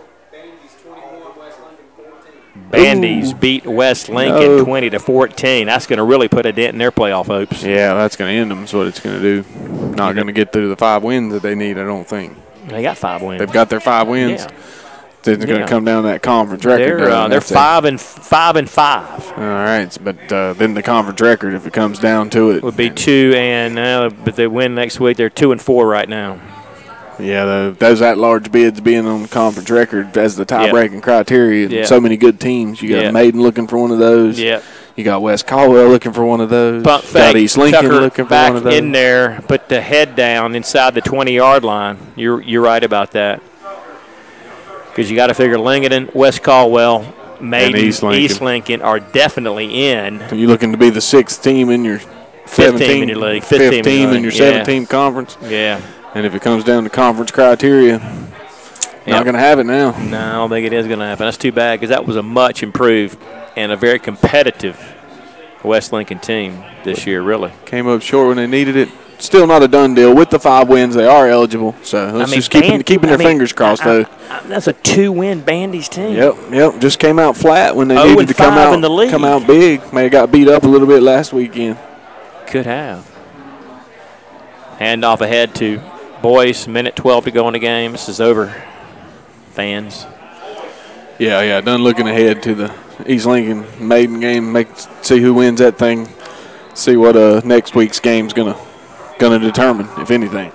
Bandies beat West Lincoln 20-14. That's going to really put a dent in their playoff hopes. Yeah, that's going to end them. Is what it's going to do. Not going to get through the 5 wins that they need, I don't think. They got 5 wins. They've got their 5 wins. Yeah. It's going to come down to that conference record. They're 5 and 5. All right, but then the conference record, if it comes down to it, would be 2 and. But they win next week. They're 2 and 4 right now. Yeah, those at-large bids being on the conference record as the tie-breaking criteria. Yep. So many good teams. You got Maiden looking for one of those. Yep. You got West Caldwell looking for one of those. Pump fake. Got East Lincoln Tucker looking for back one of those. in there, put the head down inside the 20-yard line. You're right about that. Because you got to figure Lincoln, West Caldwell, Maiden, East Lincoln are definitely in. You're looking to be the 6th team in your 5th team in your league. 5th team in your 7-team conference. Yeah. And if it comes down to conference criteria, not going to have it now. No, I don't think it is going to happen. That's too bad because that was a much improved and a very competitive West Lincoln team this year, really. Came up short when they needed it. Still not a done deal. With the 5 wins, they are eligible. So let's just keeping their fingers crossed, though. That's a 2-win Bandy's team. Yep. Just came out flat when they needed to come out big. May have got beat up a little bit last weekend. Could have. Handoff ahead to Boyce. Minute 12 to go in the game. This is over, fans. Yeah. Done looking ahead to the East Lincoln Maiden game. See who wins that thing. See what next week's game's gonna determine, if anything.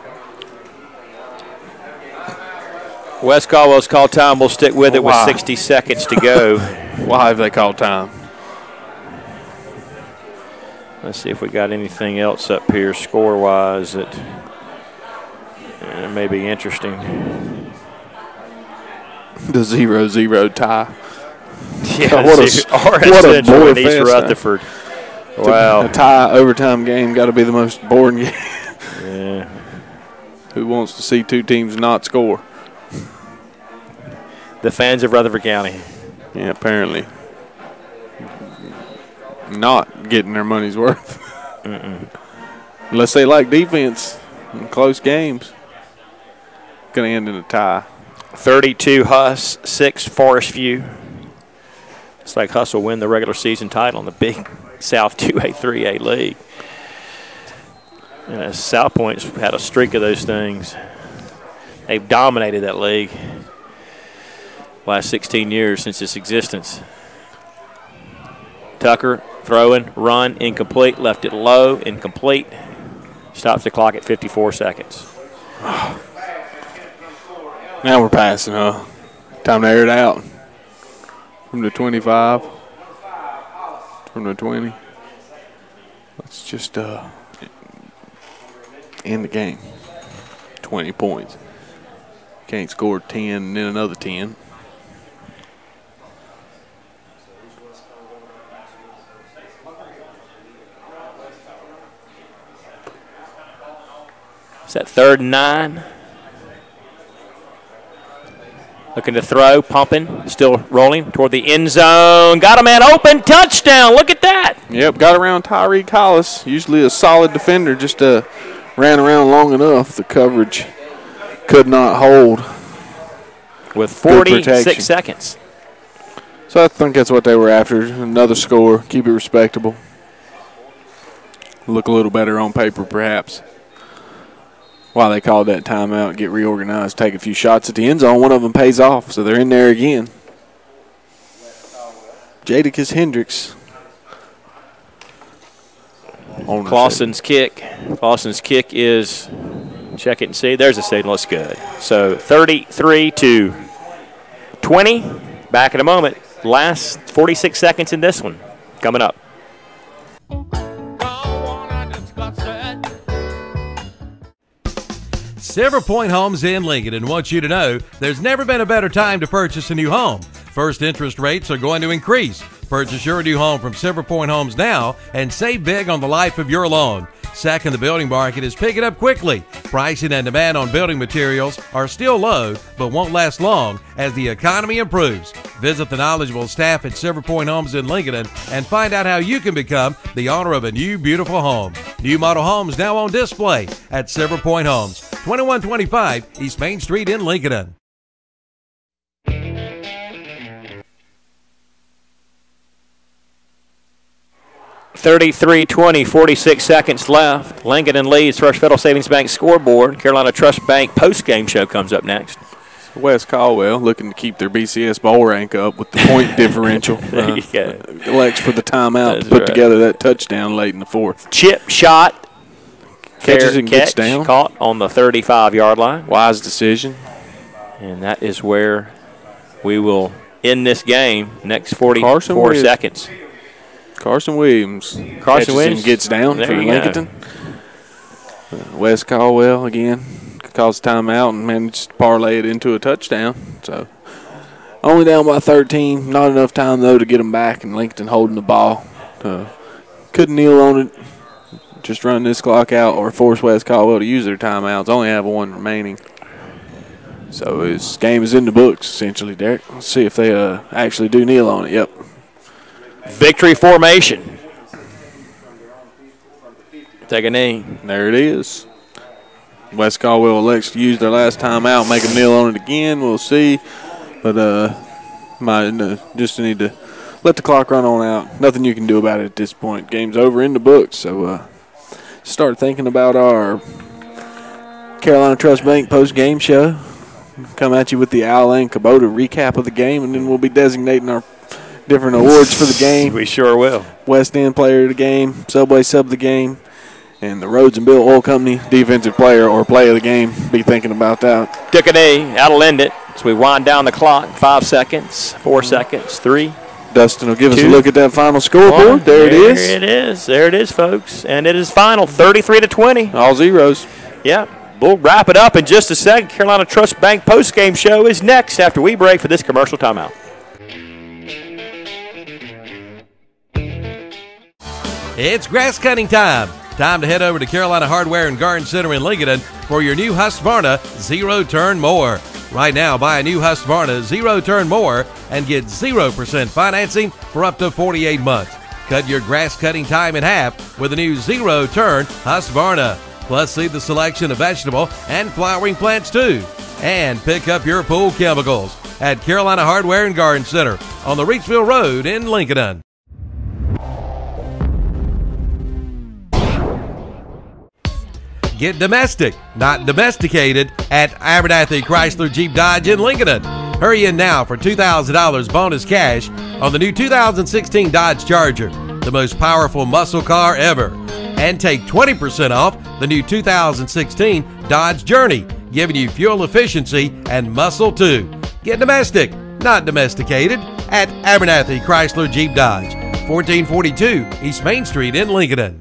West Caldwell's call time. We'll stick with it with 60 seconds to go. Why have they called time? Let's see if we got anything else up here score-wise that may be interesting. The 0-0 tie. Yeah, what a boy fest. East Rutherford. Wow. A tie overtime game got to be the most boring game. Yeah. Who wants to see 2 teams not score? The fans of Rutherford County. Yeah, apparently. Not getting their money's worth. Unless they like defense. Close games. Going to end in a tie. 32 Huss, 6 Forest View. Looks like Huss will win the regular season title in the Big South 2A, 3A league. And South Point's had a streak of those things. They've dominated that league last 16 years since its existence. Tucker throwing, run, incomplete, left it low, incomplete. Stops the clock at 54 seconds. Now we're passing, huh? Time to air it out. From the 25. From the 20. Let's just end the game. 20 points. Can't score 10 and then another 10. It's that 3rd and 9. Looking to throw, pumping, still rolling toward the end zone. Got a man open, touchdown. Look at that. Yep, got around Tyree Collis. Usually a solid defender, just ran around long enough. The coverage could not hold. With 46 seconds. So I think that's what they were after. Another score, keep it respectable. Look a little better on paper, perhaps. Why they called that timeout, get reorganized, take a few shots at the end zone. One of them pays off, so they're in there again. Jadakiss Hendricks. Clausen's kick. Clausen's kick is, check it and see. There's a signal. It's good. So 33-20. Back in a moment. Last 46 seconds in this one. Coming up. Silver Point Homes in Lincoln and wants you to know there's never been a better time to purchase a new home. First interest rates are going to increase. Purchase your new home from Silver Point Homes now and save big on the life of your loan. Second, the building market is picking up quickly. Pricing and demand on building materials are still low, but won't last long as the economy improves. Visit the knowledgeable staff at Silver Point Homes in Lincoln and find out how you can become the owner of a new, beautiful home. New model homes now on display at Silver Point Homes, 2125 East Main Street in Lincoln. $33-20, 46 seconds left. Lincoln leads. First Federal Savings Bank scoreboard. Carolina Trust Bank post-game show comes up next. West Caldwell looking to keep their BCS bowl rank up with the point differential. There you go. Elects for the timeout to put together that touchdown late in the fourth. Chip shot. Catches and gets down. Caught on the 35-yard line. Wise decision. And that is where we will end this game. Next 44 seconds. Carson Williams catches and gets down for Lincoln. West Caldwell again calls timeout and managed to parlay it into a touchdown. So only down by 13. Not enough time though to get them back, and Lincoln holding the ball. Couldn't kneel on it. Just run this clock out or force West Caldwell to use their timeouts. Only have one remaining. So his game is in the books essentially, Derek. Let's see if they actually do kneel on it. Yep. Victory formation. Take a knee. There it is. West Caldwell elects to use their last timeout, make them kneel on it again. We'll see. But just need to let the clock run on out. Nothing you can do about it at this point. Game's over in the books. So start thinking about our Carolina Trust Bank post-game show. Come at you with the Al and Kubota recap of the game, and then we'll be designating our different awards for the game. We sure will. West End player of the game, Subway sub of the game, and the Rhodes and Bill Oil Company defensive player or play of the game. Be thinking about that. Took a knee. That'll end it. So we wind down the clock. 5 seconds, 4 seconds, 3. Dustin will give us a look at that final scoreboard. There it is. There it is. There it is, folks. And it is final, 33-20. All zeros. Yeah. We'll wrap it up in just a second. Carolina Trust Bank postgame show is next after we break for this commercial timeout. It's grass cutting time. Time to head over to Carolina Hardware and Garden Center in Lincoln for your new Husqvarna zero-turn mower. Right now, buy a new Husqvarna zero-turn mower and get 0% financing for up to 48 months. Cut your grass cutting time in half with a new zero-turn Husqvarna. Plus, see the selection of vegetable and flowering plants too. And pick up your pool chemicals at Carolina Hardware and Garden Center on the Reedsville Road in Lincoln. Get domestic, not domesticated, at Abernathy Chrysler Jeep Dodge in Lincoln. Hurry in now for $2,000 bonus cash on the new 2016 Dodge Charger, the most powerful muscle car ever. And take 20% off the new 2016 Dodge Journey, giving you fuel efficiency and muscle too. Get domestic, not domesticated, at Abernathy Chrysler Jeep Dodge, 1442 East Main Street in Lincoln.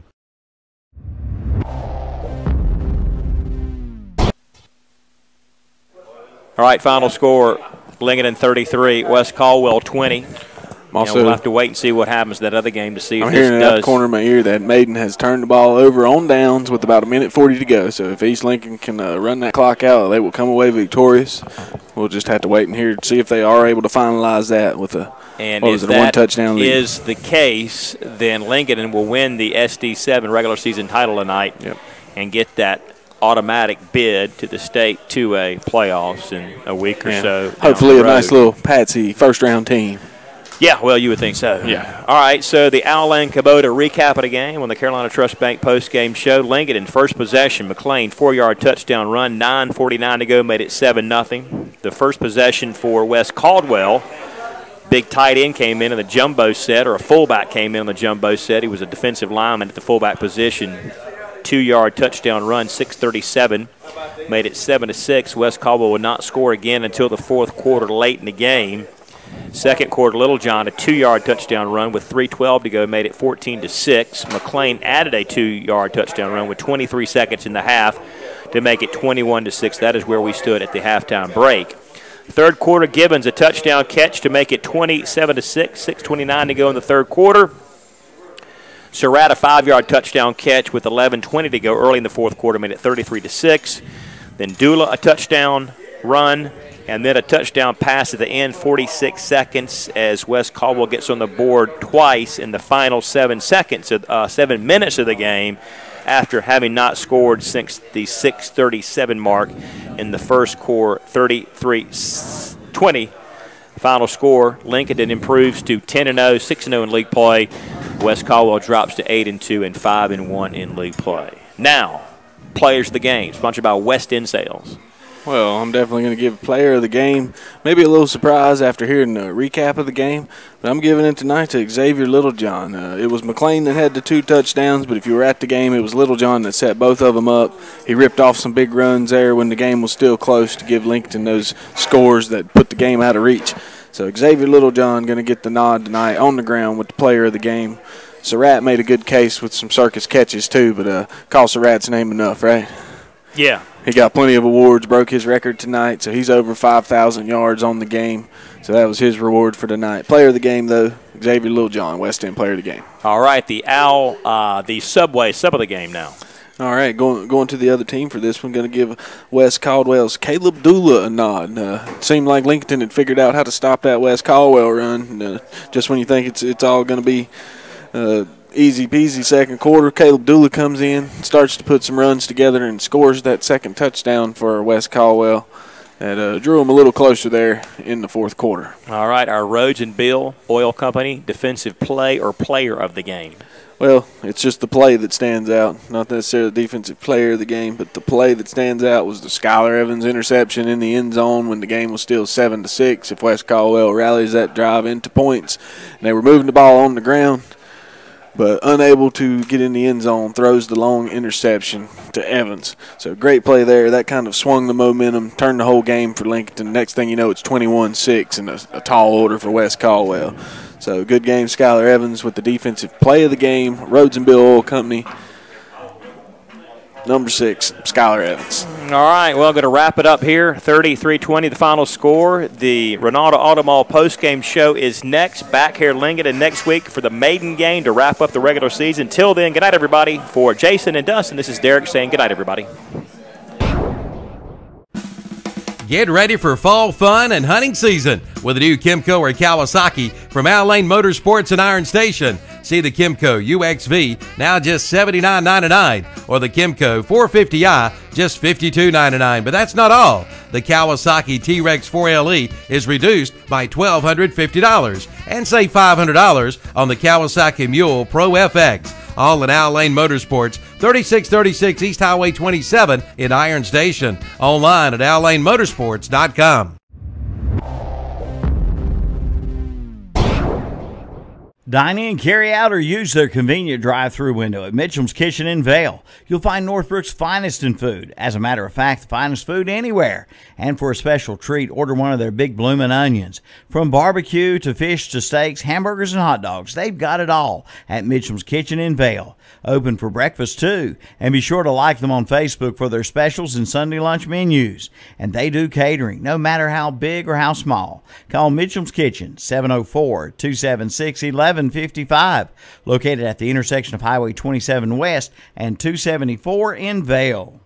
All right, final score, Lincoln 33, West Caldwell 20. We'll have to wait and see what happens to that other game to see if I'm this hearing in does. that corner of my ear that Maiden has turned the ball over on downs with about 1:40 to go. So if East Lincoln can run that clock out, they will come away victorious. We'll just have to wait and hear to see if they are able to finalize that with a one-touchdown lead. Is the case, then Lincoln will win the SD7 regular season title tonight and get that automatic bid to the state 2A playoffs in a week or so. Hopefully a nice little Patsy first-round team. Yeah, well, you would think so. Yeah. All right, so the Allen Kubota recap of the game on the Carolina Trust Bank post-game show. Lincoln in first possession. McLean, 4-yard touchdown run. 9:49 to go, made it 7-0. The first possession for West Caldwell. Big tight end came in the jumbo set, or a fullback came in on the jumbo set. He was a defensive lineman at the fullback position. 2-yard touchdown run, 6:37, made it 7-6. West Caldwell would not score again until the fourth quarter late in the game. Second quarter, Littlejohn, a 2-yard touchdown run with 3:12 to go, made it 14-6. McLean added a 2-yard touchdown run with 23 seconds in the half to make it 21-6. That is where we stood at the halftime break. Third quarter, Gibbons, a touchdown catch to make it 27-6, 6:29 to go in the third quarter. Surratt, a 5-yard touchdown catch with 11:20 to go early in the fourth quarter, made it 33-6. Then Dula, a touchdown run, and then a touchdown pass at the end, 46 seconds, as West Caldwell gets on the board twice in the final 7 minutes of the game, after having not scored since the 6:37 mark in the first quarter, 33-20. Final score, Lincoln improves to 10-0, 6-0 in league play. West Caldwell drops to 8-2 and 5-1 in league play. Now, players of the game, sponsored by West End Sales. Well, I'm definitely going to give player of the game. Maybe a little surprise after hearing the recap of the game, but I'm giving it tonight to Xavier Littlejohn. It was McLean that had the 2 touchdowns, but if you were at the game, it was Littlejohn that set both of them up. He ripped off some big runs there when the game was still close to give Lincoln those scores that put the game out of reach. So Xavier Littlejohn going to get the nod tonight on the ground with the player of the game. Surratt made a good case with some circus catches too, but call Surratt's name enough, right? Yeah. He got plenty of awards, broke his record tonight, so he's over 5,000 yards on the game. So that was his reward for tonight. Player of the game, though, Xavier Littlejohn, West End player of the game. All right, the Subway sub of the game now. All right, going to the other team for this one, going to give West Caldwell's Caleb Dula a nod. It seemed like Lincoln had figured out how to stop that West Caldwell run. Just when you think it's all going to be easy peasy second quarter, Caleb Dula comes in, starts to put some runs together, and scores that second touchdown for West Caldwell. That drew him a little closer there in the fourth quarter. All right, our Rhodes and Bill Oil Company defensive play or player of the game. Well, it's just the play that stands out, not necessarily the defensive player of the game, but the play that stands out was the Skylar Evans interception in the end zone when the game was still 7-6. If West Caldwell rallies that drive into points, and they were moving the ball on the ground, but unable to get in the end zone, throws the long interception to Evans. So great play there. That kind of swung the momentum, turned the whole game for Lincoln. Next thing you know, it's 21-6 and a tall order for West Caldwell. So good game, Skylar Evans with the defensive play of the game. Rhodes and Bill Oil Company, number 6, Skylar Evans. All right, well, going to wrap it up here. 33-20, the final score. The Ronaldo Auto Mall postgame show is next. Back here in Lincoln and next week for the maiden game to wrap up the regular season. Till then, good night, everybody. For Jason and Dustin, this is Derek saying good night, everybody. Get ready for fall fun and hunting season with the new Kymco or Kawasaki from Al Lane Motorsports and Iron Station. See the Kymco UXV, now just $79.99, or the Kymco 450i, just $52.99. But that's not all. The Kawasaki T-Rex 4LE is reduced by $1,250, and save $500 on the Kawasaki Mule Pro FX. All at Al Lane Motorsports, 3636 East Highway 27 in Iron Station. Online at allanemotorsports.com. Dine in, carry out, or use their convenient drive-thru window at Mitchum's Kitchen in Vale. You'll find Northbrook's finest in food. As a matter of fact, the finest food anywhere. And for a special treat, order one of their big bloomin' onions. From barbecue to fish to steaks, hamburgers, and hot dogs, they've got it all at Mitchum's Kitchen in Vale. Open for breakfast, too. And be sure to like them on Facebook for their specials and Sunday lunch menus. And they do catering, no matter how big or how small. Call Mitchum's Kitchen, 704-276-1155. Located at the intersection of Highway 27 West and 274 in Vale.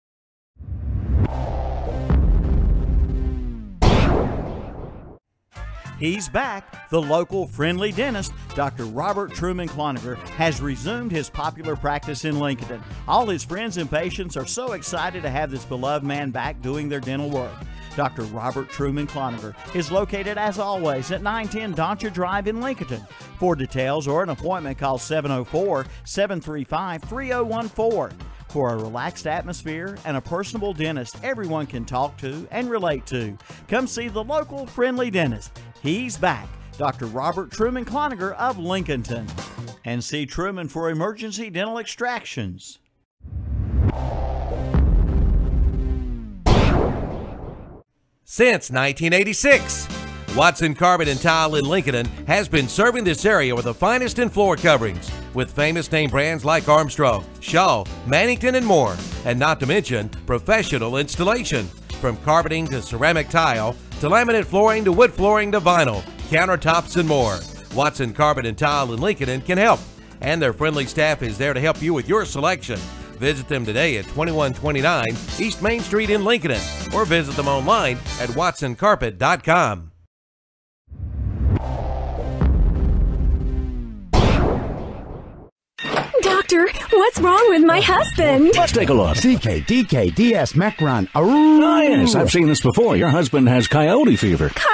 He's back. The local friendly dentist, Dr. Robert Truman Cloninger, has resumed his popular practice in Lincoln. All his friends and patients are so excited to have this beloved man back doing their dental work. Dr. Robert Truman Cloninger is located, as always, at 910 Doncha Drive in Lincoln. For details or an appointment, call 704-735-3014. For a relaxed atmosphere and a personable dentist everyone can talk to and relate to, come see the local friendly dentist. He's back, Dr. Robert Truman Cloninger of Lincolnton. And see Truman for emergency dental extractions. Since 1986, Watson Carpet and Tile in Lincoln has been serving this area with the finest in floor coverings, with famous name brands like Armstrong, Shaw, Mannington, and more, and not to mention professional installation. From carpeting to ceramic tile, to laminate flooring to wood flooring to vinyl, countertops, and more. Watson Carpet and Tile in Lincoln can help, and their friendly staff is there to help you with your selection. Visit them today at 2129 East Main Street in Lincoln, or visit them online at watsoncarpet.com. Doctor, what's wrong with my husband? Let's take a look. CK, DK, DS, Macron. Oh, yes, I've seen this before. Your husband has coyote fever.